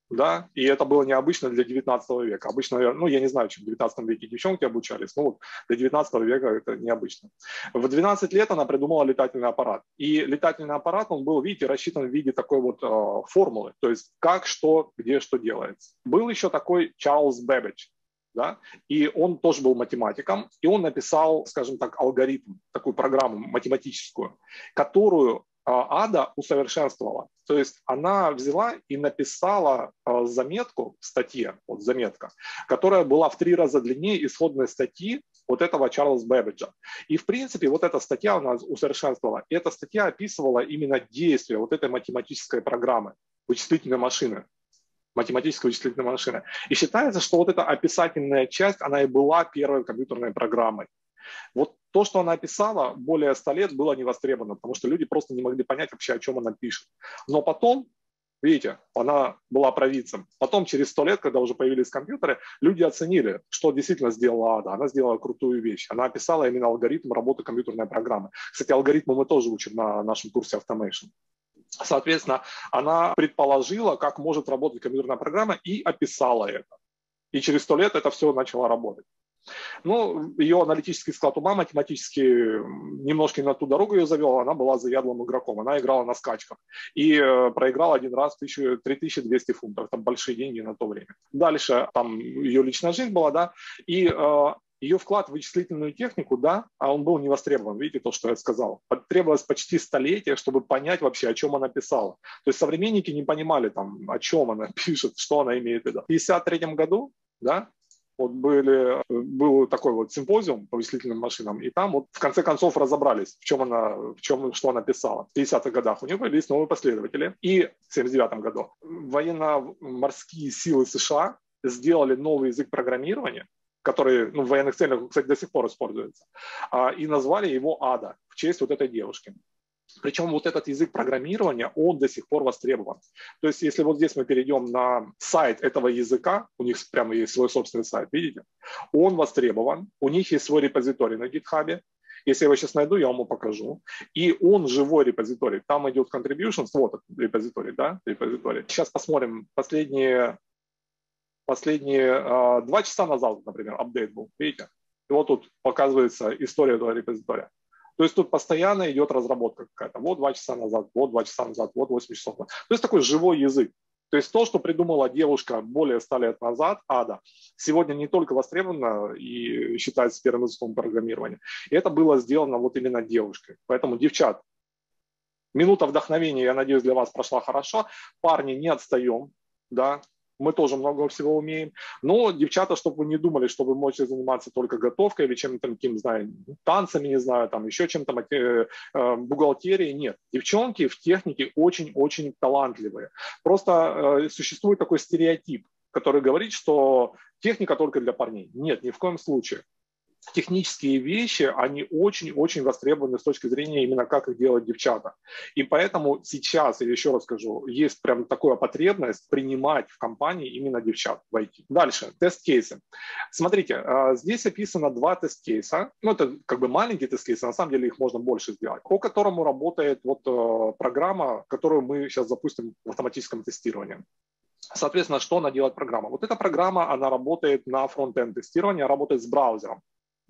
да, и это было необычно для девятнадцатого века. Обычно, ну, я не знаю, чем в девятнадцатом веке девчонки обучались, но вот для девятнадцатого века это необычно. В двенадцать лет она придумала летательный аппарат. И летательный аппарат, он был, видите, рассчитан в виде такой вот э, формулы, то есть как, что, где, что делается. Был еще такой Чарльз Бэббидж, да, и он тоже был математиком, и он написал, скажем так, алгоритм, такую программу математическую, которую Ада усовершенствовала. То есть она взяла и написала заметку в статье, вот заметка, которая была в три раза длиннее исходной статьи вот этого Чарльза Бэббиджа. И в принципе вот эта статья она усовершенствовала. И эта статья описывала именно действие вот этой математической программы, вычислительной машины. математической вычислительной машины. И считается, что вот эта описательная часть, она и была первой компьютерной программой. Вот то, что она описала, более ста лет было не востребовано, потому что люди просто не могли понять вообще, о чем она пишет. Но потом, видите, она была провидцем. Потом, через сто лет, когда уже появились компьютеры, люди оценили, что действительно сделала Ада. Она сделала крутую вещь. Она описала именно алгоритм работы компьютерной программы. Кстати, алгоритмы мы тоже учим на нашем курсе Automation. Соответственно, она предположила, как может работать компьютерная программа, и описала это. И через сто лет это все начало работать. Ну, ее аналитический склад ума математически немножко не на ту дорогу ее завел, она была заядлым игроком, она играла на скачках и э, проиграла один раз три тысячи двести фунтов, там большие деньги на то время. Дальше там ее личная жизнь была, да, и э, ее вклад в вычислительную технику, да, а он был не востребован, видите то, что я сказал. Требовалось почти столетие, чтобы понять вообще, о чем она писала. То есть современники не понимали, там, о чем она пишет, что она имеет в виду. В пятьдесят третьем году, да, вот были, был такой вот симпозиум по вычислительным машинам, и там вот в конце концов разобрались, в чем она, в чем, что она писала. В пятидесятых годах у нее появились новые последователи. И в семьдесят девятом году военно-морские силы США сделали новый язык программирования, который ну, в военных целях, кстати, до сих пор используется, и назвали его Ада в честь вот этой девушки. Причем вот этот язык программирования, он до сих пор востребован. То есть если вот здесь мы перейдем на сайт этого языка, у них прямо есть свой собственный сайт, видите? Он востребован, у них есть свой репозиторий на GitHub. Если я его сейчас найду, я вам его покажу. И он живой репозиторий. Там идет contributions, вот репозиторий, да, репозиторий. Сейчас посмотрим последние, последние э, два часа назад, например, апдейт был, видите? И вот тут показывается история этого репозитория. То есть тут постоянно идет разработка какая-то. Вот два часа назад, вот два часа назад, вот восемь часов назад. То есть такой живой язык. То есть то, что придумала девушка более ста лет назад, Ада, сегодня не только востребовано и считается первым языком программирования. И это было сделано вот именно девушкой. Поэтому, девчат, минута вдохновения, я надеюсь, для вас прошла хорошо. Парни, не отстаем, да. Мы тоже много всего умеем. Но, девчата, чтобы вы не думали, что вы можете заниматься только готовкой или чем-то таким, знаю, танцами, не знаю, там еще чем-то, э, э, бухгалтерией. Нет. Девчонки в технике очень-очень талантливые. Просто э, существует такой стереотип, который говорит, что техника только для парней. Нет, ни в коем случае. Технические вещи, они очень-очень востребованы с точки зрения именно как их делают девчата. И поэтому сейчас, я еще раз скажу, есть прям такая потребность принимать в компании именно девчат в ай ти. Дальше, тест-кейсы. Смотрите, здесь описано два тест-кейса. Ну, это как бы маленькие тест-кейсы, на самом деле их можно больше сделать. По которому работает вот программа, которую мы сейчас запустим в автоматическом тестировании. Соответственно, что она делает программа? Вот эта программа, она работает на фронт-энд тестировании, работает с браузером,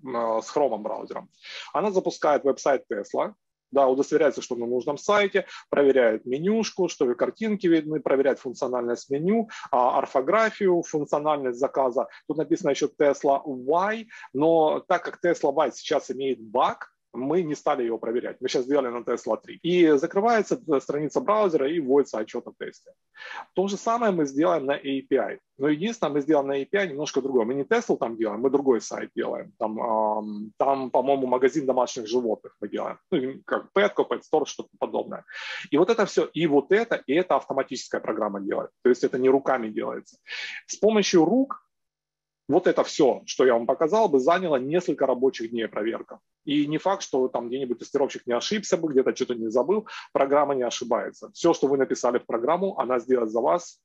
с Chrome браузером. Она запускает веб-сайт Tesla, да, удостоверяется, что на нужном сайте, проверяет менюшку, что картинки видны, проверяет функциональность меню, орфографию, функциональность заказа. Тут написано еще Tesla Y, но так как Tesla Y сейчас имеет баг, мы не стали его проверять. Мы сейчас сделали на Tesla три. И закрывается страница браузера и вводится отчет о тесте. То же самое мы сделаем на эй пи ай. Но единственное, мы сделаем на эй пи ай немножко другое. Мы не Tesla там делаем, мы другой сайт делаем. Там, эм, там по-моему, магазин домашних животных мы делаем. Ну, как Petco, Pet Store, что-то подобное. И вот это все, и вот это, и это автоматическая программа делает. То есть это не руками делается. С помощью рук вот это все, что я вам показал, бы заняло несколько рабочих дней проверка. И не факт, что там где-нибудь тестировщик не ошибся бы, где-то что-то не забыл, программа не ошибается. Все, что вы написали в программу, она сделает за вас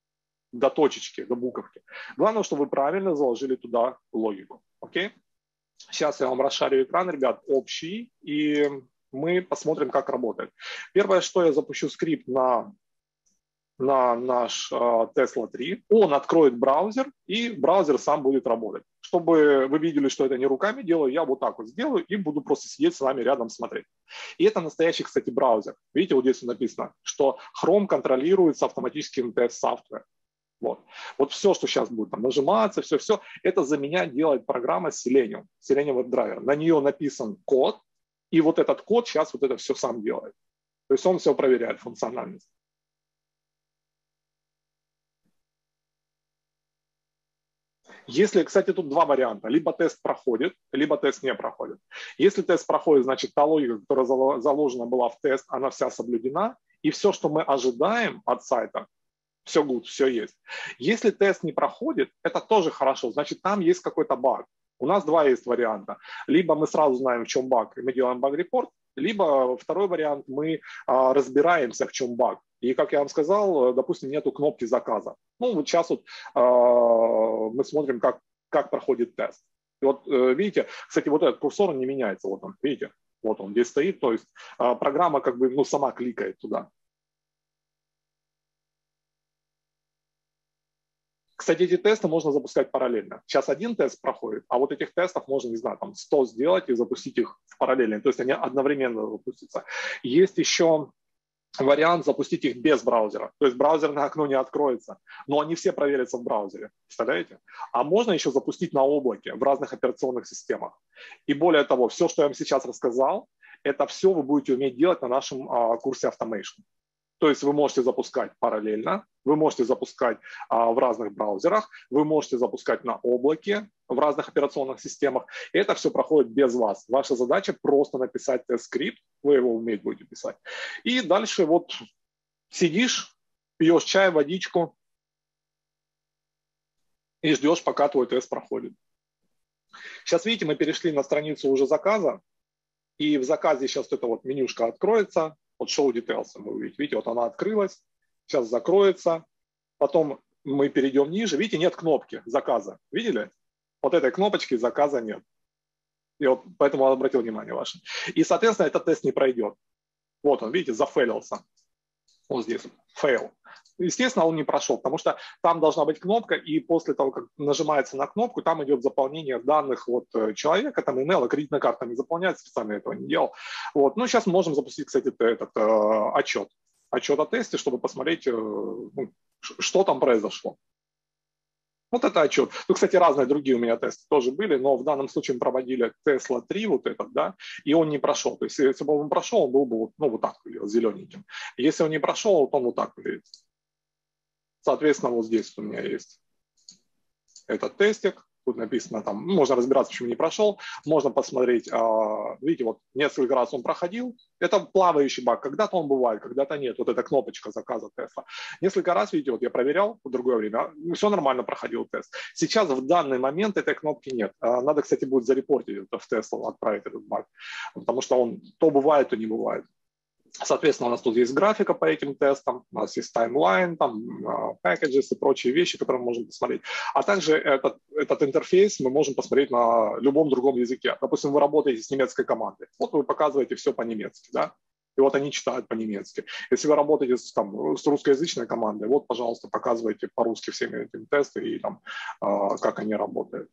до точечки, до буковки. Главное, чтобы вы правильно заложили туда логику. Окей? Сейчас я вам расшарю экран, ребят, общий, и мы посмотрим, как работает. Первое, что я запущу скрипт на на наш uh, Tesla три, он откроет браузер, и браузер сам будет работать. Чтобы вы видели, что это не руками делаю, я вот так вот сделаю и буду просто сидеть с вами рядом смотреть. И это настоящий, кстати, браузер. Видите, вот здесь написано, что Chrome контролируется автоматическим тест-софтвер. Вот. вот все, что сейчас будет там нажиматься, все-все, это за меня делает программа Selenium, Selenium WebDriver. На нее написан код, и вот этот код сейчас вот это все сам делает. То есть он все проверяет, функциональность. Если, кстати, тут два варианта. Либо тест проходит, либо тест не проходит. Если тест проходит, значит, та логика, которая заложена была в тест, она вся соблюдена. И все, что мы ожидаем от сайта, все good, все есть. Если тест не проходит, это тоже хорошо. Значит, там есть какой-то баг. У нас два есть варианта. Либо мы сразу знаем, в чем баг, и мы делаем баг-репорт, либо второй вариант, мы а, разбираемся, в чем баг. И, как я вам сказал, допустим, нету кнопки заказа. Ну, вот сейчас вот а, мы смотрим, как, как проходит тест. И вот видите, кстати, вот этот курсор он не меняется. Вот он, видите, вот он здесь стоит. То есть а, программа как бы ну, сама кликает туда. Кстати, эти тесты можно запускать параллельно. Сейчас один тест проходит, а вот этих тестов можно, не знаю, там сто сделать и запустить их в параллельно. То есть они одновременно запустятся. Есть еще вариант запустить их без браузера. То есть браузерное окно не откроется, но они все проверятся в браузере. Представляете? А можно еще запустить на облаке в разных операционных системах. И более того, все, что я вам сейчас рассказал, это все вы будете уметь делать на нашем а, курсе Automation. То есть вы можете запускать параллельно, вы можете запускать а, в разных браузерах, вы можете запускать на облаке в разных операционных системах. И это все проходит без вас. Ваша задача просто написать тест-скрипт, вы его уметь будете писать. И дальше вот сидишь, пьешь чай, водичку и ждешь, пока твой тест проходит. Сейчас, видите, мы перешли на страницу уже заказа, и в заказе сейчас вот эта вот менюшка откроется. Вот Show Details вы увидите. Видите, вот она открылась, сейчас закроется. Потом мы перейдем ниже. Видите, нет кнопки заказа. Видели? Вот этой кнопочки заказа нет. И вот поэтому я обратил внимание ваше. И, соответственно, этот тест не пройдет. Вот он, видите, зафейлился. Вот здесь, fail. Естественно, он не прошел, потому что там должна быть кнопка, и после того, как нажимается на кнопку, там идет заполнение данных вот человека, там email, кредитная карта не заполняется, специально этого не делал. Вот. Ну, сейчас мы можем запустить, кстати, этот э, отчет. Отчет о тесте, чтобы посмотреть, э, ну, что там произошло. Вот это отчет. Ну, кстати, разные другие у меня тесты тоже были, но в данном случае мы проводили Tesla три, вот этот, да, и он не прошел. То есть, если бы он прошел, он был бы, ну, вот так выглядел, зелененьким. Если он не прошел, то он вот так выглядит. Соответственно, вот здесь у меня есть этот тестик. Тут написано, там, можно разбираться, почему не прошел. Можно посмотреть, видите, вот несколько раз он проходил. Это плавающий баг. Когда-то он бывает, когда-то нет. Вот эта кнопочка заказа Tesla. Несколько раз, видите, вот я проверял в другое время. Все нормально проходил тест. Сейчас в данный момент этой кнопки нет. Надо, кстати, будет зарепортить это в Tesla, отправить этот баг. Потому что он то бывает, то не бывает. Соответственно, у нас тут есть графика по этим тестам, у нас есть таймлайн, там, packages и прочие вещи, которые мы можем посмотреть. А также этот, этот интерфейс мы можем посмотреть на любом другом языке. Допустим, вы работаете с немецкой командой. Вот вы показываете все по-немецки, да? И вот они читают по-немецки. Если вы работаете с, там, с русскоязычной командой, вот, пожалуйста, показывайте по-русски всеми этими тестами и там, как они работают.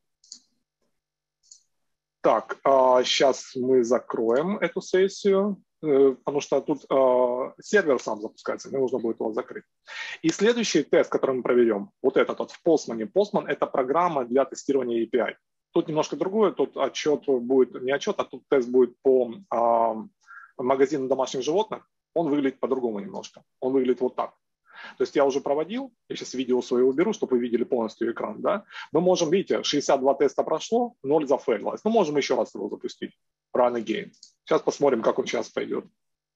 Так, сейчас мы закроем эту сессию, потому что тут э, сервер сам запускается, мне нужно будет его закрыть. И следующий тест, который мы проведем, вот этот вот в Postman. Postman – это программа для тестирования эй пи ай. Тут немножко другое, тут отчет будет, не отчет, а тут тест будет по э, магазину домашних животных. Он выглядит по-другому немножко, он выглядит вот так. То есть я уже проводил, я сейчас видео свое уберу, чтобы вы видели полностью экран. Да? Мы можем, видите, шестьдесят два теста прошло, ноль зафейлилось. Мы можем еще раз его запустить. Run again. Сейчас посмотрим, как он сейчас пойдет.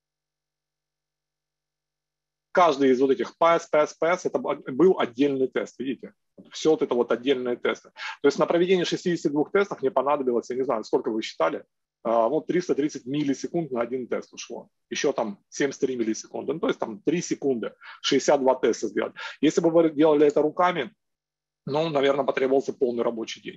Каждый из вот этих пэс, пэс, пэс, это был отдельный тест, видите? Все вот это вот отдельные тесты. То есть на проведение шестидесяти двух тестов мне понадобилось, я не знаю, сколько вы считали, вот триста тридцать миллисекунд на один тест ушло. Еще там семьдесят три миллисекунды. Ну, то есть там три секунды, шестьдесят два теста сделать. Если бы вы делали это руками, ну, наверное, потребовался полный рабочий день.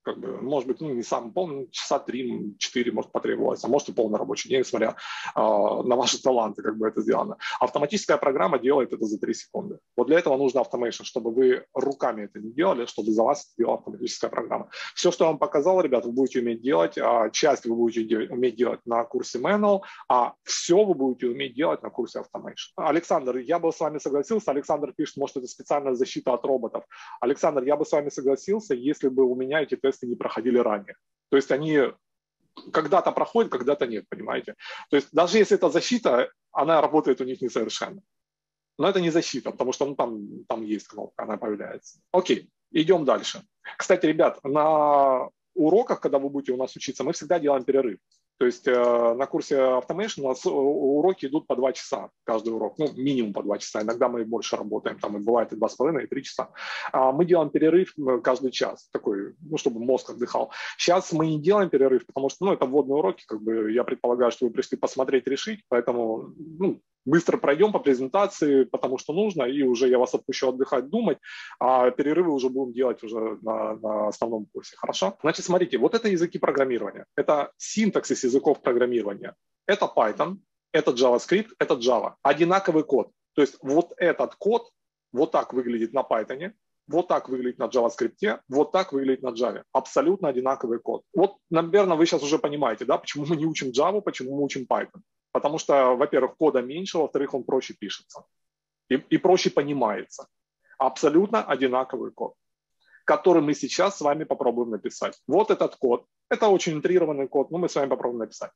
как бы, может быть, ну, не самый полный, часа три-четыре может потребоваться, а может и полный рабочий день, смотря э, на ваши таланты, как бы это сделано. Автоматическая программа делает это за три секунды. Вот для этого нужно automation, чтобы вы руками это не делали, чтобы за вас делала автоматическая программа. Все, что я вам показал, ребят, вы будете уметь делать, а часть вы будете де- уметь делать на курсе Manual, а все вы будете уметь делать на курсе automation. Александр, я бы с вами согласился. Александр пишет, может, это специальная защита от роботов. Александр, я бы с вами согласился, если бы у меня эти тесты не проходили ранее. То есть они когда-то проходят, когда-то нет, понимаете? То есть даже если это защита, она работает у них несовершенно. Но это не защита, потому что ну, там, там есть кнопка, она появляется. Окей, идем дальше. Кстати, ребят, на уроках, когда вы будете у нас учиться, мы всегда делаем перерыв. То есть э, на курсе Automation у нас уроки идут по два часа, каждый урок, ну, минимум по два часа, иногда мы больше работаем, там и бывает и два с половиной, и три часа. А мы делаем перерыв каждый час, такой, ну, чтобы мозг отдыхал. Сейчас мы не делаем перерыв, потому что, ну, это вводные уроки, как бы, я предполагаю, что вы пришли посмотреть, решить, поэтому, ну, быстро пройдем по презентации, потому что нужно, и уже я вас отпущу отдыхать, думать, а перерывы уже будем делать уже на, на основном курсе, хорошо? Значит, смотрите, вот это языки программирования, это синтаксис языков программирования, это Python, это JavaScript, это Java, одинаковый код, то есть вот этот код вот так выглядит на Python, вот так выглядит на JavaScript, вот так выглядит на Java. Абсолютно одинаковый код. Вот, наверное, вы сейчас уже понимаете, да, почему мы не учим Java, почему мы учим Python. Потому что, во-первых, кода меньше, во-вторых, он проще пишется и, и проще понимается. Абсолютно одинаковый код, который мы сейчас с вами попробуем написать. Вот этот код. Это очень интрированный код, но мы с вами попробуем написать.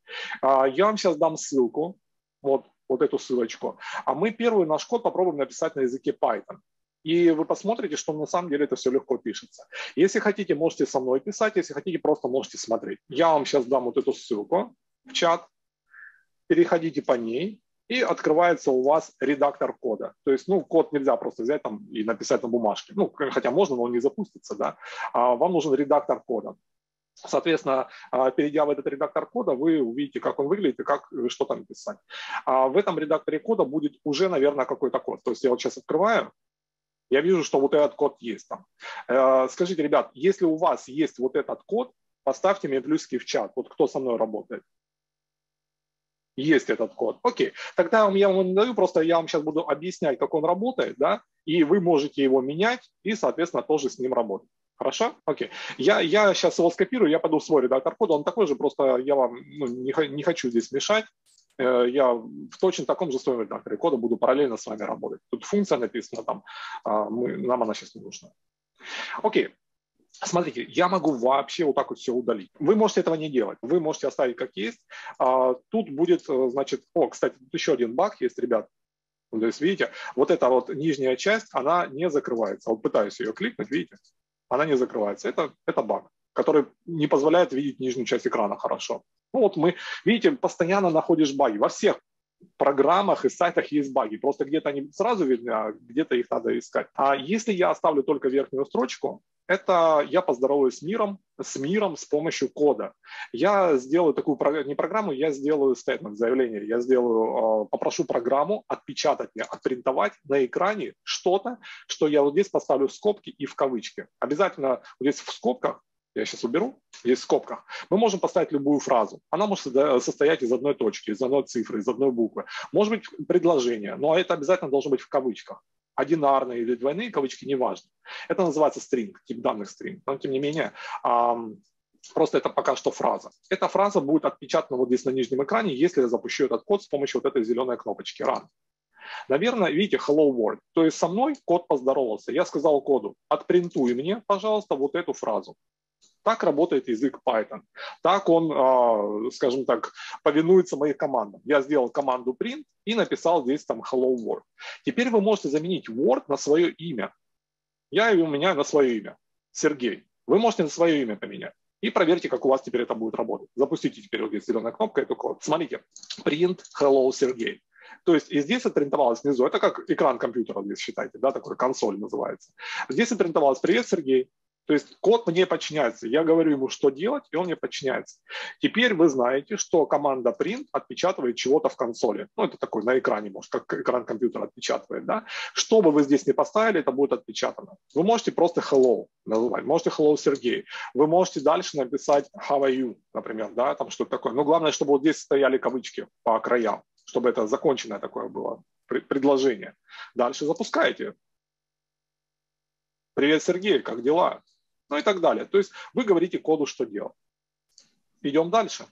Я вам сейчас дам ссылку, вот, вот эту ссылочку. А мы первый наш код попробуем написать на языке Python. И вы посмотрите, что на самом деле это все легко пишется. Если хотите, можете со мной писать, если хотите, просто можете смотреть. Я вам сейчас дам вот эту ссылку в чат. Переходите по ней, и открывается у вас редактор кода. То есть, ну, код нельзя просто взять там и написать на бумажке. Ну, хотя можно, но он не запустится, да. А вам нужен редактор кода. Соответственно, перейдя в этот редактор кода, вы увидите, как он выглядит и как что там писать. А в этом редакторе кода будет уже, наверное, какой-то код. То есть я вот сейчас открываю, я вижу, что вот этот код есть там. Скажите, ребят, если у вас есть вот этот код, поставьте мне плюсики в чат. Вот кто со мной работает. Есть этот код. Окей. Тогда я вам не даю, просто я вам сейчас буду объяснять, как он работает, да, и вы можете его менять и, соответственно, тоже с ним работать. Хорошо? Окей. Я, я сейчас его скопирую, я пойду в свой редактор кода, он такой же, просто я вам ну, не, не хочу здесь мешать. Я в точно таком же своем редакторе кода буду параллельно с вами работать. Тут функция написана там, мы, нам она сейчас не нужна. Окей. Смотрите, я могу вообще вот так вот все удалить. Вы можете этого не делать. Вы можете оставить как есть. А, тут будет, значит, о, кстати, тут еще один баг есть, ребят. То есть, видите, вот эта вот нижняя часть, она не закрывается. Вот пытаюсь ее кликнуть, видите, она не закрывается. Это, это баг, который не позволяет видеть нижнюю часть экрана хорошо. Ну вот мы, видите, постоянно находишь баги. Во всех программах и сайтах есть баги. Просто где-то они сразу видны, а где-то их надо искать. А если я оставлю только верхнюю строчку, это я поздороваюсь с миром, с миром с помощью кода. Я сделаю такую, не программу, я сделаю стейтмент, заявление. Я сделаю, попрошу программу отпечатать мне, отпринтовать на экране что-то, что я вот здесь поставлю в скобки и в кавычки. Обязательно вот здесь в скобках, я сейчас уберу, здесь в скобках, мы можем поставить любую фразу. Она может состоять из одной точки, из одной цифры, из одной буквы. Может быть предложение, но это обязательно должно быть в кавычках. Одинарные или двойные кавычки, неважно. Это называется string, тип данных string. Но тем не менее, просто это пока что фраза. Эта фраза будет отпечатана вот здесь на нижнем экране, если я запущу этот код с помощью вот этой зеленой кнопочки Run. Наверное, видите, hello world. То есть со мной код поздоровался. Я сказал коду, отпринтуй мне, пожалуйста, вот эту фразу. Так работает язык Python. Так он, скажем так, повинуется моим командам. Я сделал команду print и написал здесь там hello world. Теперь вы можете заменить word на свое имя. Я его меняю на свое имя. Сергей. Вы можете на свое имя поменять. И проверьте, как у вас теперь это будет работать. Запустите теперь вот здесь зеленая кнопка, эту код. Смотрите. Print hello Сергей. То есть и здесь отпринтовалось внизу. Это как экран компьютера здесь, считайте, да, такой консоль называется. Здесь отпринтовалось «Привет, Сергей». То есть код мне подчиняется. Я говорю ему, что делать, и он мне подчиняется. Теперь вы знаете, что команда print отпечатывает чего-то в консоли. Ну, это такой на экране, может, как экран компьютера отпечатывает. Да? Что бы вы здесь ни поставили, это будет отпечатано. Вы можете просто hello называть, можете hello Сергей. Вы можете дальше написать how are you, например, да, там что-то такое. Но главное, чтобы вот здесь стояли кавычки по краям, чтобы это законченное такое было предложение. Дальше запускаете. Привет, Сергей, как дела? Ну и так далее. То есть вы говорите коду, что делать. Идем дальше.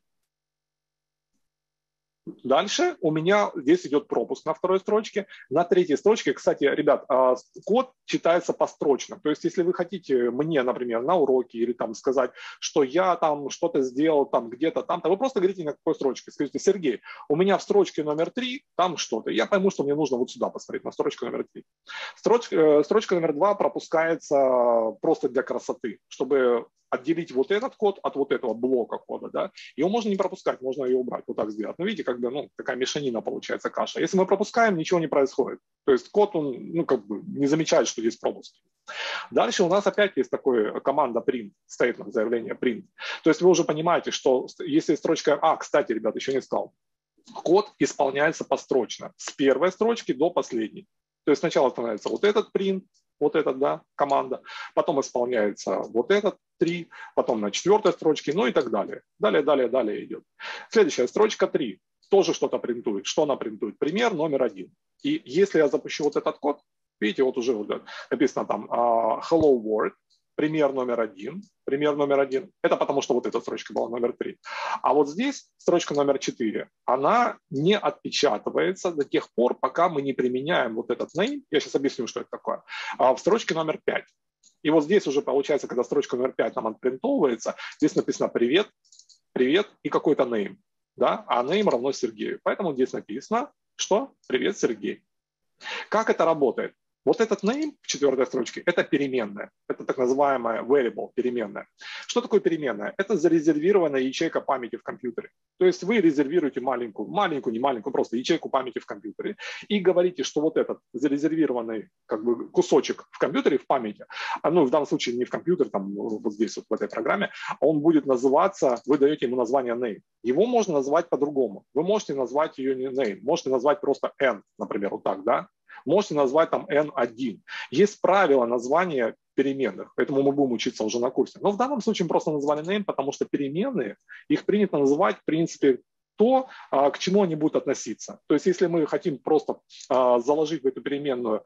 Дальше у меня здесь идет пропуск на второй строчке. На третьей строчке, кстати, ребят, код читается построчно. То есть если вы хотите мне, например, на уроке или там сказать, что я там что-то сделал там где-то там, то вы просто говорите на какой строчке. Скажите, Сергей, у меня в строчке номер три там что-то. Я пойму, что мне нужно вот сюда посмотреть, на строчку номер три. Строчка, строчка номер два пропускается просто для красоты, чтобы отделить вот этот код от вот этого блока кода, да, его можно не пропускать, можно ее убрать, вот так сделать. Но видите, как бы, ну, такая мешанина получается, каша. Если мы пропускаем, ничего не происходит. То есть код, он, ну, как бы не замечает, что здесь пропуски. Дальше у нас опять есть такой команда print, statement, заявление print. То есть вы уже понимаете, что если строчка, а, кстати, ребят, еще не сказал, код исполняется построчно, с первой строчки до последней. То есть сначала становится вот этот print, вот этот, да, команда, потом исполняется вот этот три, потом на четвертой строчке, ну и так далее. Далее, далее, далее идет. Следующая строчка три, тоже что-то принтует. Что она принтует? Пример номер один. И если я запущу вот этот код, видите, вот уже вот написано там uh, hello world, пример номер один, пример номер один. Это потому, что вот эта строчка была номер три. А вот здесь строчка номер четыре, она не отпечатывается до тех пор, пока мы не применяем вот этот name. Я сейчас объясню, что это такое. А в строчке номер пять. И вот здесь уже получается, когда строчка номер пять нам отпринтовывается, здесь написано привет, привет и какой-то name. Да? А name равно Сергею. Поэтому здесь написано, что привет, Сергей. Как это работает? Вот этот name в четвертой строчке – это переменная. Это так называемая variable, переменная. Что такое переменная? Это зарезервированная ячейка памяти в компьютере. То есть вы резервируете маленькую, маленькую, не маленькую, просто ячейку памяти в компьютере и говорите, что вот этот зарезервированный как бы, кусочек в компьютере, в памяти, ну в данном случае не в компьютере, там вот здесь вот в этой программе, он будет называться, вы даете ему название name. Его можно назвать по-другому. Вы можете назвать ее не name, можете назвать просто n, например, вот так, да? Можете назвать там эн один. Есть правила названия переменных, поэтому мы будем учиться уже на курсе. Но в данном случае мы просто назвали name, потому что переменные, их принято называть, в принципе, то, к чему они будут относиться. То есть если мы хотим просто заложить в эту переменную,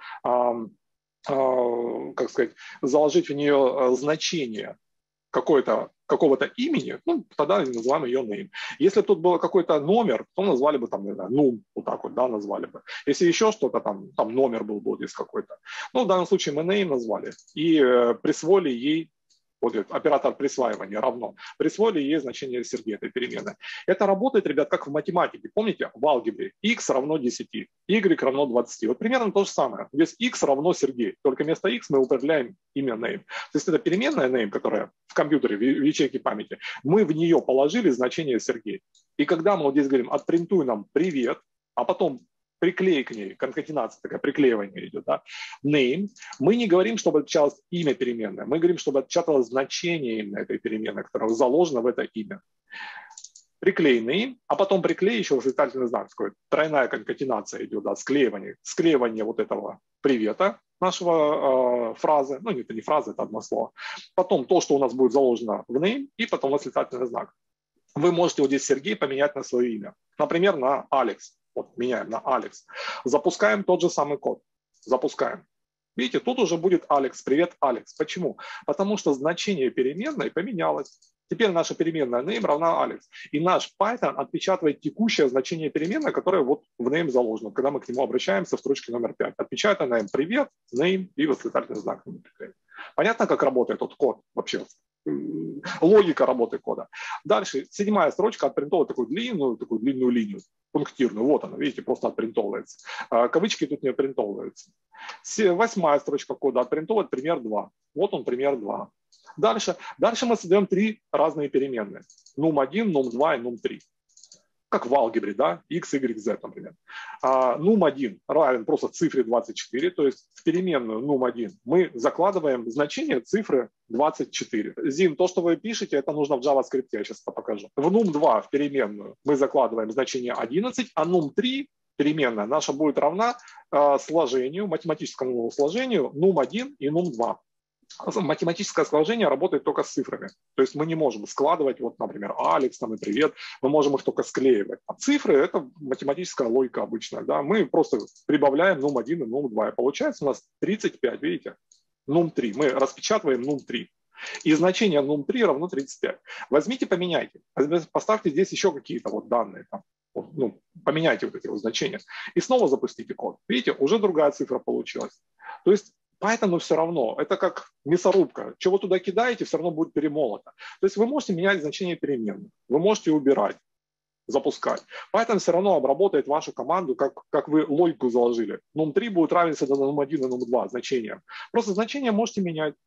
как сказать, заложить в нее значение какое-то, какого-то имени, ну, тогда называем ее name. Если тут был какой-то номер, то назвали бы там, не знаю, num, вот так вот, да, назвали бы. Если еще что-то там, там номер был бы здесь какой-то. Ну, в данном случае мы name назвали и э, присвоили ей, вот этот оператор присваивания равно, присвоили ей значение Сергея, этой переменной. Это работает, ребят, как в математике. Помните, в алгебре x равно десяти, y равно двадцати. Вот примерно то же самое. Здесь x равно Сергей, только вместо x мы употребляем имя name. То есть это переменная name, которая в компьютере, в ячейке памяти, мы в нее положили значение Сергей. И когда мы вот здесь говорим, отпринтуй нам привет, а потом приклей к ней, конкатенация такая, приклеивание идет, да, name, мы не говорим, чтобы отпечаталось имя переменной, мы говорим, чтобы отпечаталось значение именно этой переменной, которая заложена в это имя. Приклей name, а потом приклей еще восклицательный знак, такой, тройная конкатенация идет, да, склеивание, склеивание вот этого привета нашего э, фразы, ну это не фраза, это одно слово, потом то, что у нас будет заложено в name, и потом восклицательный знак. Вы можете вот здесь Сергей поменять на свое имя, например, на Алекс. Вот, меняем на Алекс. Запускаем тот же самый код. Запускаем. Видите, тут уже будет Алекс. Привет, Алекс. Почему? Потому что значение переменной поменялось. Теперь наша переменная name равна Алекс. И наш Python отпечатывает текущее значение переменной, которое вот в name заложено, когда мы к нему обращаемся в строчке номер пять. Отпечатаем привет, name и восклицательный знак. Понятно, как работает этот код вообще? Логика работы кода. Дальше, седьмая строчка отпринтовывает такую длинную, такую длинную линию, пунктирную. Вот она, видите, просто отпринтовывается. Кавычки тут не отпринтовываются. Восьмая строчка кода отпринтовывает пример два. Вот он, пример два. Дальше, дальше мы создаем три разные переменные. нум один, нум два и нум три. как в алгебре, да, x, y, z, например. А нум один равен просто цифре двадцать четыре, то есть в переменную нум один мы закладываем значение цифры двадцать четыре. Зин, то, что вы пишете, это нужно в JavaScript, я сейчас это покажу. В нум два в переменную мы закладываем значение одиннадцать, а нум три переменная наша будет равна э, сложению, математическому сложению нум один и нум два. Математическое сложение работает только с цифрами. То есть мы не можем складывать, вот, например, Алекс там и привет, мы можем их только склеивать. А цифры – это математическая логика обычная. Да? Мы просто прибавляем нум один и нум два. И получается у нас тридцать пять, видите? нум три. Мы распечатываем нум три. И значение нум три равно тридцать пять. Возьмите, поменяйте. Поставьте здесь еще какие-то вот данные. Там. Ну, поменяйте вот эти вот значения. И снова запустите код. Видите, уже другая цифра получилась. То есть Python все равно, это как мясорубка. Чего туда кидаете, все равно будет перемолото. То есть вы можете менять значение переменных, вы можете убирать, запускать. Python все равно обработает вашу команду, как, как вы логику заложили. нум три будет равенство на нум один и нум два значениям. Просто значения можете менять.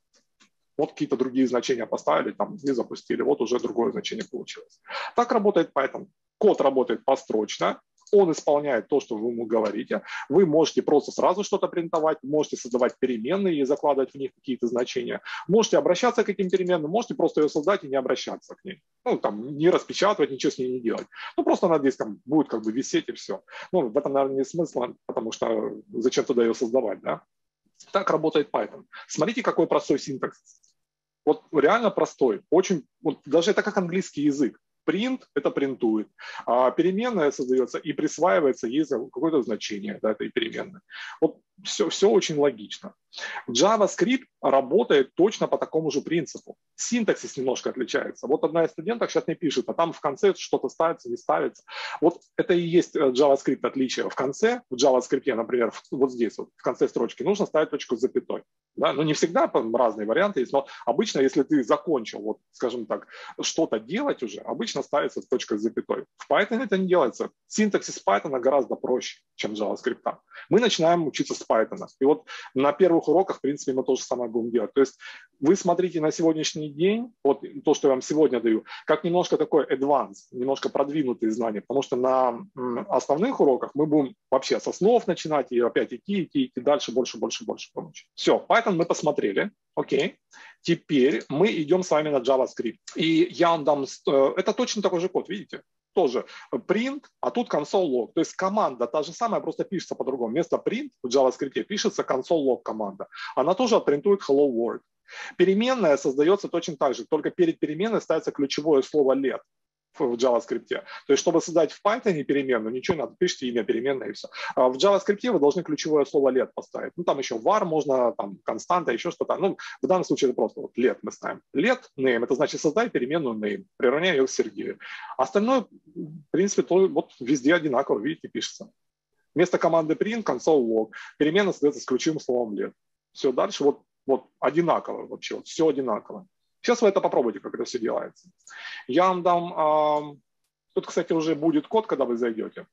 Вот какие-то другие значения поставили там и запустили. Вот уже другое значение получилось. Так работает Python. Код работает построчно. Он исполняет то, что вы ему говорите. Вы можете просто сразу что-то принтовать, можете создавать переменные и закладывать в них какие-то значения. Можете обращаться к этим переменным, можете просто ее создать и не обращаться к ней. Ну, там, не распечатывать, ничего с ней не делать. Ну, просто она здесь там будет как бы висеть и все. Ну, в этом, наверное, нет смысла, потому что зачем туда ее создавать, да? Так работает Python. Смотрите, какой простой синтаксис. Вот реально простой. Очень, вот даже это как английский язык. Print – это принтует, а переменная создается и присваивается ей какое-то значение, да, этой переменной. Вот все, все очень логично. JavaScript работает точно по такому же принципу. Синтаксис немножко отличается. Вот одна из студенток сейчас мне пишет, а там в конце что-то ставится, не ставится. Вот это и есть JavaScript отличие. В конце, в JavaScript, например, вот здесь, вот, в конце строчки, нужно ставить точку с запятой. Да? Но не всегда, разные варианты есть, но обычно, если ты закончил, вот, скажем так, что-то делать уже, обычно ставится точка с запятой. В Python это не делается. Синтаксис Python гораздо проще, чем JavaScript. Мы начинаем учиться с Python. И вот на первых уроках, в принципе, мы то же самое будем делать. То есть вы смотрите на сегодняшний день, вот то, что я вам сегодня даю, как немножко такой advanced, немножко продвинутые знания, потому что на основных уроках мы будем вообще с основ начинать и опять идти, идти, идти дальше, больше, больше, больше помочь. Все, Python мы посмотрели, окей. Теперь мы идем с вами на JavaScript. И я вам дам, это точно такой же код, видите? Тоже print, а тут console log. То есть команда та же самая, просто пишется по-другому. Вместо print в JavaScript пишется console log команда. Она тоже отпринтует hello world. Переменная создается точно так же, только перед переменной ставится ключевое слово let в JavaScript. То есть, чтобы создать в Python переменную, ничего не надо, пишите имя переменной и все. А в JavaScript вы должны ключевое слово let поставить. Ну, там еще var можно, там, константа, еще что-то. Ну, в данном случае это просто вот let мы ставим. Let name, это значит создай переменную name, приравняй ее к Сергею. Остальное, в принципе, то, вот везде одинаково, видите, пишется. Вместо команды print, console log, переменная создается с ключевым словом let. Все, дальше вот, вот одинаково вообще, вот, все одинаково. Сейчас вы это попробуйте, как это все делается. Я вам дам... Э, тут, кстати, уже будет код, когда вы зайдете.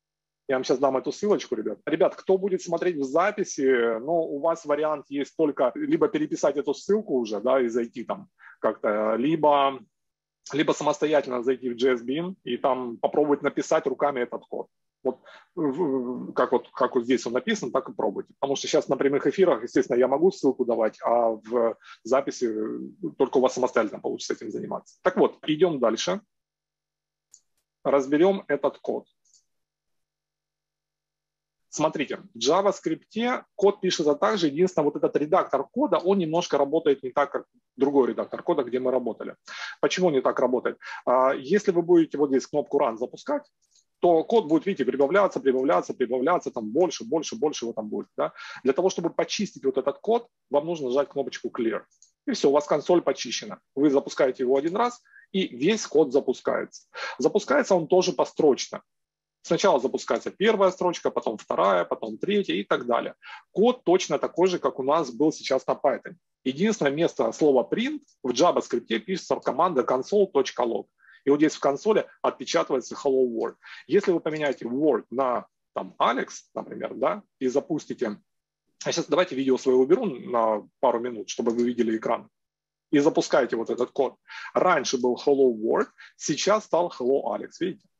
Я вам сейчас дам эту ссылочку, ребят. Ребят, кто будет смотреть в записи, ну, у вас вариант есть только либо переписать эту ссылку уже, да, и зайти там как-то, либо, либо самостоятельно зайти в джей эс бин и там попробовать написать руками этот код. Вот как, вот как вот здесь он написан, так и пробуйте. Потому что сейчас на прямых эфирах, естественно, я могу ссылку давать, а в записи только у вас самостоятельно получится этим заниматься. Так вот, идем дальше. Разберем этот код. Смотрите, в JavaScript код пишется так же, единственное, вот этот редактор кода, он немножко работает не так, как другой редактор кода, где мы работали. Почему не так работает? Если вы будете вот здесь кнопку Run запускать, то код будет, видите, прибавляться, прибавляться, прибавляться, там больше, больше, больше его там будет. Да? Для того, чтобы почистить вот этот код, вам нужно нажать кнопочку Clear. И все, у вас консоль почищена. Вы запускаете его один раз, и весь код запускается. Запускается он тоже построчно. Сначала запускается первая строчка, потом вторая, потом третья и так далее. Код точно такой же, как у нас был сейчас на Python. Единственное, вместо слова print в JavaScript пишется команда console.log. И вот здесь в консоли отпечатывается hello world. Если вы поменяете world на там, Alex, например, да, и запустите... А сейчас давайте видео свое уберу на пару минут, чтобы вы видели экран. И запускаете вот этот код. Раньше был hello world, сейчас стал hello Alex, видите?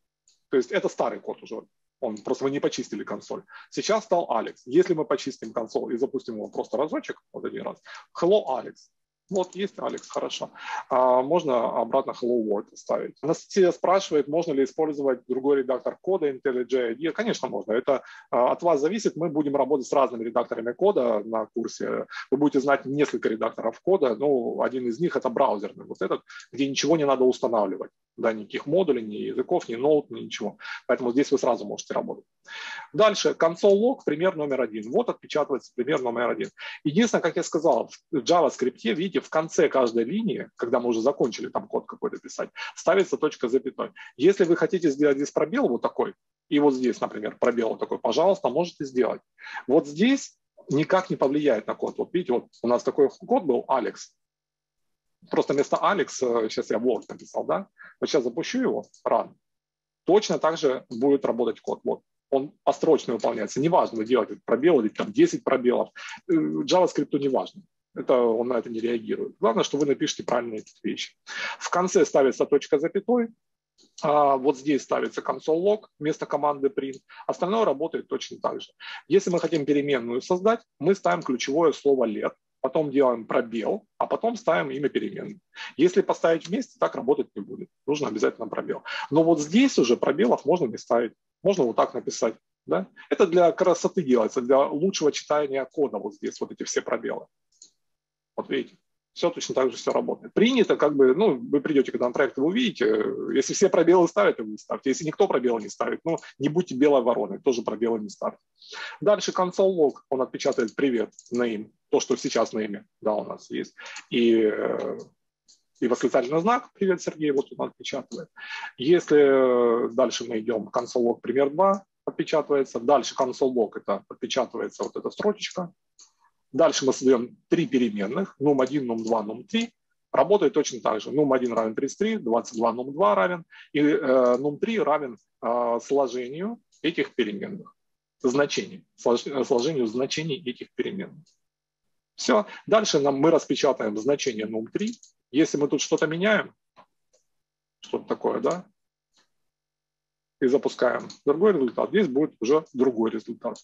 То есть это старый код уже. Он, просто вы не почистили консоль. Сейчас стал Алекс. Если мы почистим консоль и запустим его просто разочек, вот один раз, hello, Алекс. Вот есть Алекс, хорошо. А, можно обратно hello world ставить. Анастасия спрашивает, можно ли использовать другой редактор кода IntelliJ. Конечно, можно. Это а, от вас зависит. Мы будем работать с разными редакторами кода на курсе. Вы будете знать несколько редакторов кода. Ну, один из них это браузерный, вот этот, где ничего не надо устанавливать. Да, никаких модулей, ни языков, ни ноут, ни ничего. Поэтому здесь вы сразу можете работать. Дальше, console.log, пример номер один. Вот отпечатывается пример номер один. Единственное, как я сказал, в JavaScript, видите, в конце каждой линии, когда мы уже закончили там код какой-то писать, ставится точка запятой. Если вы хотите сделать здесь пробел вот такой, и вот здесь, например, пробел вот такой, пожалуйста, можете сделать. Вот здесь никак не повлияет на код. Вот видите, вот у нас такой код был, Алекс. Просто вместо Алекс, сейчас я Word написал, да? Вот сейчас запущу его, run. Точно так же будет работать код. Вот. Он построчно выполняется. Неважно, вы делаете пробел или там десять пробелов. JavaScript не важно. Это, он на это не реагирует. Главное, что вы напишите правильные вещи. В конце ставится точка запятой. А вот здесь ставится console.log вместо команды print. Остальное работает точно так же. Если мы хотим переменную создать, мы ставим ключевое слово let. Потом делаем пробел, а потом ставим имя переменной. Если поставить вместе, так работать не будет. Нужно обязательно пробел. Но вот здесь уже пробелов можно не ставить. Можно вот так написать. Да? Это для красоты делается, для лучшего читания кода. Вот здесь вот эти все пробелы. Вот видите, все точно так же все работает. Принято, как бы, ну, вы придете когда на проект, вы увидите, если все пробелы ставят, вы ставьте. Если никто пробелы не ставит, ну, не будьте белой вороной, тоже пробелы не ставьте. Дальше console.log, он отпечатает привет, name, то, что сейчас на имя, да, у нас есть. И, и восклицательный знак, привет, Сергей, вот он отпечатывает. Если дальше мы идем, console.log пример два отпечатывается, дальше console.log, это отпечатывается вот эта строчечка. Дальше мы создаем три переменных, нум один, нум два, нум три. Работает точно так же. нум один равен тридцать три, двадцать два нум два равен, и э, нум три равен э, сложению этих переменных, значений, сложению значений этих переменных. Все. Дальше нам, мы распечатаем значение нум три. Если мы тут что-то меняем, что-то такое, да, и запускаем другой результат, здесь будет уже другой результат.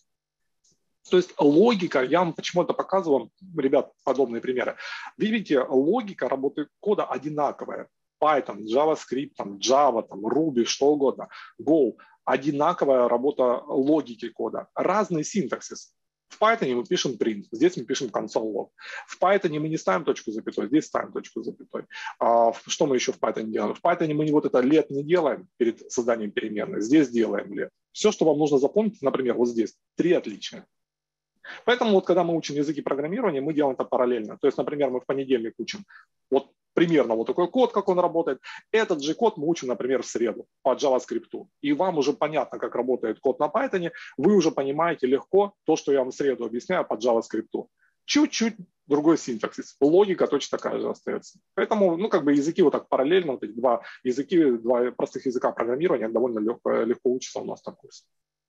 То есть логика, я вам почему это показываю, ребят, подобные примеры. Видите, логика работы кода одинаковая. Python, JavaScript, там, Java, там, Ruby, что угодно, Go. Одинаковая работа логики кода. Разный синтаксис. В Python мы пишем print, здесь мы пишем console.log. В Python мы не ставим точку запятой, здесь ставим точку запятой. А что мы еще в Python делаем? В Python мы вот это let не делаем перед созданием переменной, здесь делаем let. Все, что вам нужно запомнить, например, вот здесь, три отличия. Поэтому вот когда мы учим языки программирования, мы делаем это параллельно. То есть, например, мы в понедельник учим вот примерно вот такой код, как он работает. Этот же код мы учим, например, в среду по JavaScript. И вам уже понятно, как работает код на Python. Вы уже понимаете легко то, что я вам в среду объясняю по JavaScript. Чуть-чуть другой синтаксис. Логика точно такая же остается. Поэтому, ну, как бы языки вот так параллельно, вот эти два языки, два простых языка программирования довольно легко, легко учатся у нас на курсе.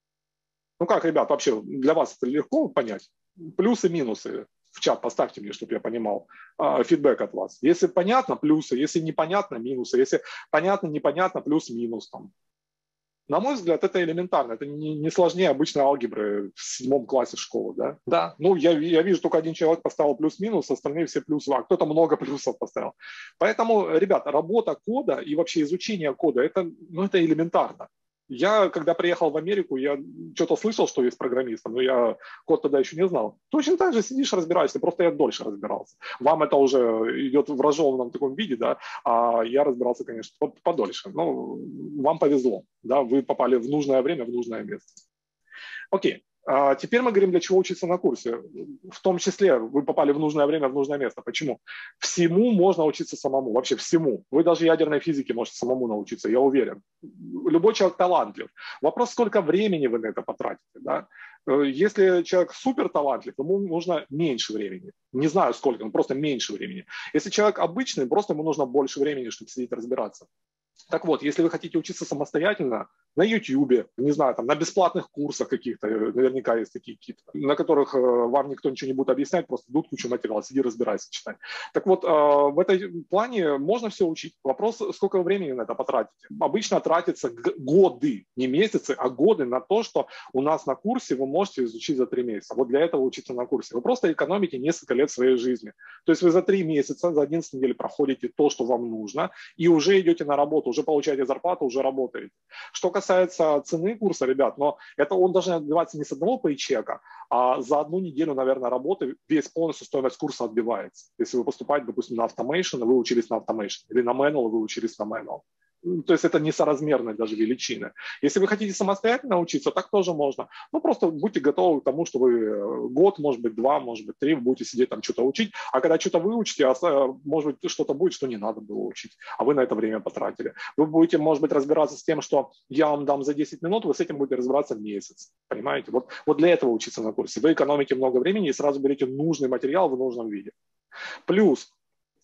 Ну как, ребят, вообще для вас это легко понять? Плюсы, минусы в чат поставьте мне, чтобы я понимал э, фидбэк от вас. Если понятно, плюсы, если непонятно, минусы, если понятно, непонятно, плюс-минус. Там. На мой взгляд, это элементарно, это не, не сложнее обычной алгебры в седьмом классе школы. Да? Да. Ну, я, я вижу, только один человек поставил плюс-минус, остальные все плюс, а кто-то много плюсов поставил. Поэтому, ребят, работа кода и вообще изучение кода, это, ну, это элементарно. Я, когда приехал в Америку, я что-то слышал, что есть программисты, но я код тогда еще не знал. Точно так же сидишь, разбираешься, просто я дольше разбирался. Вам это уже идет в разжеванном таком виде, да, а я разбирался, конечно, подольше. Но вам повезло, да, вы попали в нужное время, в нужное место. Окей. А теперь мы говорим, для чего учиться на курсе. В том числе вы попали в нужное время, в нужное место. Почему? Всему можно учиться самому, вообще всему. Вы даже ядерной физике можете самому научиться, я уверен. Любой человек талантлив. Вопрос, сколько времени вы на это потратите. Да? Если человек супер талантлив, ему нужно меньше времени. Не знаю сколько, но просто меньше времени. Если человек обычный, просто ему нужно больше времени, чтобы сидеть разбираться. Так вот, если вы хотите учиться самостоятельно, на YouTube, не знаю, там, на бесплатных курсах каких-то, наверняка есть такие какие-то, на которых э, вам никто ничего не будет объяснять, просто дадут кучу материала, сиди, разбирайся, читай. Так вот, э, в этой плане можно все учить. Вопрос, сколько времени на это потратите. Обычно тратятся годы, не месяцы, а годы на то, что у нас на курсе вы можете изучить за три месяца. Вот для этого учиться на курсе. Вы просто экономите несколько лет своей жизни. То есть вы за три месяца, за одиннадцать недель проходите то, что вам нужно, и уже идете на работу, уже получаете зарплату, уже работаете. Что касается цены курса, ребят, но это он должен отбиваться не с одного пейчека, а за одну неделю, наверное, работы весь полностью стоимость курса отбивается. Если вы поступаете, допустим, на Automation, вы учились на Automation, или на Manual, вы учились на Manual. То есть это несоразмерные даже величины. Если вы хотите самостоятельно учиться, так тоже можно. Ну, просто будьте готовы к тому, что вы год, может быть, два, может быть, три, вы будете сидеть там что-то учить. А когда что-то выучите, может быть, что-то будет, что не надо было учить, а вы на это время потратили. Вы будете, может быть, разбираться с тем, что я вам дам за десять минут, вы с этим будете разбираться месяц. Понимаете? Вот, вот для этого учиться на курсе. Вы экономите много времени и сразу берете нужный материал в нужном виде. Плюс,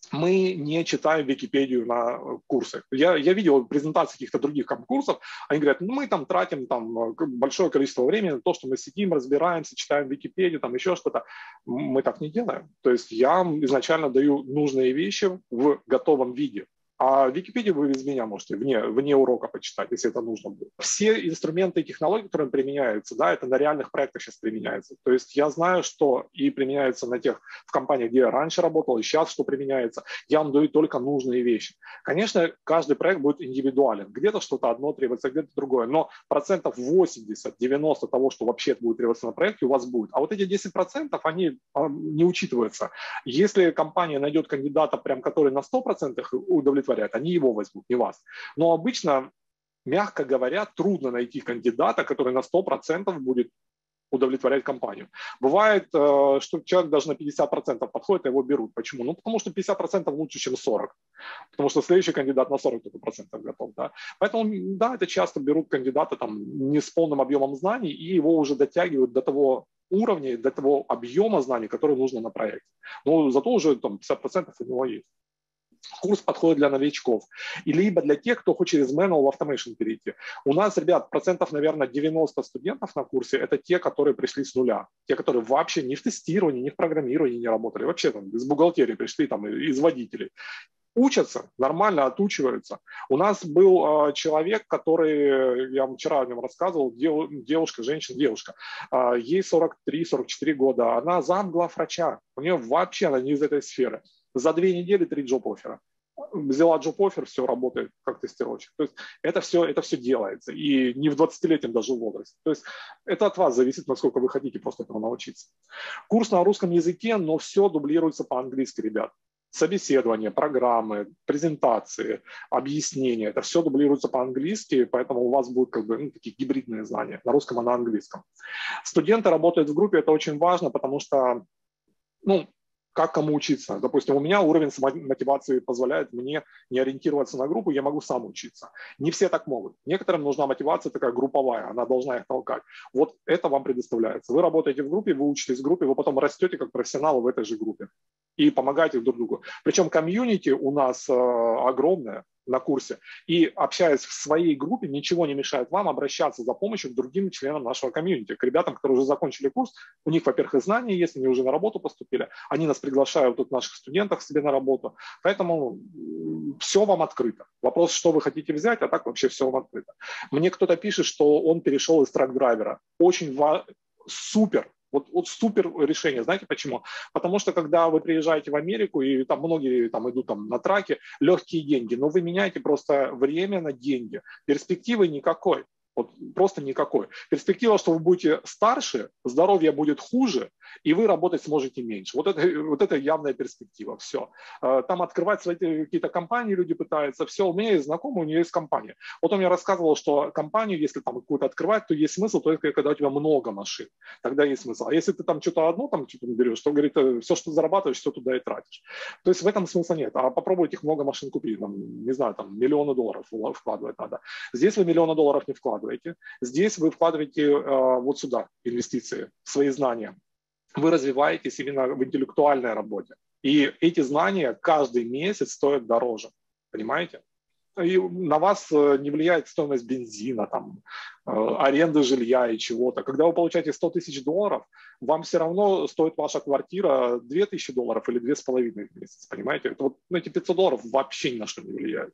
мы не читаем Википедию на курсы. Я, я видел презентации каких-то других курсов, они говорят, ну мы там тратим там, большое количество времени на то, что мы сидим, разбираемся, читаем Википедию, там еще что-то. Мы так не делаем. То есть я изначально даю нужные вещи в готовом виде. А Википедию вы без меня можете вне, вне урока почитать, если это нужно будет. Все инструменты и технологии, которые применяются, да, это на реальных проектах сейчас применяется. То есть я знаю, что и применяется на тех, в компаниях, где я раньше работал, и сейчас что применяется. Я вам даю только нужные вещи. Конечно, каждый проект будет индивидуален. Где-то что-то одно требуется, где-то другое. Но процентов восемьдесят-девяносто того, что вообще будет требоваться на проекте, у вас будет. А вот эти десять процентов, они не учитываются. Если компания найдет кандидата, прям, который на сто процентов удовлетворяет, они его возьмут, не вас. Но обычно, мягко говоря, трудно найти кандидата, который на сто процентов будет удовлетворять компанию. Бывает, что человек даже на пятьдесят процентов подходит, а его берут. Почему? Ну, потому что пятьдесят процентов лучше, чем сорок процентов. Потому что следующий кандидат на сорок процентов готов. Да? Поэтому, да, это часто берут кандидата там, не с полным объемом знаний, и его уже дотягивают до того уровня, до того объема знаний, который нужно на проекте. Но зато уже там, пятьдесят процентов у него есть. Курс подходит для новичков, и либо для тех, кто хочет из Manual в Automation перейти. У нас, ребят, процентов, наверное, девяносто студентов на курсе – это те, которые пришли с нуля. Те, которые вообще ни в тестировании, ни в программировании не работали. Вообще там из бухгалтерии пришли, там, из водителей. Учатся, нормально отучиваются. У нас был э, человек, который, я вам вчера о нем рассказывал, дев, девушка, женщина, девушка, э, ей сорок три - сорок четыре года, она замглавврача, у нее вообще она не из этой сферы. За две недели три джоб-оффера. Взяла джоб-оффер, все работает как тестировщик. То есть это все, это все делается. И не в двадцатилетнем даже возрасте. То есть это от вас зависит, насколько вы хотите просто этому научиться. Курс на русском языке, но все дублируется по-английски, ребят. Собеседование, программы, презентации, объяснения. Это все дублируется по-английски, поэтому у вас будут как бы, ну, такие гибридные знания на русском и на английском. Студенты работают в группе, это очень важно, потому что, ну, как кому учиться. Допустим, у меня уровень мотивации позволяет мне не ориентироваться на группу, я могу сам учиться. Не все так могут. Некоторым нужна мотивация такая групповая, она должна их толкать. Вот это вам предоставляется. Вы работаете в группе, вы учитесь в группе, вы потом растете как профессионалы в этой же группе и помогаете друг другу. Причем комьюнити у нас э, огромное на курсе. И общаясь в своей группе, ничего не мешает вам обращаться за помощью к другим членам нашего комьюнити, к ребятам, которые уже закончили курс. У них, во-первых, и знания есть, они уже на работу поступили. Они нас приглашают, тут наших студентов себе на работу. Поэтому все вам открыто. Вопрос, что вы хотите взять, а так вообще все вам открыто. Мне кто-то пишет, что он перешел из трак-драйвера. Очень ва- супер. Вот, вот супер решение. Знаете почему? Потому что когда вы приезжаете в Америку, и там многие там, идут там, на траке, легкие деньги, но вы меняете просто время на деньги. Перспективы никакой. Вот просто никакой. Перспектива, что вы будете старше, здоровье будет хуже, и вы работать сможете меньше. Вот это, вот это явная перспектива. Все. Там открывать свои какие-то компании люди пытаются. Все, у меня есть знакомый, у нее есть компания. Вот он мне рассказывал, что компанию, если там какую-то открывать, то есть смысл только когда у тебя много машин. Тогда есть смысл. А если ты там что-то одно там что-то берешь, то, говорит, все, что зарабатываешь, все туда и тратишь. То есть в этом смысла нет. А попробуйте их много машин купить. Там, не знаю, там миллионы долларов вкладывать надо. Здесь вы миллионы долларов не вкладываете. Здесь вы вкладываете э, вот сюда инвестиции, свои знания. Вы развиваетесь именно в интеллектуальной работе. И эти знания каждый месяц стоят дороже. Понимаете? и на вас не влияет стоимость бензина, там, аренды жилья и чего-то. Когда вы получаете сто тысяч долларов, вам все равно стоит ваша квартира две тысячи долларов или две с половиной в месяц, понимаете? Это вот, ну, эти пятьсот долларов вообще ни на что не влияют.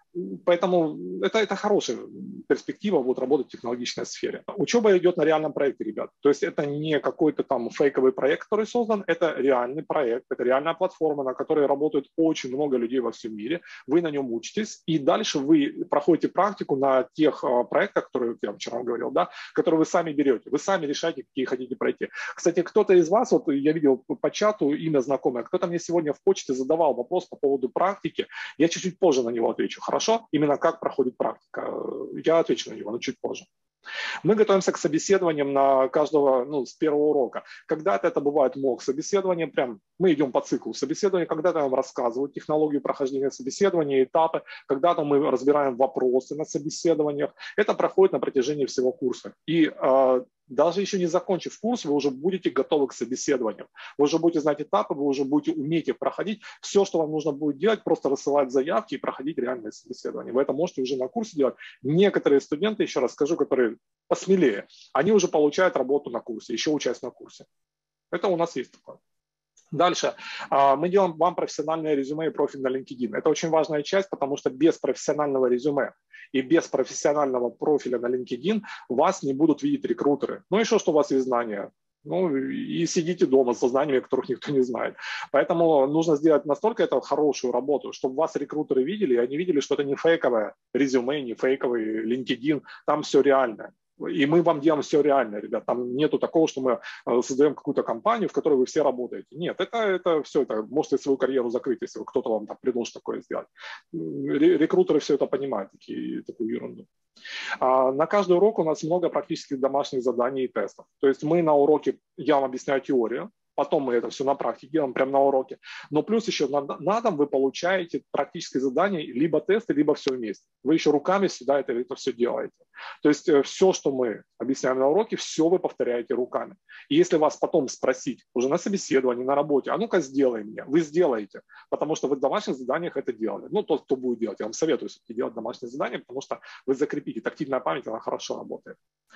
Поэтому это, это хорошая перспектива вот, работать в технологичной сфере. Учеба идет на реальном проекте, ребят. То есть это не какой-то там фейковый проект, который создан, это реальный проект, это реальная платформа, на которой работает очень много людей во всем мире. Вы на нем учитесь, и дальше вы проходите практику на тех а, проектах, которые я вчера говорил, да, которые вы сами берете. Вы сами решаете, какие хотите пройти. Кстати, кто-то из вас, вот я видел по чату имя знакомое, кто-то мне сегодня в почте задавал вопрос по поводу практики. Я чуть-чуть позже на него отвечу. Хорошо? Именно как проходит практика. Я отвечу на него, но чуть позже. Мы готовимся к собеседованиям на каждого, ну, с первого урока. Когда-то это бывает мок собеседования, прям мы идем по циклу собеседования, когда-то нам рассказывают технологию прохождения собеседования, этапы, когда-то мы разбираем вопросы на собеседованиях. Это проходит на протяжении всего курса. И э, даже еще не закончив курс, вы уже будете готовы к собеседованию. Вы уже будете знать этапы, вы уже будете уметь их проходить. Все, что вам нужно будет делать, просто рассылать заявки и проходить реальные собеседования. Вы это можете уже на курсе делать. Некоторые студенты, еще раз скажу, которые посмелее, они уже получают работу на курсе, еще участь на курсе. Это у нас есть такое. Дальше. Мы делаем вам профессиональное резюме и профиль на LinkedIn. Это очень важная часть, потому что без профессионального резюме и без профессионального профиля на LinkedIn вас не будут видеть рекрутеры. Ну и что, что у вас есть знания? Ну и сидите дома со знаниями, которых никто не знает. Поэтому нужно сделать настолько это хорошую работу, чтобы вас рекрутеры видели, и они видели, что это не фейковое резюме, не фейковый LinkedIn, там все реально. И мы вам делаем все реально, ребят. Там нету такого, что мы создаем какую-то компанию, в которой вы все работаете. Нет, это, это все, это можете свою карьеру закрыть, если кто-то вам там предложит такое сделать. Рекрутеры все это понимают, такие, такую ерунду. А на каждый урок у нас много практических домашних заданий и тестов. То есть мы на уроке, я вам объясняю теорию, потом мы это все на практике делаем, прямо на уроке. Но плюс еще на, на дом вы получаете практические задания, либо тесты, либо все вместе. Вы еще руками всегда это, это все делаете. То есть все, что мы объясняем на уроке, все вы повторяете руками. И если вас потом спросить уже на собеседовании, на работе, а ну-ка сделай мне, вы сделаете, потому что вы в домашних заданиях это делали. Ну, тот, кто будет делать, я вам советую все-таки делать домашние задания, потому что вы закрепите. Тактильная память, она хорошо работает.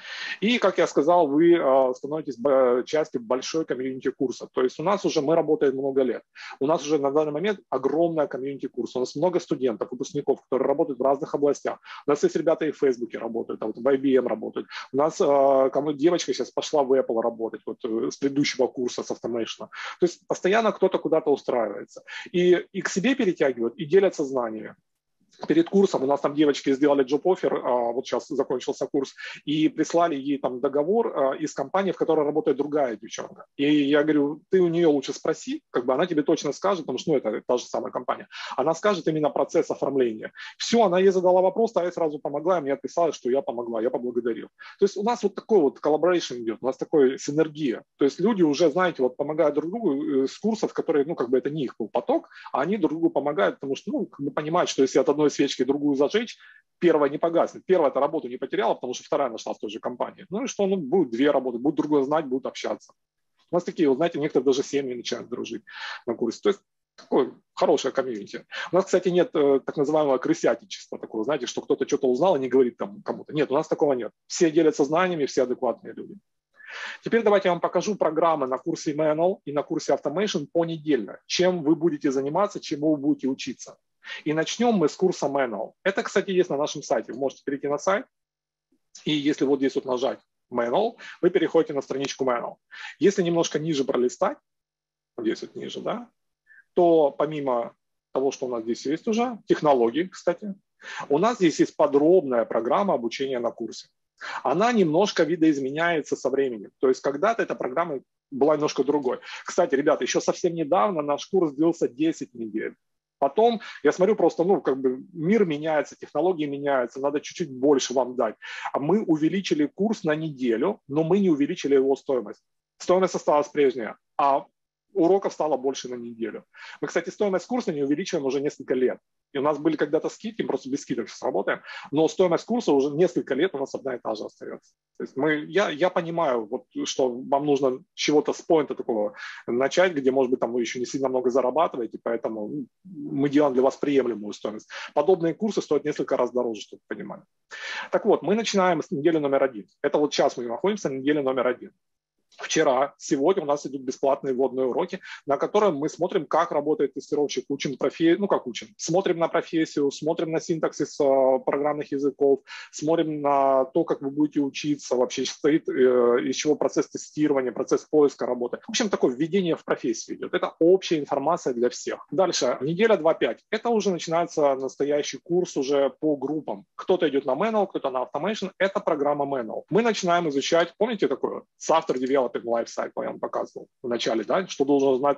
И, как я сказал, вы э, становитесь частью большой комьюнити курса. То есть у нас уже, мы работаем много лет. У нас уже на данный момент огромная комьюнити курса. У нас много студентов, выпускников, которые работают в разных областях. У нас есть ребята и в Фейсбуке работают, а вот в ай би эм работают. У нас э, кому девочка сейчас пошла в Apple работать, вот э, с предыдущего курса, с Automation. То есть постоянно кто-то куда-то устраивается. И, и к себе перетягивают, и делятся знаниями. Перед курсом у нас там девочки сделали job-offer, вот сейчас закончился курс, и прислали ей там договор из компании, в которой работает другая девчонка. И я говорю, ты у нее лучше спроси, как бы она тебе точно скажет, потому что ну, это та же самая компания. Она скажет именно процесс оформления. Все, она ей задала вопрос, а я сразу помогла, и мне отписала, что я помогла, я поблагодарил. То есть у нас вот такой вот collaboration идет, у нас такой синергия. То есть люди уже, знаете, вот помогают друг другу с курсов, которые, ну, как бы это не их был поток, а они друг другу помогают, потому что, ну, как бы понимают, что если от одной свечки другую зажечь, первая не погаснет. Первая эту работу не потеряла, потому что вторая нашла в той же компании. Ну и что, ну, будет две работы, будет другое знать, будут общаться. У нас такие, вот, знаете, некоторые даже семьи начинают дружить на курсе. То есть такое хорошее комьюнити. У нас, кстати, нет э, так называемого крысятничества, такого, знаете, что кто-то что-то узнал и не говорит там кому-то. Нет, у нас такого нет. Все делятся знаниями, все адекватные люди. Теперь давайте я вам покажу программы на курсе Manual и на курсе Automation понедельно. Чем вы будете заниматься, чему вы будете учиться. И начнем мы с курса Manual. Это, кстати, есть на нашем сайте. Вы можете перейти на сайт, и если вот здесь вот нажать Manual, вы переходите на страничку Manual. Если немножко ниже пролистать, вот здесь вот ниже, да, то помимо того, что у нас здесь есть уже, технологии, кстати, у нас здесь есть подробная программа обучения на курсе. Она немножко видоизменяется со временем. То есть когда-то эта программа была немножко другой. Кстати, ребята, еще совсем недавно наш курс длился десять недель. Потом, я смотрю, просто, ну, как бы мир меняется, технологии меняются, надо чуть-чуть больше вам дать. А мы увеличили курс на неделю, но мы не увеличили его стоимость. Стоимость осталась прежняя, а уроков стало больше на неделю. Мы, кстати, стоимость курса не увеличиваем уже несколько лет. И у нас были когда-то скидки, мы просто без скидок сейчас работаем, но стоимость курса уже несколько лет у нас одна и та же остается. То есть мы, я, я понимаю, вот, что вам нужно с чего-то с поинта такого начать, где, может быть, там вы еще не сильно много зарабатываете, поэтому мы делаем для вас приемлемую стоимость. Подобные курсы стоят несколько раз дороже, чтобы вы понимали. Так вот, мы начинаем с недели номер один. Это вот сейчас мы находимся на неделе номер один. Вчера, сегодня у нас идут бесплатные вводные уроки, на которых мы смотрим, как работает тестировщик, учим профессию, ну как учим, смотрим на профессию, смотрим на синтаксис э, программных языков, смотрим на то, как вы будете учиться, вообще стоит, э, из чего процесс тестирования, процесс поиска работы. В общем, такое введение в профессию идет. Это общая информация для всех. Дальше, неделя два-пять. Это уже начинается настоящий курс уже по группам. Кто-то идет на Manual, кто-то на Automation. Это программа Manual. Мы начинаем изучать, помните такое? Software Development Life Cycle я вам показывал в начале, да, что должен знать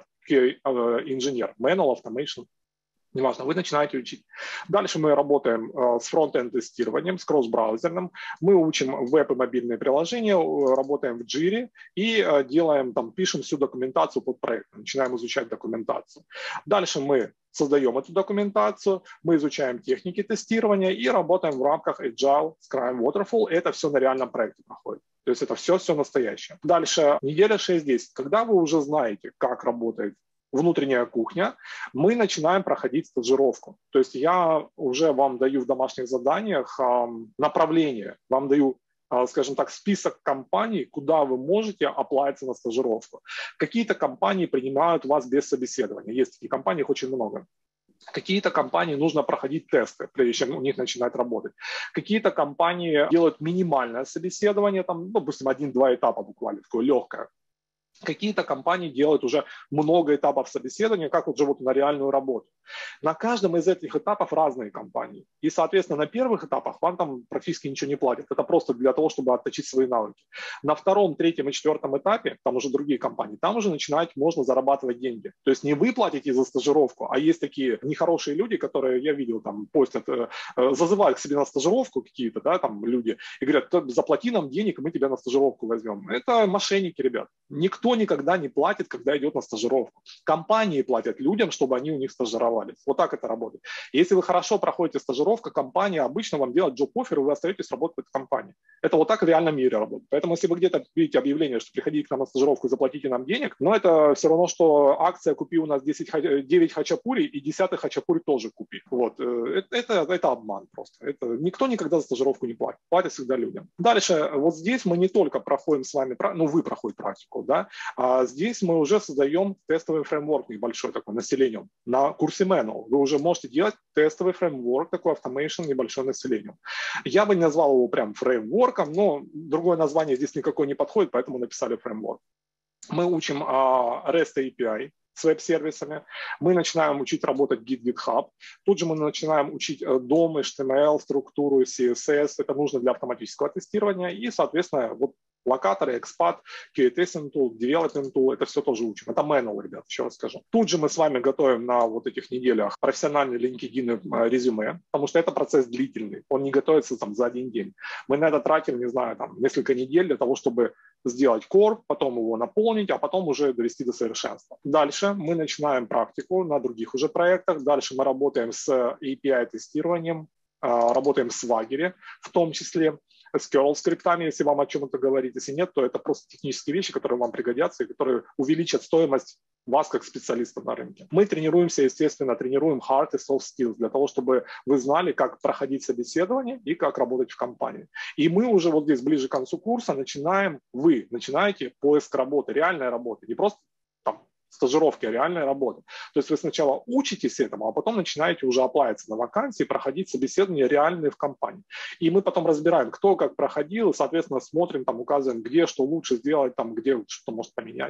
инженер, manual, automation, неважно, вы начинаете учить. Дальше мы работаем с фронт-энд тестированием, с кросс-браузерным, мы учим веб и мобильные приложения, работаем в Jira и делаем, там, пишем всю документацию под проект, начинаем изучать документацию. Дальше мы создаем эту документацию, мы изучаем техники тестирования и работаем в рамках Agile, Scrum, Waterfall. Это все на реальном проекте проходит. То есть это все-все настоящее. Дальше, неделя шесть-десять. Когда вы уже знаете, как работает внутренняя кухня, мы начинаем проходить стажировку. То есть я уже вам даю в домашних заданиях э, направление, вам даю, э, скажем так, список компаний, куда вы можете оплатиться на стажировку. Какие-то компании принимают вас без собеседования. Есть такие компании, их очень много. Какие-то компании нужно проходить тесты, прежде чем у них начинать работать. Какие-то компании делают минимальное собеседование, там, ну, допустим, один-два этапа буквально, такое легкое. Какие-то компании делают уже много этапов собеседования, как вот живут на реальную работу. На каждом из этих этапов разные компании. И, соответственно, на первых этапах вам там практически ничего не платят. Это просто для того, чтобы отточить свои навыки. На втором, третьем и четвертом этапе, там уже другие компании, там уже начинать можно зарабатывать деньги. То есть не вы платите за стажировку, а есть такие нехорошие люди, которые, я видел, там постят, э, зазывают к себе на стажировку какие-то, да, там люди, и говорят, заплати нам денег, мы тебя на стажировку возьмем. Это мошенники, ребят. Никто Никто никогда не платит, когда идет на стажировку. Компании платят людям, чтобы они у них стажировались. Вот так это работает. Если вы хорошо проходите стажировку, компания обычно вам делает джоб-оффер, и вы остаетесь работать в этой компании. Это вот так в реальном мире работает. Поэтому если вы где-то видите объявление, что приходите к нам на стажировку и заплатите нам денег, но это все равно, что акция «Купи у нас десять, девять хачапури» и десятый хачапури тоже купи. Вот. Это, это, это обман просто. Это, никто никогда за стажировку не платит. Платят всегда людям. Дальше, вот здесь мы не только проходим с вами, ну вы проходите практику, да, а здесь мы уже создаем тестовый фреймворк небольшой такой населением. На курсе Manual вы уже можете делать тестовый фреймворк, такой automation небольшой населением. Я бы не назвал его прям фреймворком, но другое название здесь никакое не подходит, поэтому написали фреймворк. Мы учим а, REST эй пи ай с веб-сервисами. Мы начинаем учить работать Git, GitHub. Тут же мы начинаем учить дом, эйч ти эм эл, структуру, си эс эс. Это нужно для автоматического тестирования. И, соответственно, вот локаторы, экспат, кью эй Testing Tool, Development Tool, это все тоже учим. Это manual, ребят, еще раз скажу. Тут же мы с вами готовим на вот этих неделях профессиональный LinkedIn резюме, потому что это процесс длительный. Он не готовится там за один день. Мы на это тратим, не знаю, там несколько недель для того, чтобы сделать core, потом его наполнить, а потом уже довести до совершенства. Дальше мы начинаем практику на других уже проектах. Дальше мы работаем с эй пи ай-тестированием, работаем с Swagger, в том числе с curl-скриптами, если вам о чем-то говорить. Если нет, то это просто технические вещи, которые вам пригодятся и которые увеличат стоимость вас как специалиста на рынке. Мы тренируемся, естественно, тренируем hard и soft skills для того, чтобы вы знали, как проходить собеседование и как работать в компании. И мы уже вот здесь ближе к концу курса начинаем, вы начинаете поиск работы, реальной работы, не просто там стажировки, а реальная работа. То есть вы сначала учитесь этому, а потом начинаете уже оплавиться на вакансии, проходить собеседования реальные в компании. И мы потом разбираем, кто как проходил, и, соответственно, смотрим, там, указываем, где что лучше сделать, там, где что может поменять.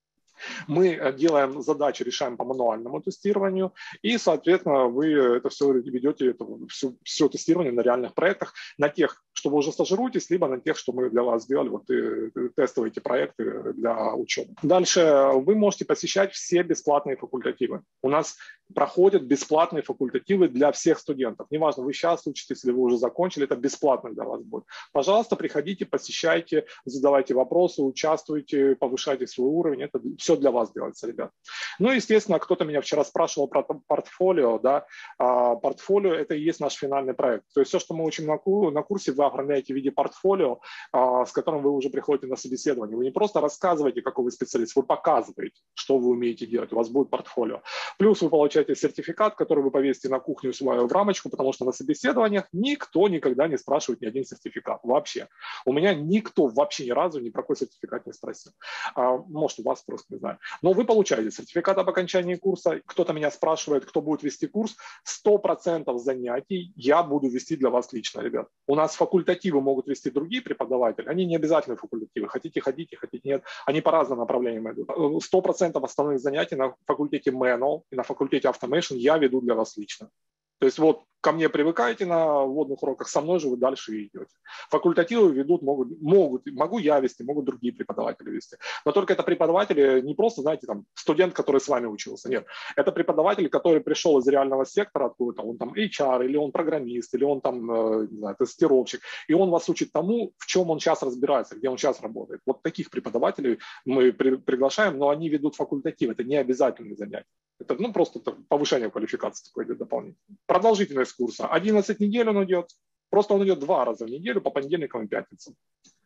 Мы делаем задачи, решаем по мануальному тестированию, и, соответственно, вы это все ведете, это все, все тестирование на реальных проектах, на тех, что вы уже стажируетесь, либо на тех, что мы для вас сделали, вот и тестовые эти проекты для учебы. Дальше вы можете посещать все бесплатные факультативы. У нас проходят бесплатные факультативы для всех студентов. Неважно, вы сейчас учитесь или вы уже закончили, это бесплатно для вас будет. Пожалуйста, приходите, посещайте, задавайте вопросы, участвуйте, повышайте свой уровень. Это все для вас делается, ребят. Ну, естественно, кто-то меня вчера спрашивал про портфолио. Да? А, портфолио – это и есть наш финальный проект. То есть все, что мы учим на, на курсе, вы оформляете в виде портфолио, а, с которым вы уже приходите на собеседование. Вы не просто рассказываете, какой вы специалист, вы показываете, что вы умеете делать. У вас будет портфолио. Плюс вы получаете сертификат, который вы повесите на кухню свою в рамочку, потому что на собеседованиях никто никогда не спрашивает ни один сертификат. Вообще. У меня никто вообще ни разу ни про какой сертификат не спросил. А, может, у вас просто не знаю. Но вы получаете сертификат об окончании курса. Кто-то меня спрашивает, кто будет вести курс. сто процентов занятий я буду вести для вас лично, ребят. У нас факультативы могут вести другие преподаватели. Они не обязательно факультативы. Хотите, ходите, хотите, нет. Они по разным направлениям идут. сто процентов основных занятий на факультете Manual и на факультете Automation я веду для вас лично. То есть вот ко мне привыкаете на вводных уроках, со мной же вы дальше и идете. Факультативы ведут, могут, могут, могу я вести, могут другие преподаватели вести. Но только это преподаватели не просто, знаете, там, студент, который с вами учился. Нет, это преподаватель, который пришел из реального сектора откуда-то, он там эйч ар, или он программист, или он там, не знаю, тестировщик, и он вас учит тому, в чем он сейчас разбирается, где он сейчас работает. Вот таких преподавателей мы при, приглашаем, но они ведут факультатив, это не обязательные занятия. Это ну, просто это повышение квалификации такое идет дополнительно. Продолжительность курса. одиннадцать недель он идет. Просто он идет два раза в неделю по понедельникам и пятницам.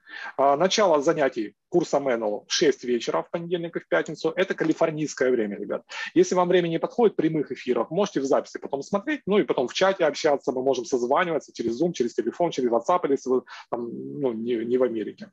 А, начало занятий курса Manual в шесть вечера в понедельник и в пятницу. Это калифорнийское время, ребят. Если вам время не подходит прямых эфиров, можете в записи потом смотреть, ну и потом в чате общаться. Мы можем созваниваться через Zoom, через телефон, через WhatsApp, если вы там, ну, не, не в Америке.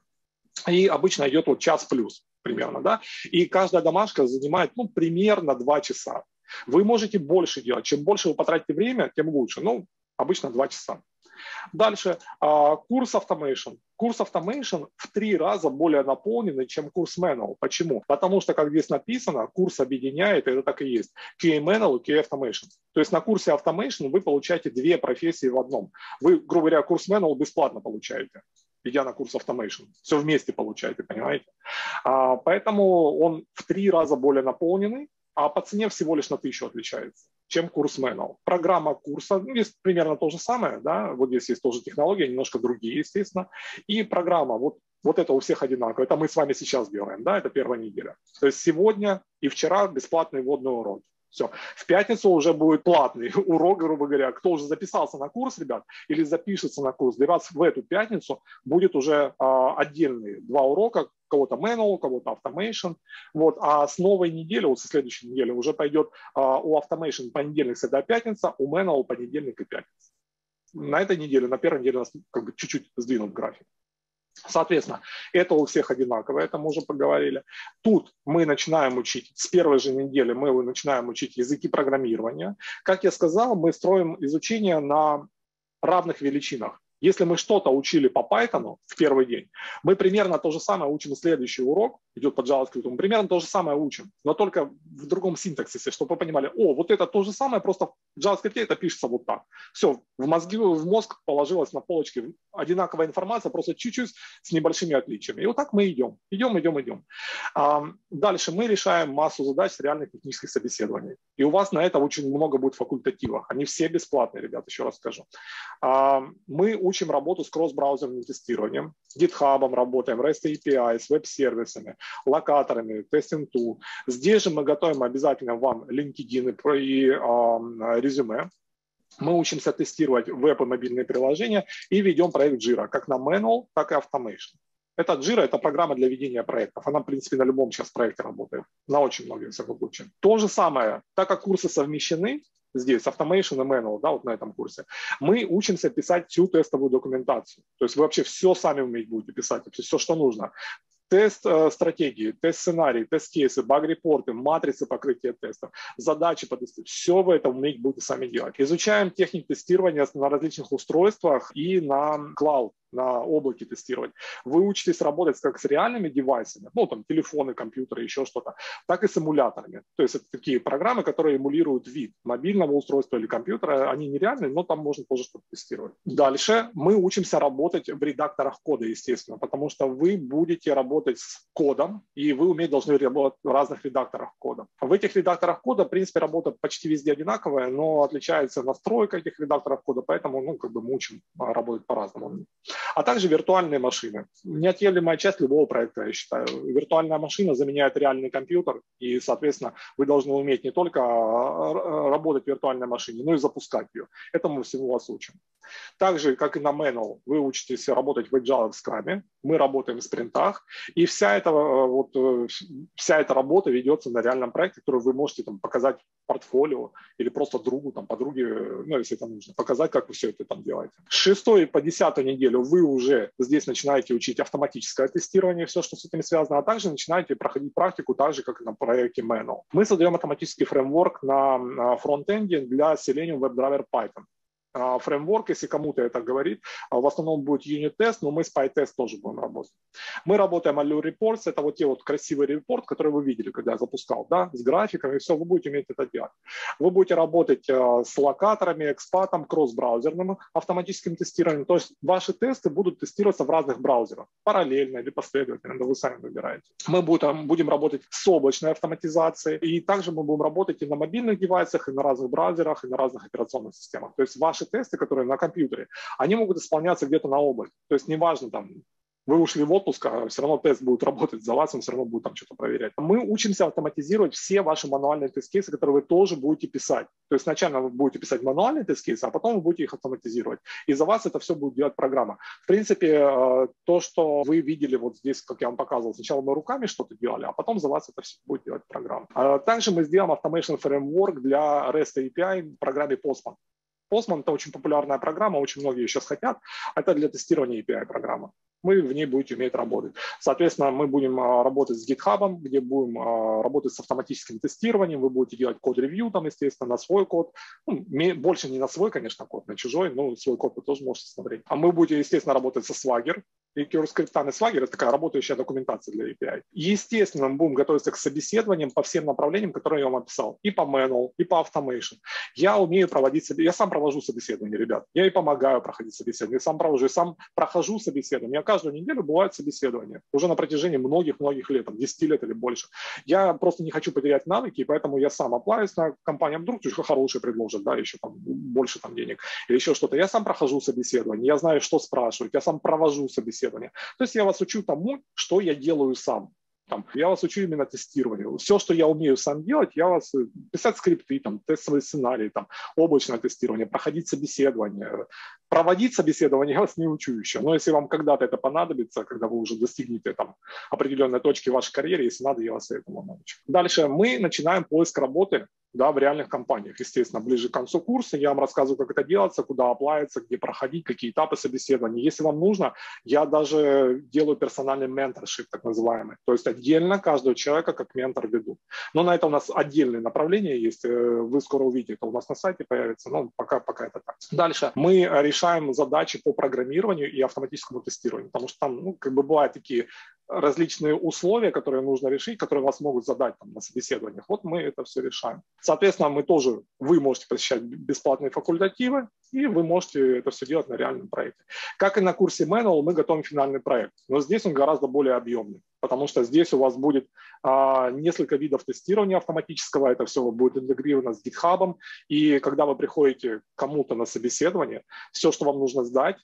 И обычно идет вот час плюс примерно, да, и каждая домашка занимает, ну, примерно два часа. Вы можете больше делать, чем больше вы потратите время, тем лучше, ну, обычно два часа. Дальше, курс Automation. Курс Automation в три раза более наполненный, чем курс Manual. Почему? Потому что, как здесь написано, курс объединяет, и это так и есть, кей эй Manual и кей эй Automation. То есть на курсе Automation вы получаете две профессии в одном. Вы, грубо говоря, курс Manual бесплатно получаете, идя на курс Automation. Все вместе получаете, понимаете? А, поэтому он в три раза более наполненный, а по цене всего лишь на тысячу отличается, чем курс Manual. Программа курса, ну, здесь примерно то же самое, да, вот здесь есть тоже технологии, немножко другие, естественно, и программа, вот, вот это у всех одинаково, это мы с вами сейчас делаем, да, это первая неделя. То есть сегодня и вчера бесплатные вводные уроки. Все. В пятницу уже будет платный урок, грубо говоря. Кто уже записался на курс, ребят, или запишется на курс, для вас в эту пятницу будет уже а, отдельные два урока, у кого-то Manual, у кого-то Automation. Вот. А с новой недели, вот со следующей недели уже пойдет а, у Automation понедельник, среда, пятница, у Manual понедельник и пятница. На этой неделе, на первой неделе у нас как бы чуть-чуть сдвинут график. Соответственно, это у всех одинаково, это мы уже поговорили. Тут мы начинаем учить, с первой же недели мы начинаем учить языки программирования. Как я сказал, мы строим изучение на равных величинах. Если мы что-то учили по Python в первый день, мы примерно то же самое учим следующий урок, идет по JavaScript, мы примерно то же самое учим, но только в другом синтаксисе, чтобы вы понимали, о, вот это то же самое, просто в JavaScript это пишется вот так. Все, в, мозги, в мозг положилась на полочке одинаковая информация, просто чуть-чуть с небольшими отличиями. И вот так мы идем, идем, идем, идем. А, дальше мы решаем массу задач с реальных технических собеседований. И у вас на это очень много будет факультативов. Они все бесплатные, ребят, еще раз скажу. А, мы учим работу с кросс-браузерным тестированием, GitHub работаем, REST эй пи ай, с веб-сервисами, локаторами, Testing Tool. Здесь же мы готовим обязательно вам LinkedIn и э, резюме. Мы учимся тестировать веб и мобильные приложения и ведем проект Jira, как на Manual, так и Automation. Это Jira, это программа для ведения проектов. Она, в принципе, на любом сейчас проекте работает, на очень многих всяких случаях. То же самое, так как курсы совмещены, здесь Automation и Manual, да, вот на этом курсе, мы учимся писать всю тестовую документацию. То есть вы вообще все сами уметь будете писать, все, что нужно. Тест э, стратегии, тест сценарий, тест кейсы, баг-репорты, матрицы покрытия тестов, задачи по тесту. Все вы это уметь будете сами делать. Изучаем техники тестирования на различных устройствах и на клауд. на облаке тестировать. Вы учитесь работать как с реальными девайсами, ну, там, телефоны, компьютеры, еще что-то, так и с эмуляторами. То есть это такие программы, которые эмулируют вид мобильного устройства или компьютера. Они нереальные, но там можно тоже что-то тестировать. Дальше мы учимся работать в редакторах кода, естественно, потому что вы будете работать с кодом, и вы уметь должны работать в разных редакторах кода. В этих редакторах кода, в принципе, работа почти везде одинаковая, но отличается настройка этих редакторов кода, поэтому, ну, как бы мы учим работать по-разному. А также виртуальные машины. Неотъемлемая часть любого проекта, я считаю. Виртуальная машина заменяет реальный компьютер, и, соответственно, вы должны уметь не только работать в виртуальной машине, но и запускать ее. Этому всему вас учим. Также, как и на Manual, вы учитесь работать в Agile, в Scrum, мы работаем в спринтах, и вся эта, вот, вся эта работа ведется на реальном проекте, который вы можете там, показать портфолио или просто другу, там, подруге, ну, если это нужно, показать, как вы все это там делаете. С шестой по десятую неделю вы уже здесь начинаете учить автоматическое тестирование, все, что с этим связано, а также начинаете проходить практику так же, как и на проекте Manual. Мы создаем автоматический фреймворк на фронтенде для Selenium WebDriver Python. Фреймворк, если кому-то это говорит, в основном будет юнит-тест, но мы с PyTest тоже будем работать. Мы работаем Allure Reports, это вот те вот красивые репорты, которые вы видели, когда я запускал, да, с графиками, все, вы будете уметь это делать. Вы будете работать с локаторами, экспатом, кросс-браузерным автоматическим тестированием, то есть ваши тесты будут тестироваться в разных браузерах, параллельно или последовательно, да, вы сами выбираете. Мы будем, будем работать с облачной автоматизацией, и также мы будем работать и на мобильных девайсах, и на разных браузерах, и на разных операционных системах. То есть ваши тесты, которые на компьютере, они могут исполняться где-то на облаке. То есть неважно, там, вы ушли в отпуск, а все равно тест будет работать за вас, он все равно будет там что-то проверять. Мы учимся автоматизировать все ваши мануальные тест-кейсы, которые вы тоже будете писать. То есть сначала вы будете писать мануальные тест-кейсы, а потом вы будете их автоматизировать. И за вас это все будет делать программа. В принципе, то, что вы видели вот здесь, как я вам показывал, сначала мы руками что-то делали, а потом за вас это все будет делать программа. Также мы сделаем Automation Framework для REST эй пи ай в программе Postman. Postman – это очень популярная программа, очень многие ее сейчас хотят. Это для тестирования эй пи ай-программа. Мы в ней будете уметь работать. Соответственно, мы будем работать с GitHub, где будем работать с автоматическим тестированием. Вы будете делать код-ревью, там, естественно, на свой код. Ну, больше не на свой, конечно, код, на чужой, но свой код вы тоже можете смотреть. А мы будем, естественно, работать со Swagger. И CureScript и Swagger – это такая работающая документация для эй пи ай. Естественно, мы будем готовиться к собеседованиям по всем направлениям, которые я вам описал. И по Manual, и по Automation. Я умею проводить собеседование. Я сам провожу собеседование, ребят. Я и помогаю проходить собеседование. Я сам провожу, я сам прохожу собеседование. Я каждую неделю бывает собеседование. Уже на протяжении многих-многих лет, там, десять лет или больше. Я просто не хочу потерять навыки, и поэтому я сам оплаюсь на компанию. Вдруг что-то хорошее предложат, да, еще там больше там денег или еще что-то. Я сам прохожу собеседование. Я знаю, что спрашивать. Я сам провожу собеседование. То есть я вас учу тому, что я делаю сам. Там, я вас учу именно тестированию. Все, что я умею сам делать, я вас писать скрипты, там, тестовые сценарии, там, облачное тестирование, проходить собеседование. Проводить собеседование я вас не учу еще. Но если вам когда-то это понадобится, когда вы уже достигнете там, определенной точки в вашей карьере, если надо, я вас этому научу. Дальше мы начинаем поиск работы. Да, в реальных компаниях, естественно, ближе к концу курса я вам рассказываю, как это делается, куда оплавиться, где проходить, какие этапы собеседования. Если вам нужно, я даже делаю персональный менторшип, так называемый. То есть отдельно каждого человека как ментор веду. Но на это у нас отдельные направления есть. Вы скоро увидите, это у нас на сайте появится. Но пока, пока это так. Дальше мы решаем задачи по программированию и автоматическому тестированию, потому что там, ну, как бы бывают такие различные условия, которые нужно решить, которые вас могут задать там, на собеседованиях. Вот мы это все решаем. Соответственно, мы тоже, вы можете посещать бесплатные факультативы, и вы можете это все делать на реальном проекте. Как и на курсе Manual, мы готовим финальный проект. Но здесь он гораздо более объемный, потому что здесь у вас будет а, несколько видов тестирования автоматического, это все будет интегрировано с GitHub, и когда вы приходите к кому-то на собеседование, все, что вам нужно сдать,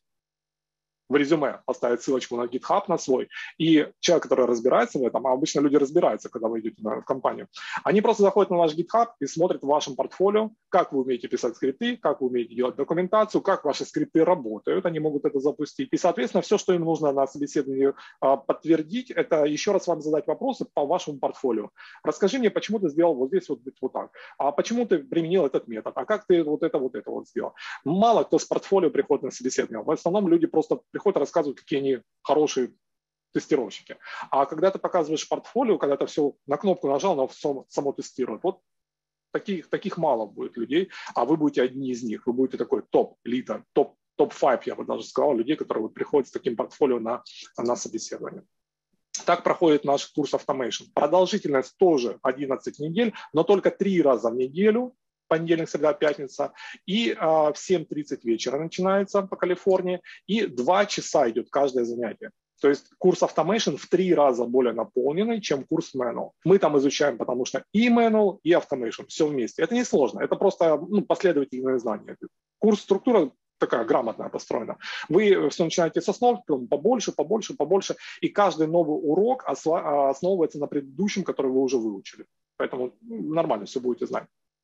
в резюме поставить ссылочку на GitHub на свой, и человек, который разбирается в этом, а обычно люди разбираются, когда вы идете в компанию, они просто заходят на ваш GitHub и смотрят в вашем портфолио, как вы умеете писать скрипты, как вы умеете делать документацию, как ваши скрипты работают, они могут это запустить. И, соответственно, все, что им нужно на собеседовании подтвердить, это еще раз вам задать вопросы по вашему портфолио. Расскажи мне, почему ты сделал вот здесь вот, вот так, а почему ты применил этот метод, а как ты вот это вот это вот сделал. Мало кто с портфолио приходит на собеседование. В основном люди просто приходят рассказывают, какие они хорошие тестировщики. А когда ты показываешь портфолио, когда ты все на кнопку нажал, оно само, само тестирует. Вот таких, таких мало будет людей, а вы будете одни из них. Вы будете такой топ-элита, топ топ пять, я бы даже сказал, людей, которые вот приходят с таким портфолио на, на собеседование. Так проходит наш курс Automation. Продолжительность тоже одиннадцать недель, но только три раза в неделю, понедельник, среда, пятница, и а, в семь тридцать вечера начинается по Калифорнии, и два часа идет каждое занятие. То есть курс Automation в три раза более наполненный, чем курс Manual. Мы там изучаем, потому что и Manual, и Automation, все вместе. Это не сложно, это просто ну, последовательные знания. Курс структура такая грамотная построена. Вы все начинаете с основ, побольше, побольше, побольше, и каждый новый урок основывается на предыдущем, который вы уже выучили. Поэтому нормально все будете знать.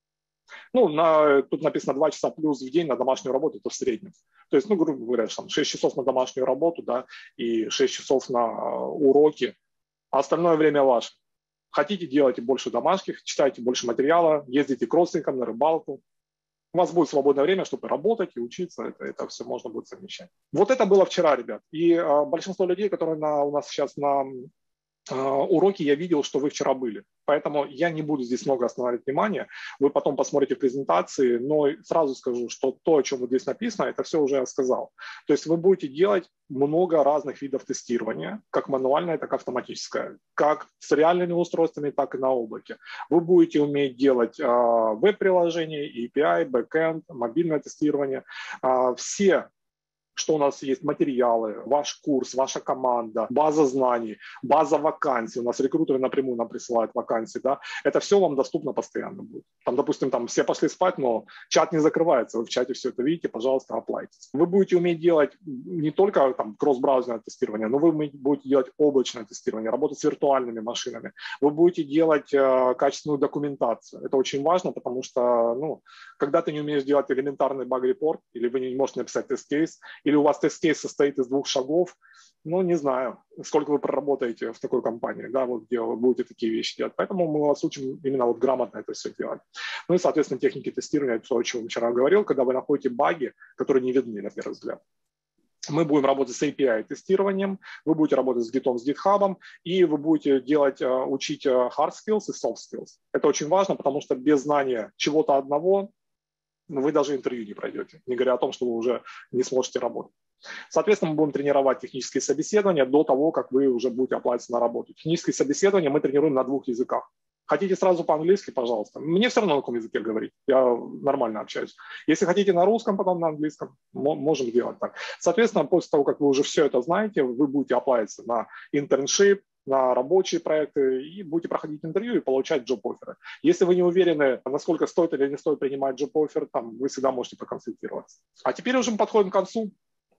Ну, на, тут написано два часа плюс в день на домашнюю работу, это в среднем. То есть, ну, грубо говоря, там шесть часов на домашнюю работу, да, и шесть часов на уроки, а остальное время ваше. Хотите, делайте больше домашних, читайте больше материала, ездите к родственникам на рыбалку. У вас будет свободное время, чтобы работать и учиться, это, это все можно будет совмещать. Вот это было вчера, ребят. И а, большинство людей, которые на, у нас сейчас на уроки, я видел, что вы вчера были. Поэтому я не буду здесь много останавливать внимание. Вы потом посмотрите презентации, но сразу скажу, что то, о чем вот здесь написано, это все уже я сказал. То есть вы будете делать много разных видов тестирования, как мануальное, так и автоматическое, как с реальными устройствами, так и на облаке. Вы будете уметь делать э, веб-приложения, эй пи ай, бэкэнд, мобильное тестирование. Э, все что у нас есть материалы, ваш курс, ваша команда, база знаний, база вакансий. У нас рекрутеры напрямую нам присылают вакансии. Да? Это все вам доступно постоянно будет. Там, допустим, там все пошли спать, но чат не закрывается. Вы в чате все это видите, пожалуйста, оплатите. Вы будете уметь делать не только там кросс-браузерное тестирование, но вы будете делать облачное тестирование, работать с виртуальными машинами. Вы будете делать э, качественную документацию. Это очень важно, потому что ну, когда ты не умеешь делать элементарный баг-репорт, или вы не можете написать тест-кейс, или у вас тест-кейс состоит из двух шагов, ну, не знаю, сколько вы проработаете в такой компании, да, вот где вы будете такие вещи делать. Поэтому мы вас учим именно вот грамотно это все делать. Ну и, соответственно, техники тестирования, то, о чем я вчера говорил, когда вы находите баги, которые не видны на первый взгляд. Мы будем работать с эй пи ай-тестированием, вы будете работать с Git, с GitHub, и вы будете делать, учить hard skills и soft skills. Это очень важно, потому что без знания чего-то одного вы даже интервью не пройдете, не говоря о том, что вы уже не сможете работать. Соответственно, мы будем тренировать технические собеседования до того, как вы уже будете оплачиваться на работу. Технические собеседования мы тренируем на двух языках. Хотите сразу по-английски, пожалуйста. Мне все равно на каком языке говорить, я нормально общаюсь. Если хотите на русском, потом на английском, можем делать так. Соответственно, после того, как вы уже все это знаете, вы будете оплачиваться на интерншип, на рабочие проекты и будете проходить интервью и получать джоб-офферы. Если вы не уверены, насколько стоит или не стоит принимать джоб-оффер, там вы всегда можете проконсультироваться. А теперь уже мы подходим к концу.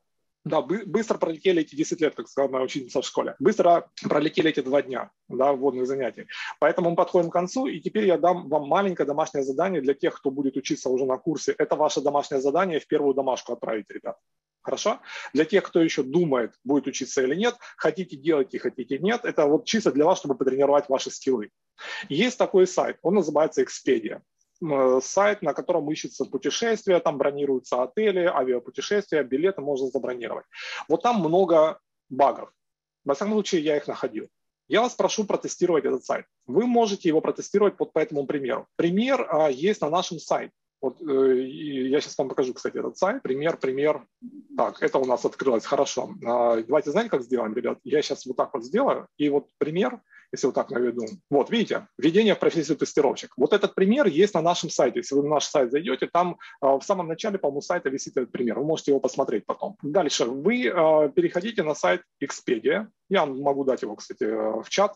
Да, быстро пролетели эти десять лет, как сказала моя ученица в школе. Быстро пролетели эти два дня, да, вводных занятий. Поэтому мы подходим к концу, и теперь я дам вам маленькое домашнее задание для тех, кто будет учиться уже на курсе. Это ваше домашнее задание, в первую домашку отправить, ребят. Хорошо? Для тех, кто еще думает, будет учиться или нет, хотите делайте, хотите нет, это вот чисто для вас, чтобы потренировать ваши скиллы. Есть такой сайт, он называется Expedia. Сайт, на котором ищется путешествия, там бронируются отели, авиапутешествия, билеты можно забронировать. Вот там много багов. Во всяком случае, я их находил. Я вас прошу протестировать этот сайт. Вы можете его протестировать вот по этому примеру. Пример а, есть на нашем сайте. Вот, э, я сейчас вам покажу, кстати, этот сайт. Пример, пример. Так, это у нас открылось. Хорошо. А, давайте, знаете, как сделаем, ребят? Я сейчас вот так вот сделаю. И вот пример, если вот так наведу. Вот, видите, введение в профессию тестировщик. Вот этот пример есть на нашем сайте. Если вы на наш сайт зайдете, там а, в самом начале, по-моему, сайта висит этот пример. Вы можете его посмотреть потом. Дальше вы а, переходите на сайт Expedia. Я могу дать его, кстати, в чат.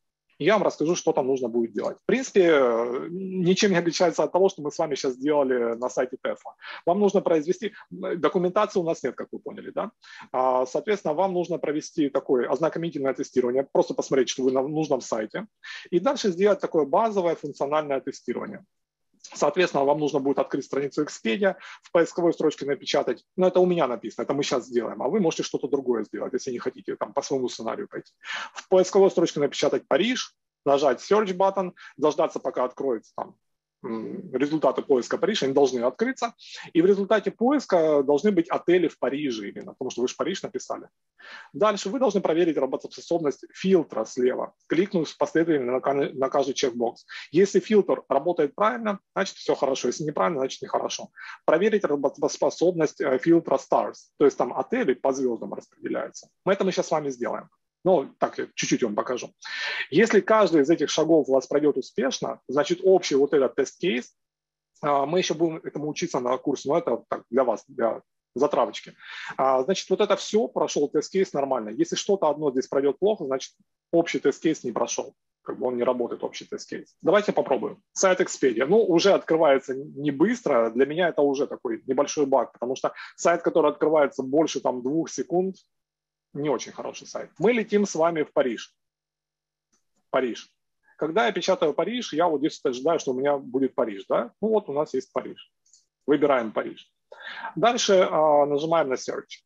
Я вам расскажу, что там нужно будет делать. В принципе, ничем не отличается от того, что мы с вами сейчас сделали на сайте Tesla. Вам нужно произвести, документации у нас нет, как вы поняли, да? Соответственно, вам нужно провести такое ознакомительное тестирование, просто посмотреть, что вы на нужном сайте, и дальше сделать такое базовое функциональное тестирование. Соответственно, вам нужно будет открыть страницу Expedia, в поисковой строчке напечатать, ну это у меня написано, это мы сейчас сделаем, а вы можете что-то другое сделать, если не хотите там по своему сценарию пойти. В поисковой строчке напечатать Париж, нажать Search button, дождаться, пока откроется там результаты поиска Париж, они должны открыться, и в результате поиска должны быть отели в Париже именно, потому что вы же Париж написали. Дальше вы должны проверить работоспособность фильтра слева, кликнув последовательно на каждый чекбокс. Если фильтр работает правильно, значит все хорошо, если неправильно, значит нехорошо. Проверить работоспособность фильтра Stars, то есть там отели по звездам распределяются. Мы это мы сейчас с вами сделаем. Ну, так, чуть-чуть вам покажу. Если каждый из этих шагов у вас пройдет успешно, значит, общий вот этот тест-кейс, мы еще будем этому учиться на курсе, но это так, для вас, для затравочки. Значит, вот это все, прошел тест-кейс нормально. Если что-то одно здесь пройдет плохо, значит, общий тест-кейс не прошел. Как бы он не работает, общий тест-кейс. Давайте попробуем. Сайт Expedia. Ну, уже открывается не быстро. Для меня это уже такой небольшой баг, потому что сайт, который открывается больше там двух секунд, не очень хороший сайт. Мы летим с вами в Париж. Париж. Когда я печатаю Париж, я вот здесь ожидаю, что у меня будет Париж. Да? Ну вот у нас есть Париж. Выбираем Париж. Дальше э, нажимаем на Search.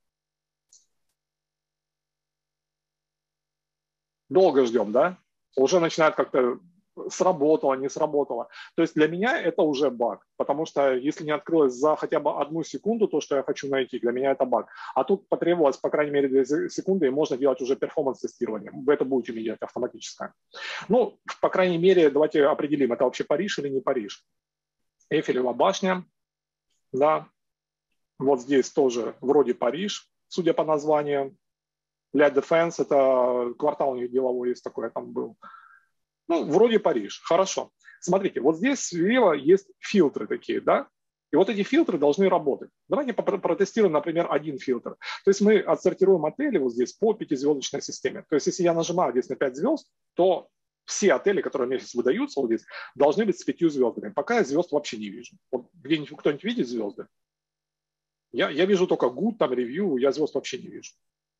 Долго ждем, да? Уже начинает как-то сработало, не сработало. То есть для меня это уже баг, потому что если не открылось за хотя бы одну секунду то, что я хочу найти, для меня это баг. А тут потребовалось, по крайней мере, две секунды, и можно делать уже перформанс-тестирование. Вы это будете видеть автоматическое. Ну, по крайней мере, давайте определим, это вообще Париж или не Париж. Эйфелева башня, да. Вот здесь тоже вроде Париж, судя по названию. Ля Дефенс, это квартал у них деловой есть такой, я там был. Ну, вроде Париж. Хорошо. Смотрите, вот здесь слева есть фильтры такие, да? И вот эти фильтры должны работать. Давайте протестируем, например, один фильтр. То есть мы отсортируем отели вот здесь по пятизвездочной системе. То есть если я нажимаю здесь на пять звезд, то все отели, которые мне сейчас выдаются вот здесь, должны быть с пятью звездами. Пока я звезд вообще не вижу. Вот где-нибудь кто-нибудь видит звезды? Я, я вижу только good, там, ревью, я звезд вообще не вижу.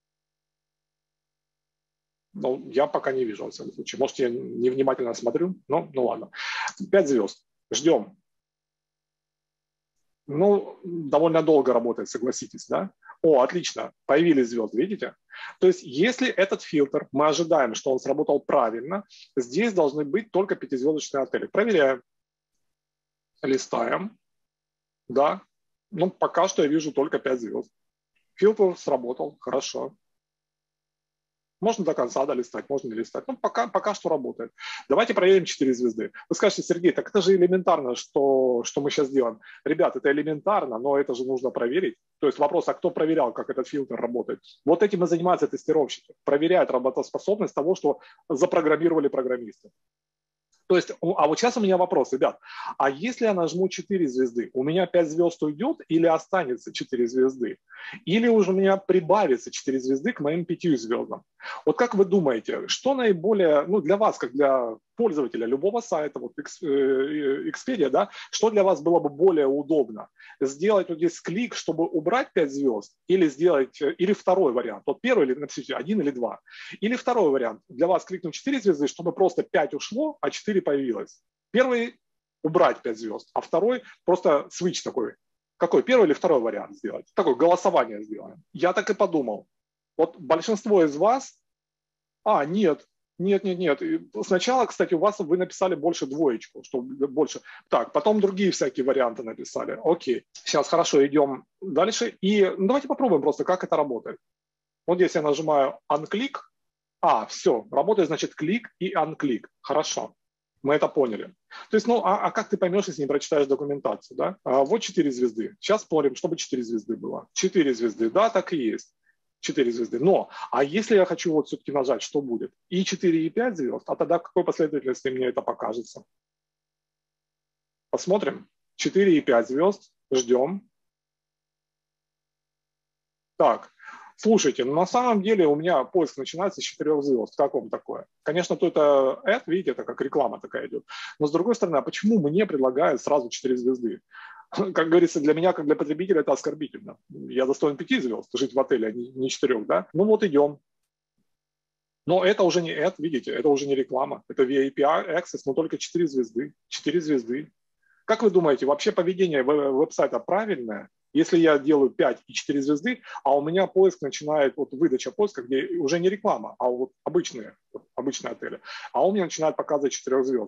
Ну, я пока не вижу, во всяком случае. Может, я невнимательно смотрю, но ну ладно. Пять звезд. Ждем. Ну, довольно долго работает, согласитесь, да? О, отлично, появились звезды, видите? То есть, если этот фильтр, мы ожидаем, что он сработал правильно, здесь должны быть только пятизвездочные отели. Проверяем. Листаем. Да. Ну, пока что я вижу только пять звезд. Фильтр сработал, хорошо. Можно до конца долистать, можно не листать. Ну, пока, пока что работает. Давайте проверим четыре звезды. Вы скажете, Сергей, так это же элементарно, что, что мы сейчас делаем. Ребят, это элементарно, но это же нужно проверить. То есть вопрос, а кто проверял, как этот фильтр работает? Вот этим и занимаются тестировщики. Проверяют работоспособность того, что запрограммировали программисты. То есть, а вот сейчас у меня вопрос, ребят, а если я нажму четыре звезды, у меня пять звезд уйдет или останется четыре звезды? Или уже у меня прибавится четыре звезды к моим пяти звездам? Вот как вы думаете, что наиболее, ну для вас, как для пользователя любого сайта, вот Expedia, да, что для вас было бы более удобно? Сделать вот здесь клик, чтобы убрать пять звезд, или сделать, или второй вариант, вот первый, или напишите один или два, или второй вариант, для вас кликнуть четыре звезды, чтобы просто пять ушло, а четыре появилось. Первый убрать пять звезд, а второй просто switch такой. Какой, первый или второй вариант сделать? Такое голосование сделаем. Я так и подумал. Вот большинство из вас, а, нет, Нет, нет, нет. Сначала, кстати, у вас вы написали больше двоечку, что больше. Так, потом другие всякие варианты написали. Окей. Сейчас хорошо, идем дальше. И ну, давайте попробуем просто, как это работает. Вот здесь я нажимаю unclick. А, все, работает, значит, клик и unclick. Хорошо. Мы это поняли. То есть, ну, а, а как ты поймешь, если не прочитаешь документацию, да? А, вот четыре звезды. Сейчас спорим, чтобы четыре звезды было. четыре звезды, да, так и есть. четыре звезды. Но, а если я хочу вот все-таки нажать, что будет? И четыре, и пять звезд, а тогда в какой последовательности мне это покажется? Посмотрим. четыре и пять звезд. Ждем. Так, слушайте, ну на самом деле у меня поиск начинается с четырех звезд. Как вам такое? Конечно, то это ad, видите, это как реклама такая идет. Но с другой стороны, а почему мне предлагают сразу четыре звезды? Как говорится, для меня, как для потребителя, это оскорбительно. Я достоин пяти звезд, жить в отеле, а не четырех, да? Ну вот идем. Но это уже не ad, видите, это уже не реклама. Это ви ай пи Access, но только четыре звезды. четыре звезды. Как вы думаете, вообще поведение веб-сайта правильное? Если я делаю пять и четыре звезды, а у меня поиск начинает, вот выдача поиска, где уже не реклама, а вот обычные, вот обычные отели, а он мне начинает показывать четырех звезд.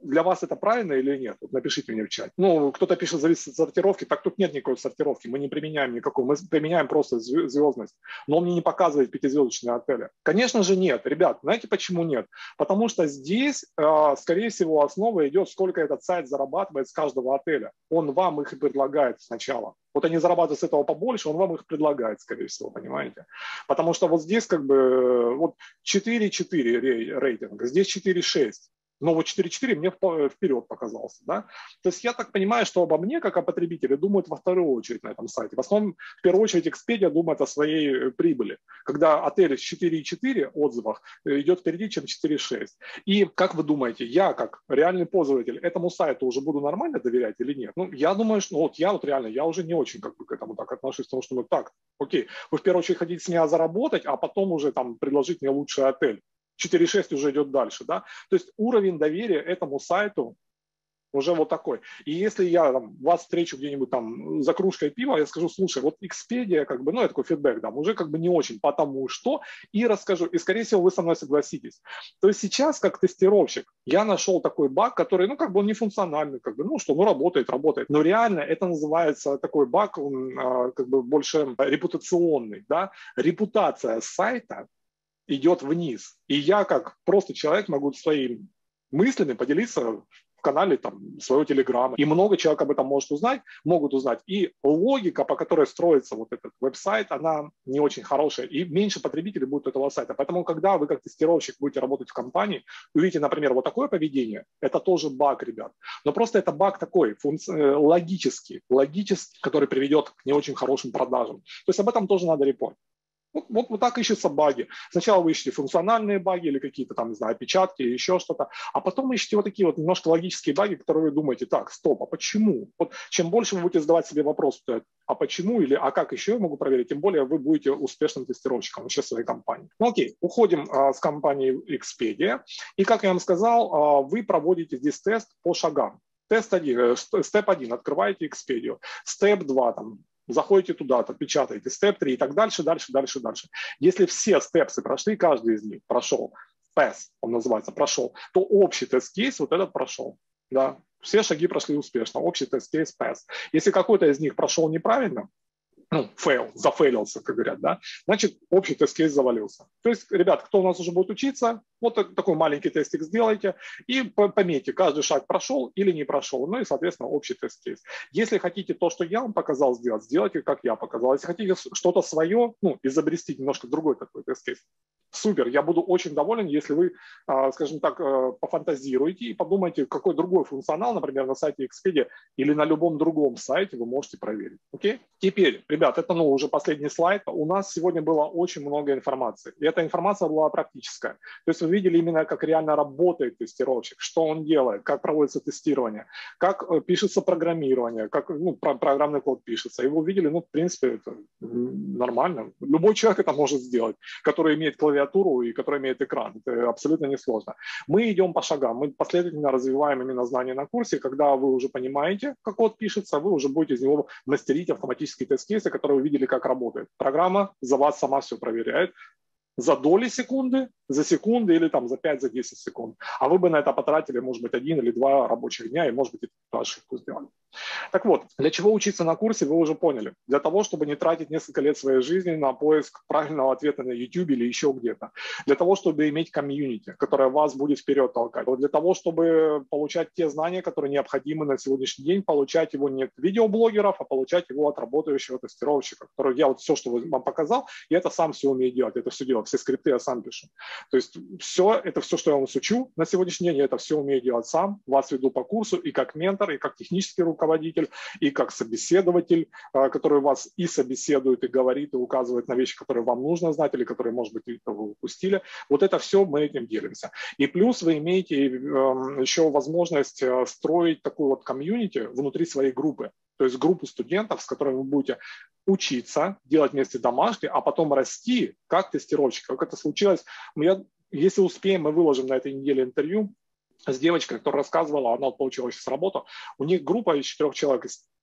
для вас это правильно или нет? Вот напишите мне в чат. Ну, кто-то пишет, зависит от сортировки. Так тут нет никакой сортировки. Мы не применяем никакой. Мы применяем просто звездность. Но он мне не показывает пятизвездочные отели. Конечно же нет. Ребят, знаете почему нет? Потому что здесь, скорее всего, основа идет, сколько этот сайт зарабатывает с каждого отеля. Он вам их и предлагает сначала. Вот они зарабатывают с этого побольше, он вам их предлагает, скорее всего, понимаете? Потому что вот здесь как бы вот четыре четыре рейтинга, здесь четыре шесть. Но вот четыре четыре мне вперед показался. Да? То есть я так понимаю, что обо мне, как о потребителе, думают во вторую очередь на этом сайте. В основном, в первую очередь, Expedia думает о своей прибыли. Когда отель с четыре четыре отзывах идет впереди, чем четыре шесть. И как вы думаете, я как реальный пользователь этому сайту уже буду нормально доверять или нет? Ну, я думаю, что ну, вот я вот реально, я уже не очень как бы к этому так отношусь, потому что ну так, окей, вы в первую очередь хотите с меня заработать, а потом уже там предложить мне лучший отель. четыре шесть уже идет дальше, да, то есть уровень доверия этому сайту уже вот такой. И если я там, вас встречу где-нибудь там за кружкой пива, я скажу, слушай, вот Expedia, как бы, ну, я такой фидбэк дам, уже как бы не очень, потому что, и расскажу, и, скорее всего, вы со мной согласитесь. То есть сейчас, как тестировщик, я нашел такой баг, который, ну, как бы он не функциональный, как бы, ну, что, ну, работает, работает, но реально это называется такой баг, он а, как бы больше репутационный, да, репутация сайта идет вниз. И я как просто человек могу своими мыслями поделиться в канале там, своего телеграма. И много человек об этом может узнать, могут узнать. И логика, по которой строится вот этот веб-сайт, она не очень хорошая. И меньше потребителей будет этого сайта. Поэтому, когда вы как тестировщик будете работать в компании, увидите, например, вот такое поведение, это тоже баг, ребят. Но просто это баг такой, функци... логический, логический, который приведет к не очень хорошим продажам. То есть об этом тоже надо репортить. Вот, вот, вот так ищутся баги. Сначала вы ищете функциональные баги или какие-то там, не знаю, опечатки или еще что-то, а потом ищете вот такие вот немножко логические баги, которые вы думаете, так, стоп, а почему? Вот чем больше вы будете задавать себе вопрос, а почему или а как еще я могу проверить, тем более вы будете успешным тестировщиком вообще своей компании. Ну окей, уходим а, с компании Expedia. И как я вам сказал, а, вы проводите здесь тест по шагам. Тест один, степ один, открываете Expedia. Степ два, там, заходите туда-то, печатаете, степ три и так дальше, дальше, дальше, дальше. Если все степсы прошли, каждый из них прошел, пэс, он называется, прошел, то общий тест-кейс вот этот прошел. Да? Все шаги прошли успешно, общий тест-кейс пэс. Если какой-то из них прошел неправильно, ну, fail, зафейлился, как говорят, да, значит, общий тест-кейс завалился. То есть, ребят, кто у нас уже будет учиться, вот такой маленький тестик сделайте и пометьте, каждый шаг прошел или не прошел, ну и, соответственно, общий тест-кейс. Если хотите то, что я вам показал сделать, сделайте, как я показал. Если хотите что-то свое, ну, изобрести немножко другой такой тест-кейс, супер, я буду очень доволен, если вы, скажем так, пофантазируете и подумаете, какой другой функционал, например, на сайте Expedia или на любом другом сайте вы можете проверить. Окей? Теперь, ребят, это ну, уже последний слайд. У нас сегодня было очень много информации. И эта информация была практическая. То есть вы видели именно, как реально работает тестировщик, что он делает, как проводится тестирование, как пишется программирование, как ну, программный код пишется. И вы увидели, ну, в принципе, это нормально. Любой человек это может сделать, который имеет клавиатуру и который имеет экран. Это абсолютно несложно. Мы идем по шагам. Мы последовательно развиваем именно знания на курсе. Когда вы уже понимаете, как код пишется, вы уже будете из него мастерить автоматический тест-кейсы, которые вы видели, как работает. Программа за вас сама все проверяет за доли секунды, за секунды или там за пять-десять секунд. А вы бы на это потратили, может быть, один или два рабочих дня и, может быть, эту ошибку сделали. Так вот, для чего учиться на курсе, вы уже поняли. Для того, чтобы не тратить несколько лет своей жизни на поиск правильного ответа на YouTube или еще где-то. Для того, чтобы иметь комьюнити, которое вас будет вперед толкать. Вот для того, чтобы получать те знания, которые необходимы на сегодняшний день, получать его не от видеоблогеров, а получать его от работающего тестировщика, который я вот все, что вам показал, я это сам все умею делать, это все делаю, все скрипты я сам пишу. То есть все, это все, что я вас учу на сегодняшний день, я это все умею делать сам, вас веду по курсу и как ментор, и как технический руководитель, и как собеседователь, который вас и собеседует, и говорит, и указывает на вещи, которые вам нужно знать, или которые, может быть, вы упустили. Вот это все мы этим делимся. И плюс вы имеете еще возможность строить такую вот комьюнити внутри своей группы. То есть группу студентов, с которыми вы будете учиться, делать вместе домашки, а потом расти как тестировщик. Как это случилось? Я, если успеем, мы выложим на этой неделе интервью с девочкой, которая рассказывала, она получила сейчас работу, у них группа из четырех человек из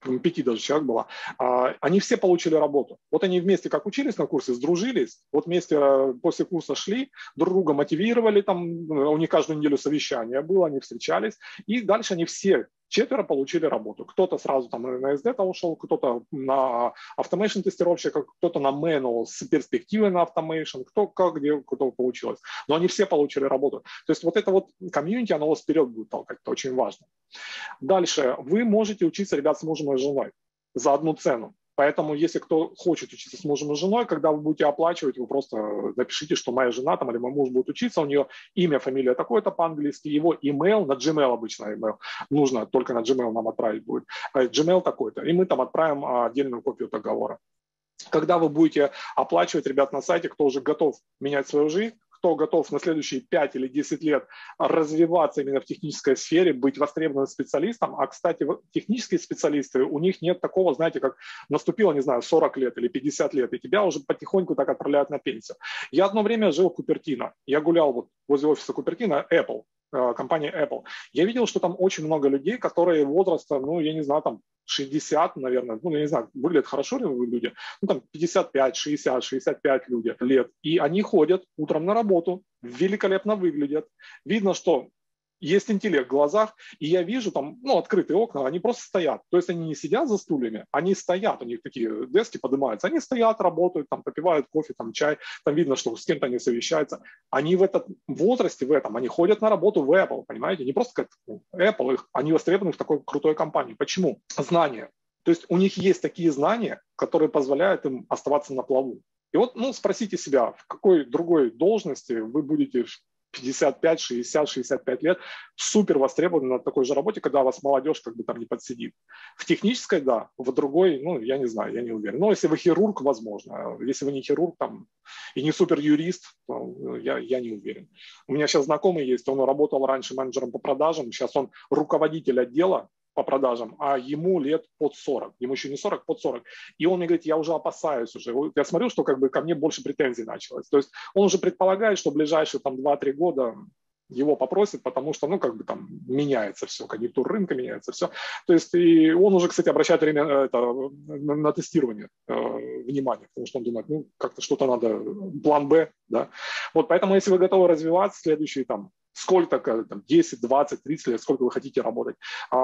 пяти даже человек было, они все получили работу. Вот они вместе как учились на курсе, сдружились, вот вместе после курса шли, друг друга мотивировали, там у них каждую неделю совещание было, они встречались, и дальше они все четверо получили работу. Кто-то сразу там на эс ди ушел, кто-то на automation тестировщика, кто-то на manual с перспективой на automation, кто как, где, кто получилось. Но они все получили работу. То есть вот это вот комьюнити, оно вас вперед будет толкать, это очень важно. Дальше. Вы можете учиться, ребят, с мужем и женой за одну цену. Поэтому, если кто хочет учиться с мужем и женой, когда вы будете оплачивать, вы просто напишите, что моя жена там, или мой муж будет учиться, у нее имя, фамилия такое-то по-английски, его email, на Gmail обычно email, нужно только на Gmail нам отправить будет, Gmail такой-то, и мы там отправим отдельную копию договора. Когда вы будете оплачивать, ребят, на сайте, кто уже готов менять свою жизнь, кто готов на следующие пять или десять лет развиваться именно в технической сфере, быть востребованным специалистом. А, кстати, технические специалисты, у них нет такого, знаете, как наступило, не знаю, сорок лет или пятьдесят лет, и тебя уже потихоньку так отправляют на пенсию. Я одно время жил в Купертино. Я гулял вот возле офиса Купертино, Apple, компания Apple. Я видел, что там очень много людей, которые возраста, ну, я не знаю, там шестьдесят, наверное, ну, я не знаю, выглядят хорошо ли люди, ну, там пятьдесят пять, шестьдесят, шестьдесят пять люди, лет, и они ходят утром на работу, великолепно выглядят, видно, что есть интеллект в глазах, и я вижу там, ну, открытые окна, они просто стоят, то есть они не сидят за стульями, они стоят, у них такие дески поднимаются, они стоят, работают, там, попивают кофе, там, чай, там видно, что с кем-то они совещаются, они в этом возрасте, в этом, они ходят на работу в Apple, понимаете, не просто как Apple, они востребованы в такой крутой компании. Почему? Знания. То есть у них есть такие знания, которые позволяют им оставаться на плаву. И вот, ну, спросите себя, в какой другой должности вы будете пятьдесят пять, шестьдесят, шестьдесят пять лет, супер востребованы на такой же работе, когда вас молодежь как бы там не подсидит. В технической, да, в другой, ну, я не знаю, я не уверен. Но если вы хирург, возможно. Если вы не хирург там, и не супер юрист, то я, я не уверен. У меня сейчас знакомый есть, он работал раньше менеджером по продажам, сейчас он руководитель отдела по продажам, а ему лет под сорок, ему еще не сорок, под сорок. И он мне говорит, я уже опасаюсь уже. Я смотрю, что как бы ко мне больше претензий началось. То есть он уже предполагает, что в ближайшие там два-три года его попросят, потому что, ну, как бы там меняется все, конъюнктура рынка меняется, все. То есть и он уже, кстати, обращает время это, на, на тестирование э, внимания, потому что он думает, ну, как-то что-то надо, план Б, да. Вот поэтому, если вы готовы развиваться следующие там сколько, там, десять, двадцать, тридцать лет, сколько вы хотите работать,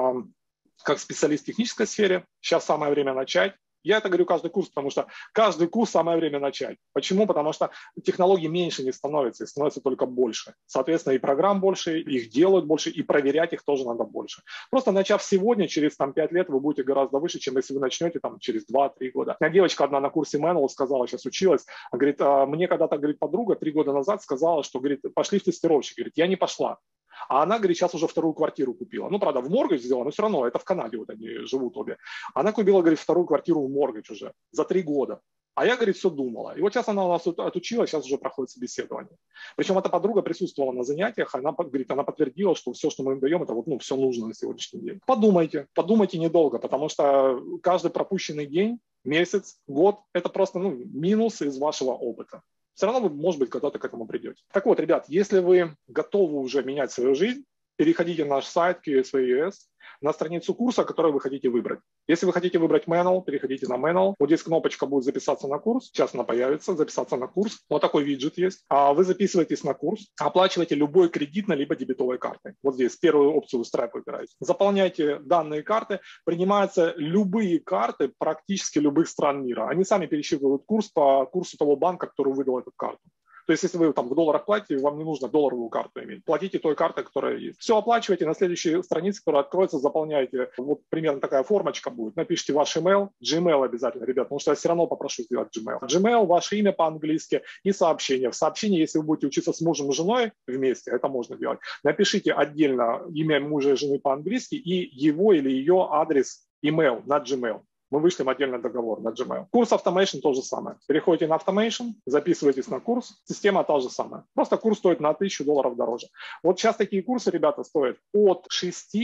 как специалист в технической сфере, сейчас самое время начать. Я это говорю каждый курс, потому что каждый курс самое время начать. Почему? Потому что технологий меньше не становится, их становится только больше. Соответственно, и программ больше, их делают больше, и проверять их тоже надо больше. Просто начав сегодня, через там, пять лет вы будете гораздо выше, чем если вы начнете там, через два-три года. У меня девочка одна на курсе Manual сказала, сейчас училась, говорит, мне когда-то, говорит, подруга три года назад сказала, что, говорит, пошли в тестировщик. Говорит, я не пошла. А она, говорит, сейчас уже вторую квартиру купила. Ну, правда, в Моргидж сделала, но все равно это в Канаде вот они живут обе. Она купила, говорит, вторую квартиру в Моргидж уже за три года. А я, говорит, все думала. И вот сейчас она у нас отучилась, сейчас уже проходит собеседование. Причем эта подруга присутствовала на занятиях, она, говорит, она подтвердила, что все, что мы им даем, это вот, ну, все нужно на сегодняшний день. Подумайте, подумайте недолго, потому что каждый пропущенный день, месяц, год, это просто, ну, минус из вашего опыта. Все равно вы, может быть, когда-то к этому придете. Так вот, ребят, если вы готовы уже менять свою жизнь, переходите на наш сайт кью эс ви ю эс, на страницу курса, который вы хотите выбрать. Если вы хотите выбрать Manual, переходите на Manual. Вот здесь кнопочка будет «Записаться на курс». Сейчас она появится, «Записаться на курс». Вот такой виджет есть. А вы записываетесь на курс, оплачиваете любой кредитной либо дебетовой картой. Вот здесь первую опцию Stripe выбираете. Заполняйте данные карты. Принимаются любые карты практически любых стран мира. Они сами пересчитывают курс по курсу того банка, который выдал эту карту. То есть, если вы там в долларах платите, вам не нужно долларовую карту иметь. Платите той картой, которая есть. Все оплачиваете, на следующей странице, которая откроется, заполняете. Вот примерно такая формочка будет. Напишите ваш email, Gmail обязательно, ребят, потому что я все равно попрошу сделать Gmail. Gmail, ваше имя по-английски и сообщение. В сообщении, если вы будете учиться с мужем и женой вместе, это можно делать. Напишите отдельно имя мужа и жены по-английски и его или ее адрес email на Gmail. Мы вышлем отдельный договор на Gmail. Курс Automation то же самое. Переходите на Automation, записывайтесь на курс. Система та же самая. Просто курс стоит на тысячу долларов дороже. Вот сейчас такие курсы, ребята, стоят от шести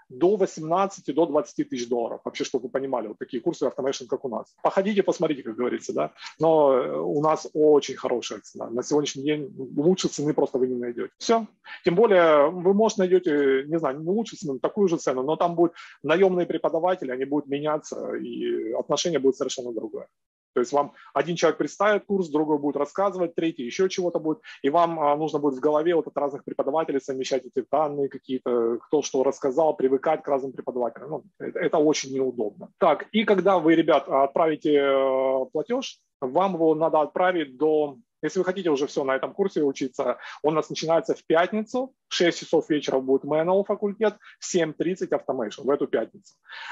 до восемнадцати, до двадцати тысяч долларов. Вообще, чтобы вы понимали, вот такие курсы Automation, как у нас. Походите, посмотрите, как говорится, да. Но у нас очень хорошая цена. На сегодняшний день лучше цены просто вы не найдете. Все. Тем более вы, может, найдете, не знаю, не лучше цену, такую же цену, но там будут наемные преподаватели, они будут меняться, и отношение будет совершенно другое. То есть вам один человек представит курс, другой будет рассказывать, третий еще чего-то будет, и вам а, нужно будет в голове вот от разных преподавателей совмещать эти данные какие-то, кто что рассказал, привыкать к разным преподавателям. Ну, это, это очень неудобно. Так, и когда вы, ребят, отправите э, платеж, вам его надо отправить до... Если вы хотите уже все на этом курсе учиться, он у нас начинается в пятницу, в шесть часов вечера будет manual факультет, в семь тридцать Automation, в эту пятницу.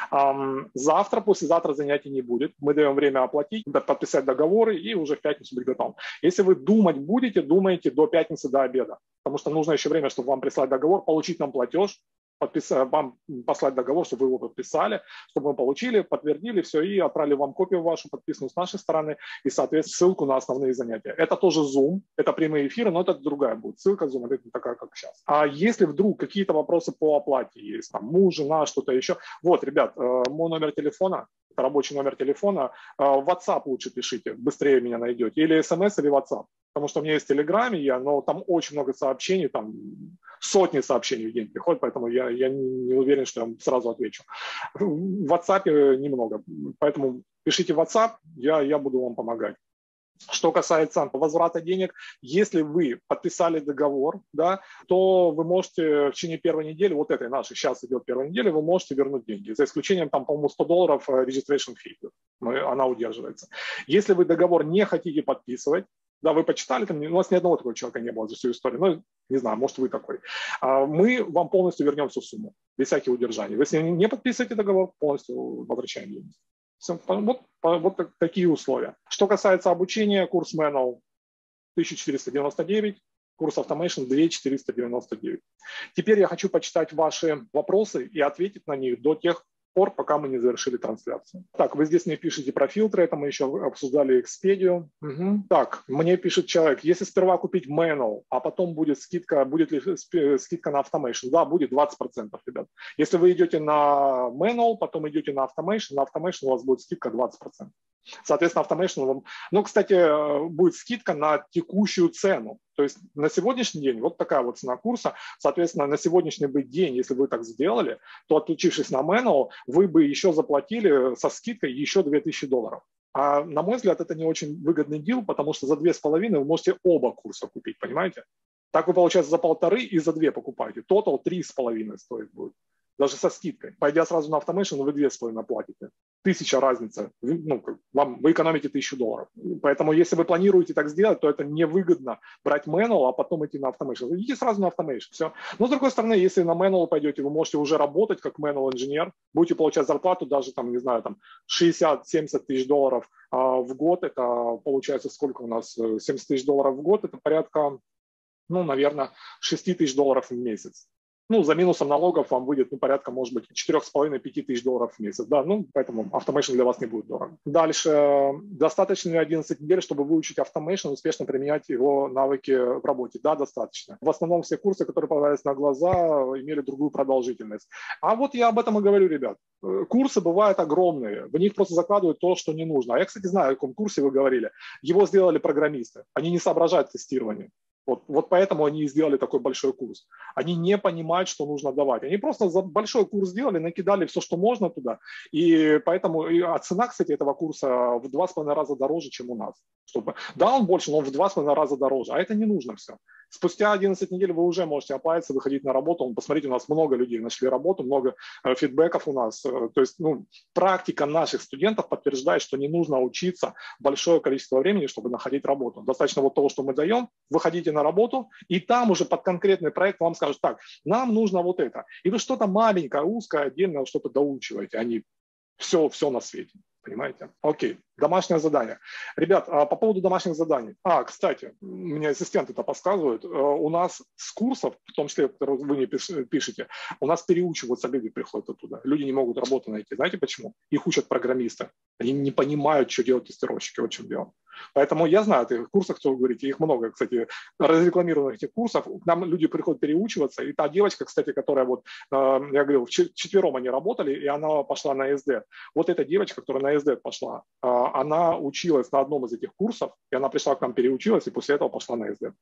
Um, завтра, послезавтра занятий не будет. Мы даем время оплатить, подписать договоры и уже в пятницу быть готовым. Если вы думать будете, думайте до пятницы, до обеда, потому что нужно еще время, чтобы вам прислать договор, получить нам платеж, подписать, вам послать договор, чтобы вы его подписали, чтобы мы получили, подтвердили все и отправили вам копию вашу, подписанную с нашей стороны, и, соответственно, ссылку на основные занятия. Это тоже Zoom, это прямые эфиры, но это другая будет ссылка Zoom, это не такая, как сейчас. А если вдруг какие-то вопросы по оплате есть, там, муж, жена, что-то еще, вот, ребят, мой номер телефона, это рабочий номер телефона, в WhatsApp лучше пишите, быстрее меня найдете, или смс, или WhatsApp. Потому что у меня есть в Телеграме, я, но там очень много сообщений, там сотни сообщений в день приходят, поэтому я, я не уверен, что я вам сразу отвечу. В WhatsApp немного, поэтому пишите в WhatsApp, я, я буду вам помогать. Что касается возврата денег, если вы подписали договор, да, то вы можете в течение первой недели, вот этой нашей, сейчас идет первая неделя, вы можете вернуть деньги, за исключением, там, по-моему, сто долларов registration fee, она удерживается. Если вы договор не хотите подписывать, да, вы почитали, там, у нас ни одного такого человека не было за всю историю, но не знаю, может, вы такой. Мы вам полностью вернем всю сумму, без всяких удержаний. Если не подписываете договор, полностью возвращаем деньги. Вот, вот такие условия. Что касается обучения, курс Manual тысяча четыреста девяносто девять, курс Automation две тысячи четыреста девяносто девять. Теперь я хочу почитать ваши вопросы и ответить на них до тех пор, пока мы не завершили трансляцию. Так, вы здесь мне пишете про фильтры, это мы еще обсуждали Expedia. Угу. Так, мне пишет человек, если сперва купить Manual, а потом будет скидка, будет ли скидка на Automation? Да, будет двадцать процентов, ребят. Если вы идете на Manual, потом идете на Automation, на Automation у вас будет скидка двадцать процентов. Соответственно, Automation вам... Ну, кстати, будет скидка на текущую цену. То есть на сегодняшний день вот такая вот цена курса. Соответственно, на сегодняшний бы день, если вы так сделали, то, отключившись на Manual, вы бы еще заплатили со скидкой еще две тысячи долларов. А на мой взгляд, это не очень выгодный дил, потому что за две с половиной вы можете оба курса купить, понимаете? Так вы, получается, за полторы и за две покупаете. Тотал три с половиной стоит будет. Даже со скидкой. Пойдя сразу на Automation, вы две с половиной платите. Тысяча разница. Ну, вам, вы экономите тысячу долларов. Поэтому, если вы планируете так сделать, то это невыгодно брать Manual, а потом идти на Automation. Идите сразу на Automation. Все. Но, с другой стороны, если на Manual пойдете, вы можете уже работать как Manual инженер, будете получать зарплату даже, там, не знаю, там шестьдесят-семьдесят тысяч долларов а в год. Это получается сколько у нас? семьдесят тысяч долларов в год. Это порядка, ну, наверное, шесть тысяч долларов в месяц. Ну, за минусом налогов вам выйдет, ну, порядка, может быть, четыре с половиной - пять тысяч долларов в месяц. Да, ну, поэтому Automation для вас не будет дорого. Дальше. Достаточно ли одиннадцать недель, чтобы выучить Automation, успешно применять его навыки в работе? Да, достаточно. В основном все курсы, которые попадались на глаза, имели другую продолжительность. А вот я об этом и говорю, ребят. Курсы бывают огромные. В них просто закладывают то, что не нужно. А я, кстати, знаю, о каком курсе вы говорили. Его сделали программисты. Они не соображают тестирование. Вот, вот поэтому они и сделали такой большой курс. Они не понимают, что нужно давать. Они просто за большой курс сделали, накидали все, что можно туда. И поэтому, и, а цена, кстати, этого курса в два с половиной раза дороже, чем у нас. Чтобы, да, он больше, но в два с половиной раза дороже. А это не нужно все. Спустя одиннадцать недель вы уже можете оплатиться, выходить на работу. Посмотрите, у нас много людей нашли работу, много э, фидбэков у нас. Э, то есть, ну, практика наших студентов подтверждает, что не нужно учиться большое количество времени, чтобы находить работу. Достаточно вот того, что мы даем, выходите на работу, и там уже под конкретный проект вам скажут, так, нам нужно вот это. И вы что-то маленькое, узкое, отдельное что-то доучиваете, а не все, все на свете. Понимаете? Окей. Домашнее задание. Ребят, по поводу домашних заданий. А, кстати, мне ассистенты это подсказывают. У нас с курсов, в том числе, которые вы не пишете, у нас переучиваются люди, приходят оттуда. Люди не могут работу найти. Знаете почему? Их учат программисты. Они не понимают, что делать тестировщики, вот в чем дело. Поэтому я знаю, о курсах, что вы говорите, их много, кстати, разрекламированных этих курсов. К нам люди приходят переучиваться. И та девочка, кстати, которая вот, я говорил, вчетвером они работали, и она пошла на эс ди. Вот эта девочка, которая на эс ди пошла, она училась на одном из этих курсов, и она пришла к нам, переучилась, и после этого пошла на эс ди.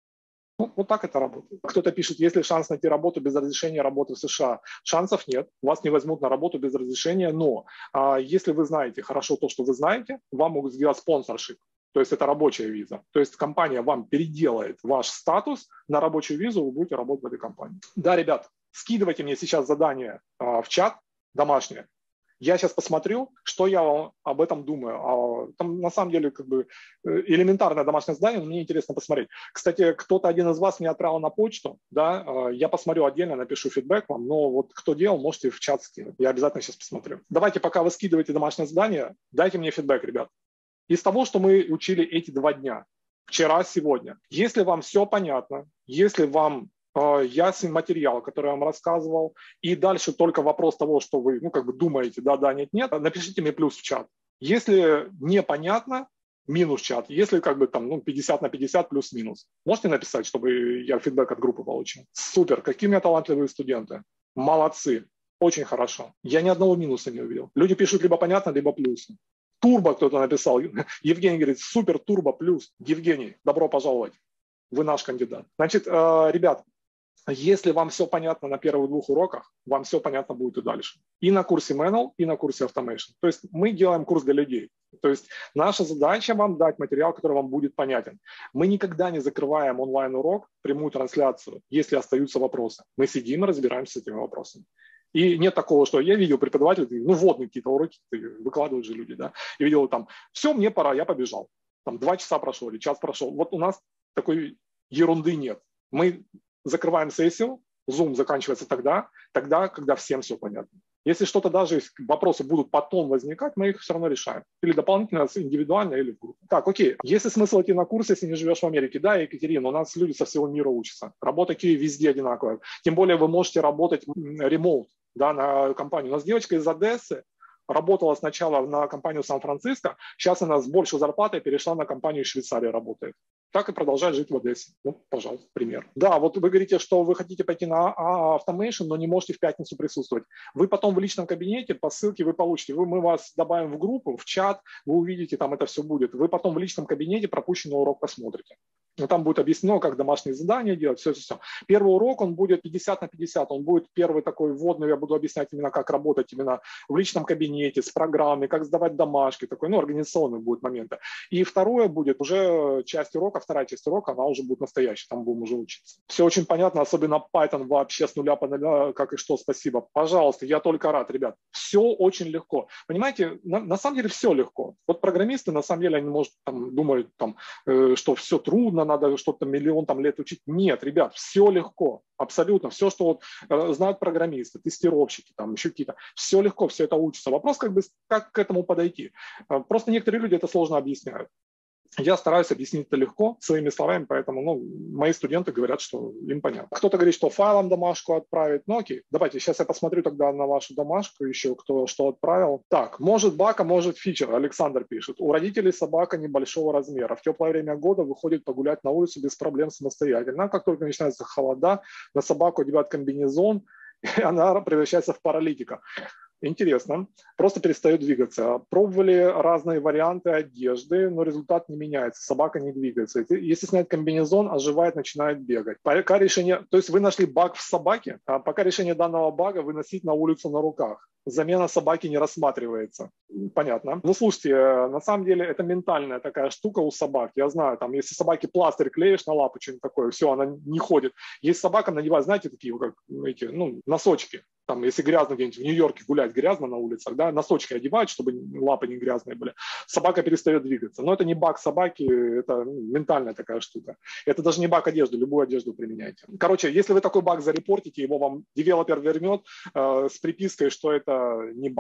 Ну, вот так это работает. Кто-то пишет, есть ли шанс найти работу без разрешения работы в США? Шансов нет. Вас не возьмут на работу без разрешения, но а, если вы знаете хорошо то, что вы знаете, вам могут сделать спонсоршип. То есть это рабочая виза. То есть компания вам переделает ваш статус на рабочую визу, вы будете работать в этой компании. Да, ребят, скидывайте мне сейчас задание а, в чат домашнее. Я сейчас посмотрю, что я об этом думаю. А там на самом деле как бы элементарное домашнее задание, но мне интересно посмотреть. Кстати, кто-то один из вас мне отправил на почту, да, я посмотрю отдельно, напишу фидбэк вам, но вот кто делал, можете в чат скинуть. Я обязательно сейчас посмотрю. Давайте, пока вы скидываете домашнее задание, дайте мне фидбэк, ребят. Из того, что мы учили эти два дня, вчера, сегодня, если вам все понятно, если вам ясен материал, который я вам рассказывал, и дальше только вопрос того, что вы, ну, как бы думаете, да, да, нет, нет, напишите мне плюс в чат. Если непонятно, минус чат. Если как бы там, ну, пятьдесят на пятьдесят плюс-минус. Можете написать, чтобы я фидбэк от группы получил? Супер, какие у меня талантливые студенты. Молодцы, очень хорошо. Я ни одного минуса не увидел. Люди пишут либо понятно, либо плюс. Турбо кто-то написал. Евгений говорит, супер, турбо, плюс. Евгений, добро пожаловать. Вы наш кандидат. Значит, ребят, если вам все понятно на первых двух уроках, вам все понятно будет и дальше. И на курсе Manual, и на курсе Automation. То есть мы делаем курс для людей. То есть наша задача вам дать материал, который вам будет понятен. Мы никогда не закрываем онлайн-урок, прямую трансляцию, если остаются вопросы. Мы сидим и разбираемся с этими вопросами. И нет такого, что я видел преподавателей, ну, вводные какие-то уроки выкладывают же люди, да, и видел там, все, мне пора, я побежал. Там два часа прошло или час прошел. Вот у нас такой ерунды нет. Мы закрываем сессию, Zoom заканчивается тогда, тогда, когда всем все понятно. Если что-то даже, вопросы будут потом возникать, мы их все равно решаем. Или дополнительно, индивидуально, или в группе. Так, окей. Есть ли смысл идти на курс, если не живешь в Америке? Да, Екатерина, у нас люди со всего мира учатся. Работа Q везде одинаковая. Тем более вы можете работать ремоут, да, на компанию. У нас девочка из Одессы работала сначала на компанию Сан-Франциско, сейчас она с большей зарплатой перешла на компанию из Швейцарии работает. Так и продолжает жить в Одессе. Ну, пожалуйста, пример. Да, вот вы говорите, что вы хотите пойти на Automation, но не можете в пятницу присутствовать. Вы потом в личном кабинете по ссылке вы получите. Вы, мы вас добавим в группу, в чат, вы увидите, там это все будет. Вы потом в личном кабинете пропущенный урок посмотрите. Но там будет объяснено, как домашние задания делать, все-все-все. Первый урок, он будет пятьдесят на пятьдесят. Он будет первый такой вводный, я буду объяснять именно, как работать именно в личном кабинете, с программой, как сдавать домашки, такой, ну, организационный будет момент. И второе будет уже часть урока, вторая часть урока, она уже будет настоящая, там будем уже учиться. Все очень понятно, особенно Python вообще с нуля по нуля, как и что, спасибо. Пожалуйста, я только рад, ребят. Все очень легко. Понимаете, на, на самом деле все легко. Вот программисты, на самом деле, они, может, там, думают, там, э, что все трудно, надо что-то миллион там, лет учить. Нет, ребят, все легко. Абсолютно. Все, что вот, э, знают программисты, тестировщики, там, еще какие-то. Все легко, все это учится. Вопрос, как бы, как к этому подойти. Э, просто некоторые люди это сложно объясняют. Я стараюсь объяснить это легко, своими словами, поэтому ну, мои студенты говорят, что им понятно. Кто-то говорит, что файлом домашку отправить. Ну окей, давайте, сейчас я посмотрю тогда на вашу домашку еще, кто что отправил. Так, может баг, а может фичер, Александр пишет. У родителей собака небольшого размера. В теплое время года выходит погулять на улицу без проблем самостоятельно. А как только начинается холода, на собаку одевают комбинезон, и она превращается в паралитика. Интересно. Просто перестает двигаться. Пробовали разные варианты одежды, но результат не меняется. Собака не двигается. Если снять комбинезон, оживает, начинает бегать. Пока решение, то есть вы нашли баг в собаке, а пока решение данного бага выносить на улицу на руках. Замена собаки не рассматривается. Понятно. Ну, слушайте, на самом деле это ментальная такая штука у собак. Я знаю, там, если собаке пластырь клеишь на лапу, что-нибудь такое, все, она не ходит. Есть собакам надевать, знаете, такие, как эти, ну, носочки. Там, если грязно где-нибудь в Нью-Йорке гулять грязно на улицах, да, носочки одевают, чтобы лапы не грязные были. Собака перестает двигаться. Но это не баг собаки, это ну, ментальная такая штука. Это даже не баг одежды, любую одежду применяйте. Короче, если вы такой баг зарепортите, его вам девелопер вернет э, с припиской, что это не баг.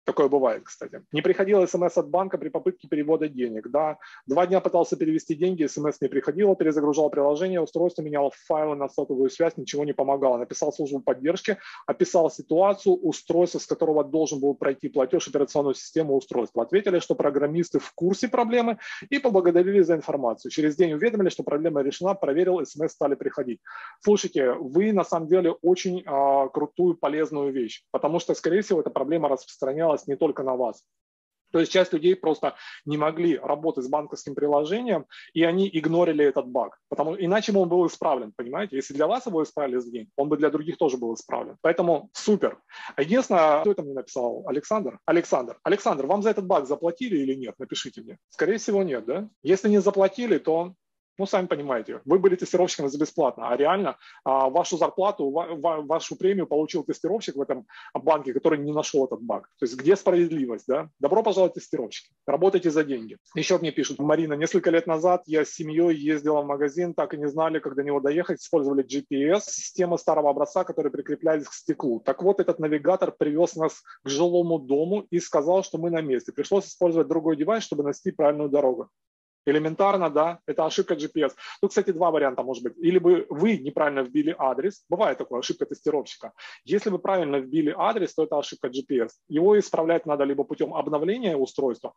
Такое бывает, кстати. Не приходило смс от банка при попытке перевода денег. Да. Два дня пытался перевести деньги, смс не приходило, перезагружал приложение, устройство менял файлы на сотовую связь, ничего не помогало. Написал службу поддержки, описал ситуацию, устройство, с которого должен был пройти платеж, операционную систему устройства. Ответили, что программисты в курсе проблемы и поблагодарили за информацию. Через день уведомили, что проблема решена, проверил, смс стали приходить. Слушайте, вы на самом деле очень а, крутую, полезную вещь, потому что, скорее всего, эта проблема распространялась не только на вас. То есть часть людей просто не могли работать с банковским приложением, и они игнорили этот баг. Потому, иначе бы он был исправлен, понимаете? Если для вас его исправили за день, он бы для других тоже был исправлен. Поэтому супер. Единственное, кто это мне написал? Александр? Александр. Александр, вам за этот баг заплатили или нет? Напишите мне. Скорее всего, нет, да? Если не заплатили, то... Ну, сами понимаете, вы были тестировщиком за бесплатно, а реально а, вашу зарплату, ва, вашу премию получил тестировщик в этом банке, который не нашел этот баг. То есть где справедливость, да? Добро пожаловать, тестировщики. Работайте за деньги. Еще мне пишут: Марина, несколько лет назад я с семьей ездила в магазин, так и не знали, как до него доехать, использовали джи пи эс, система старого образца, которые прикреплялись к стеклу. Так вот, этот навигатор привез нас к жилому дому и сказал, что мы на месте. Пришлось использовать другой девайс, чтобы найти правильную дорогу. Элементарно, да, это ошибка джи пи эс. Тут, кстати, два варианта может быть. Или бы вы неправильно вбили адрес, бывает такое, ошибка тестировщика. Если вы правильно вбили адрес, то это ошибка джи пи эс. Его исправлять надо либо путем обновления устройства,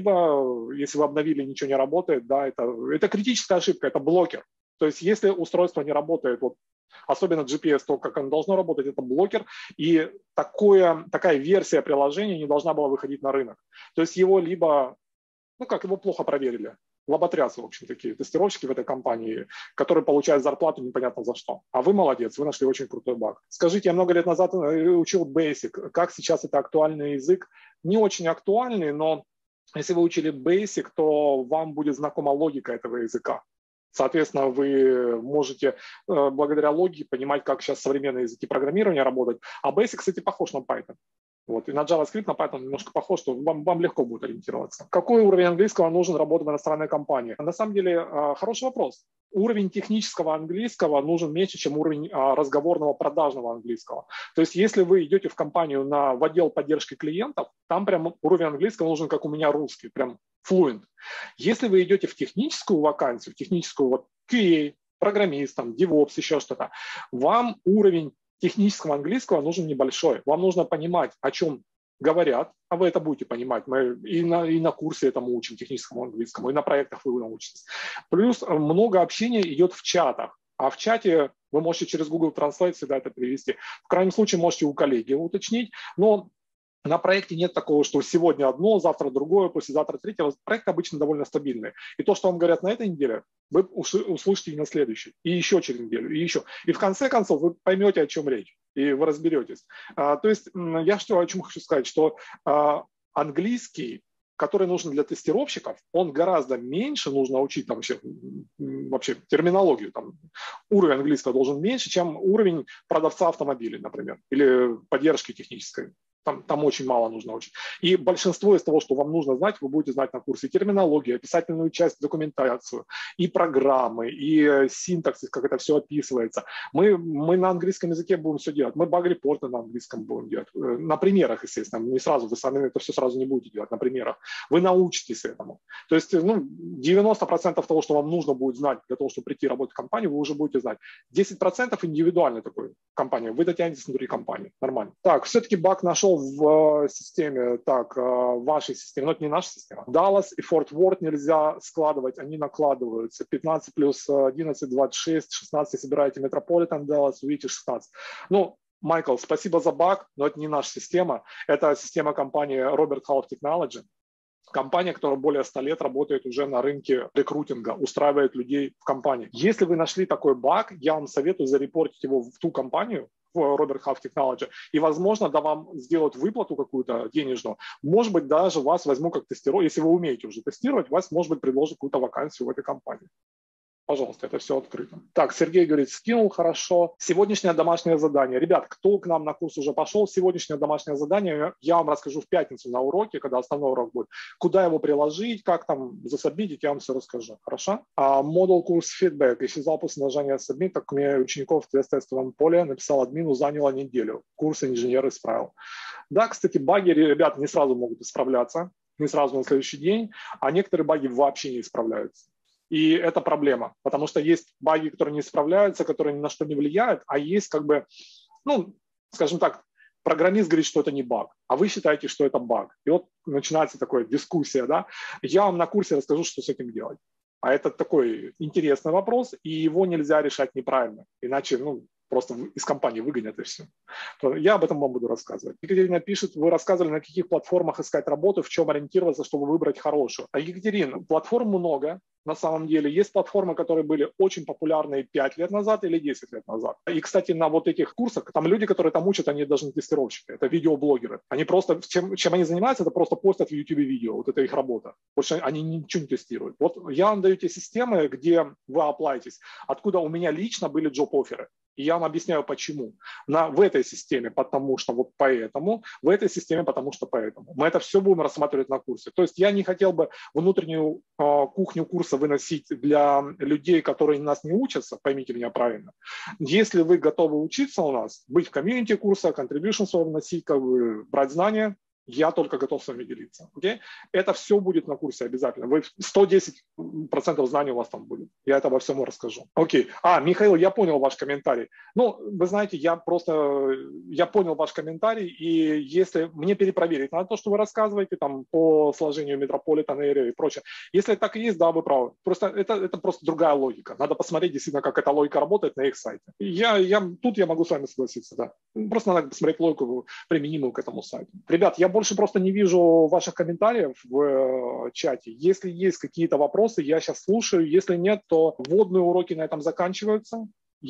либо, если вы обновили, ничего не работает, да, это, это критическая ошибка, это блокер. То есть если устройство не работает, вот, особенно джи пи эс, то, как оно должно работать, это блокер, и такое, такая версия приложения не должна была выходить на рынок. То есть его либо, ну как, его плохо проверили. Лоботрясы, в общем, такие тестировщики в этой компании, которые получают зарплату непонятно за что. А вы молодец, вы нашли очень крутой баг. Скажите, я много лет назад учил Basic. Как сейчас это актуальный язык? Не очень актуальный, но если вы учили Basic, то вам будет знакома логика этого языка. Соответственно, вы можете благодаря логике понимать, как сейчас современные языки программирования работают. А Basic, кстати, похож на Python. Вот. И на JavaScript, на Python немножко похож, что вам, вам легко будет ориентироваться. Какой уровень английского нужен работать в иностранной компании? На самом деле, хороший вопрос. Уровень технического английского нужен меньше, чем уровень разговорного продажного английского. То есть если вы идете в компанию на, в отдел поддержки клиентов, там прям уровень английского нужен, как у меня, русский, прям fluent. Если вы идете в техническую вакансию, в техническую вот кью эй, программист, там, DevOps, еще что-то, вам уровень технического английского нужен небольшой. Вам нужно понимать, о чем говорят, а вы это будете понимать. Мы и на, и на курсе этому учим, техническому английскому, и на проектах вы научитесь. Плюс много общения идет в чатах. А в чате вы можете через Google Translate всегда это перевести. В крайнем случае можете у коллеги уточнить, но на проекте нет такого, что сегодня одно, завтра другое, послезавтра третье. Проект обычно довольно стабильный. И то, что вам говорят на этой неделе, вы услышите и на следующей, и еще через неделю, и еще. И в конце концов вы поймете, о чем речь, и вы разберетесь. А, то есть я что, о чем хочу сказать, что а, английский, который нужен для тестировщиков, он гораздо меньше нужно учить, там вообще, вообще терминологию, там, уровень английского должен меньше, чем уровень продавца автомобилей, например, или поддержки технической. Там, там очень мало нужно учить. И большинство из того, что вам нужно знать, вы будете знать на курсе. Терминологию, описательную часть, документацию, и программы, и синтаксис, как это все описывается. Мы, мы на английском языке будем все делать. Мы баг-репорты на английском будем делать. На примерах, естественно. Не сразу, вы сами это все сразу не будете делать, на примерах. Вы научитесь этому. То есть ну, девяносто процентов того, что вам нужно будет знать для того, чтобы прийти работать в компанию, вы уже будете знать. десять процентов индивидуальной такой компании. Вы дотянетесь внутри компании. Нормально. Так, все-таки баг нашел в системе, так, в вашей системе, но это не наша система. Dallas и Fort Worth нельзя складывать, они накладываются. пятнадцать плюс одиннадцать, двадцать шесть, шестнадцать, если собираете Metropolitan Dallas, увидите шестнадцать. Ну, Майкл, спасибо за баг, но это не наша система. Это система компании Robert Half Technology. Компания, которая более ста лет работает уже на рынке рекрутинга, устраивает людей в компании. Если вы нашли такой баг, я вам советую зарепортить его в ту компанию, в Robert Half Technology, и, возможно, да, вам сделают выплату какую-то денежную. Может быть, даже вас возьмут как тестировщик. Если вы умеете уже тестировать, вас, может быть, предложат какую-то вакансию в этой компании. Пожалуйста, это все открыто. Так, Сергей говорит, скинул, хорошо. Сегодняшнее домашнее задание. Ребят, кто к нам на курс уже пошел, сегодняшнее домашнее задание я вам расскажу в пятницу на уроке, когда основной урок будет. Куда его приложить, как там засабмитить, я вам все расскажу. Хорошо? А модуль курс фидбэк. Исчезал после нажания submit, так у меня учеников в тест-тестовом поле написал админу, заняло неделю. Курс инженер исправил. Да, кстати, баги, ребята, не сразу могут исправляться, не сразу на следующий день, а некоторые баги вообще не исправляются. И это проблема, потому что есть баги, которые не исправляются, которые ни на что не влияют, а есть как бы, ну, скажем так, программист говорит, что это не баг, а вы считаете, что это баг. И вот начинается такая дискуссия, да. Я вам на курсе расскажу, что с этим делать. А это такой интересный вопрос, и его нельзя решать неправильно, иначе, ну, просто из компании выгонят и все. Я об этом вам буду рассказывать. Екатерина пишет, вы рассказывали, на каких платформах искать работу, в чем ориентироваться, чтобы выбрать хорошую. А Екатерина, платформ много. На самом деле есть платформы, которые были очень популярны пять лет назад или десять лет назад. И, кстати, на вот этих курсах, там люди, которые там учат, они даже не тестировщики, это видеоблогеры. Они просто, чем, чем они занимаются, это просто постят в YouTube видео, вот это их работа. Больше они ничего не тестируют. Вот я вам даю те системы, где вы оплатитесь, откуда у меня лично были джоб-офферы. И я вам объясняю, почему. На, в этой системе, потому что вот поэтому, в этой системе, потому что поэтому. Мы это все будем рассматривать на курсе. То есть я не хотел бы внутреннюю э, кухню курса выносить для людей, которые нас не учатся, поймите меня правильно. Если вы готовы учиться у нас, быть в комьюнити курса, contribution свой вносить, как бы брать знания, я только готов с вами делиться. Okay? Это все будет на курсе обязательно. Вы сто десять процентов знаний у вас там будет. Я это обо всем расскажу. Окей. Okay. А, Михаил, я понял ваш комментарий. Ну, вы знаете, я просто, я понял ваш комментарий, и если мне перепроверить надо то, что вы рассказываете там по сложению Metropolitan Area и прочее. Если так и есть, да, вы правы. Просто это, это просто другая логика. Надо посмотреть действительно, как эта логика работает на их сайте. Я, я, тут я могу с вами согласиться, да. Просто надо посмотреть логику, применимую к этому сайту. Ребят, я больше просто не вижу ваших комментариев в э, чате. Если есть какие-то вопросы, я сейчас слушаю. Если нет, то вводные уроки на этом заканчиваются.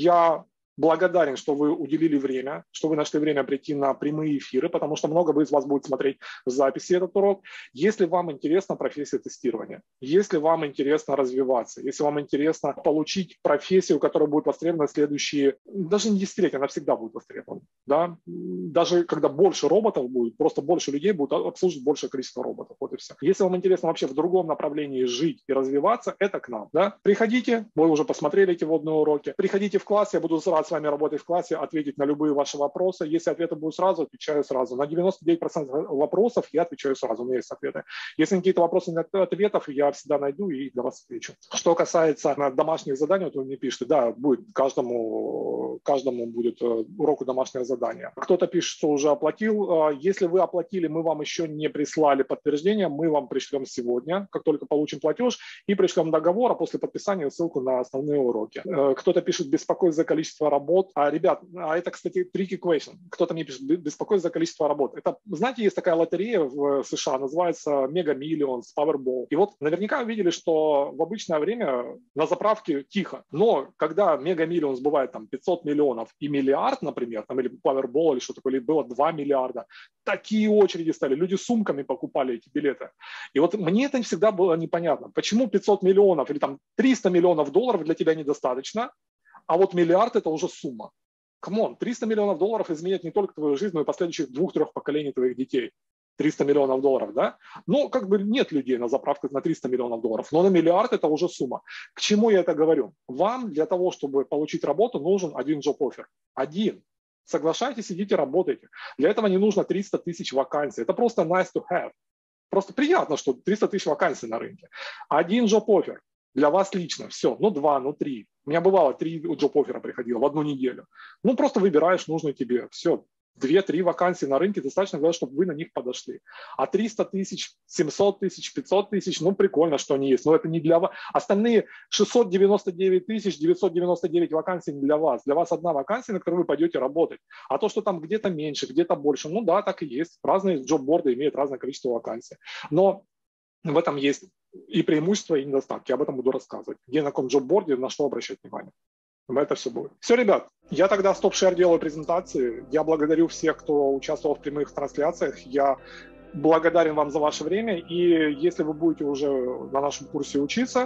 Я благодарен, что вы уделили время, что вы нашли время прийти на прямые эфиры, потому что много из вас будет смотреть в записи этот урок. Если вам интересна профессия тестирования, если вам интересно развиваться, если вам интересно получить профессию, которая будет востребована в следующие, даже не десятилетия, она всегда будет востребована. Да? Даже когда больше роботов будет, просто больше людей будут обслуживать большее количество роботов. Вот и все. Если вам интересно вообще в другом направлении жить и развиваться, это к нам. Да? Приходите, вы уже посмотрели эти вводные уроки, приходите в класс, я буду рад с вами работать в классе, ответить на любые ваши вопросы. Если ответы будут сразу, отвечаю сразу. На девяносто девять процентов вопросов я отвечаю сразу, у меня есть ответы. Если какие-то вопросы нет ответов, я всегда найду и для вас отвечу. Что касается домашних заданий, вот вы мне пишете, да, будет каждому, каждому будет уроку домашнее задание. Кто-то пишет, что уже оплатил. Если вы оплатили, мы вам еще не прислали подтверждение, мы вам пришлем сегодня, как только получим платеж, и пришлем договор, а после подписания ссылку на основные уроки. Кто-то пишет, беспокоит за количество работ. А, ребят, а это, кстати, tricky question. Кто-то мне пишет, беспокоит за количество работ. Это, знаете, есть такая лотерея в США, называется Mega Millions, Powerball. И вот наверняка вы видели, что в обычное время на заправке тихо. Но когда Mega Millions бывает там пятьсот миллионов и миллиард, например, там, или Powerball, или что такое, или было два миллиарда, такие очереди стали. Люди сумками покупали эти билеты. И вот мне это всегда было непонятно. Почему пятьсот миллионов или там триста миллионов долларов для тебя недостаточно, а вот миллиард – это уже сумма. Камон, триста миллионов долларов изменит не только твою жизнь, но и последующих двух-трех поколений твоих детей. триста миллионов долларов, да? Но как бы нет людей на заправках на триста миллионов долларов, но на миллиард это уже сумма. К чему я это говорю? Вам для того, чтобы получить работу, нужен один job-offer. Один. Соглашайтесь, идите, работайте. Для этого не нужно триста тысяч вакансий. Это просто nice to have. Просто приятно, что триста тысяч вакансий на рынке. Один job-offer. Для вас лично, все, ну два, ну три. У меня бывало три джоб-оффера приходило в одну неделю. Ну просто выбираешь нужную тебе, все. Две-три вакансии на рынке достаточно, главное, чтобы вы на них подошли. А триста тысяч, семьсот тысяч, пятьсот тысяч, ну прикольно, что они есть. Но это не для вас. Остальные шестьсот девяносто девять тысяч девятьсот девяносто девять вакансий не для вас. Для вас одна вакансия, на которой вы пойдете работать. А то, что там где-то меньше, где-то больше, ну да, так и есть. Разные джоб-борды имеют разное количество вакансий. Но в этом есть и преимущества, и недостатки. Я об этом буду рассказывать. Где, на каком джоб-борде, на что обращать внимание. Это все будет. Все, ребят, я тогда стоп-шер делаю презентации. Я благодарю всех, кто участвовал в прямых трансляциях. Я благодарен вам за ваше время. И если вы будете уже на нашем курсе учиться,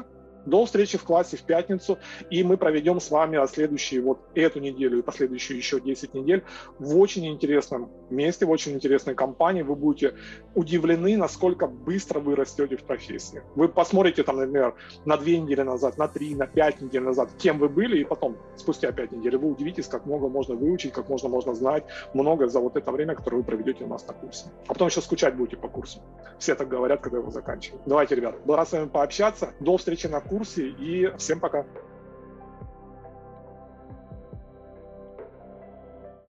До встречи в классе в пятницу, и мы проведем с вами следующие, вот эту неделю и последующие еще десять недель в очень интересном месте, в очень интересной компании. Вы будете удивлены, насколько быстро вы растете в профессии. Вы посмотрите там, например, на две недели назад, на три, на пять недель назад, кем вы были, и потом, спустя пять недель, вы удивитесь, как много можно выучить, как можно можно знать много за вот это время, которое вы проведете у нас на курсе. А потом еще скучать будете по курсу. Все так говорят, когда его заканчивают. Давайте, ребята, был рад с вами пообщаться. До встречи на курсе и всем пока.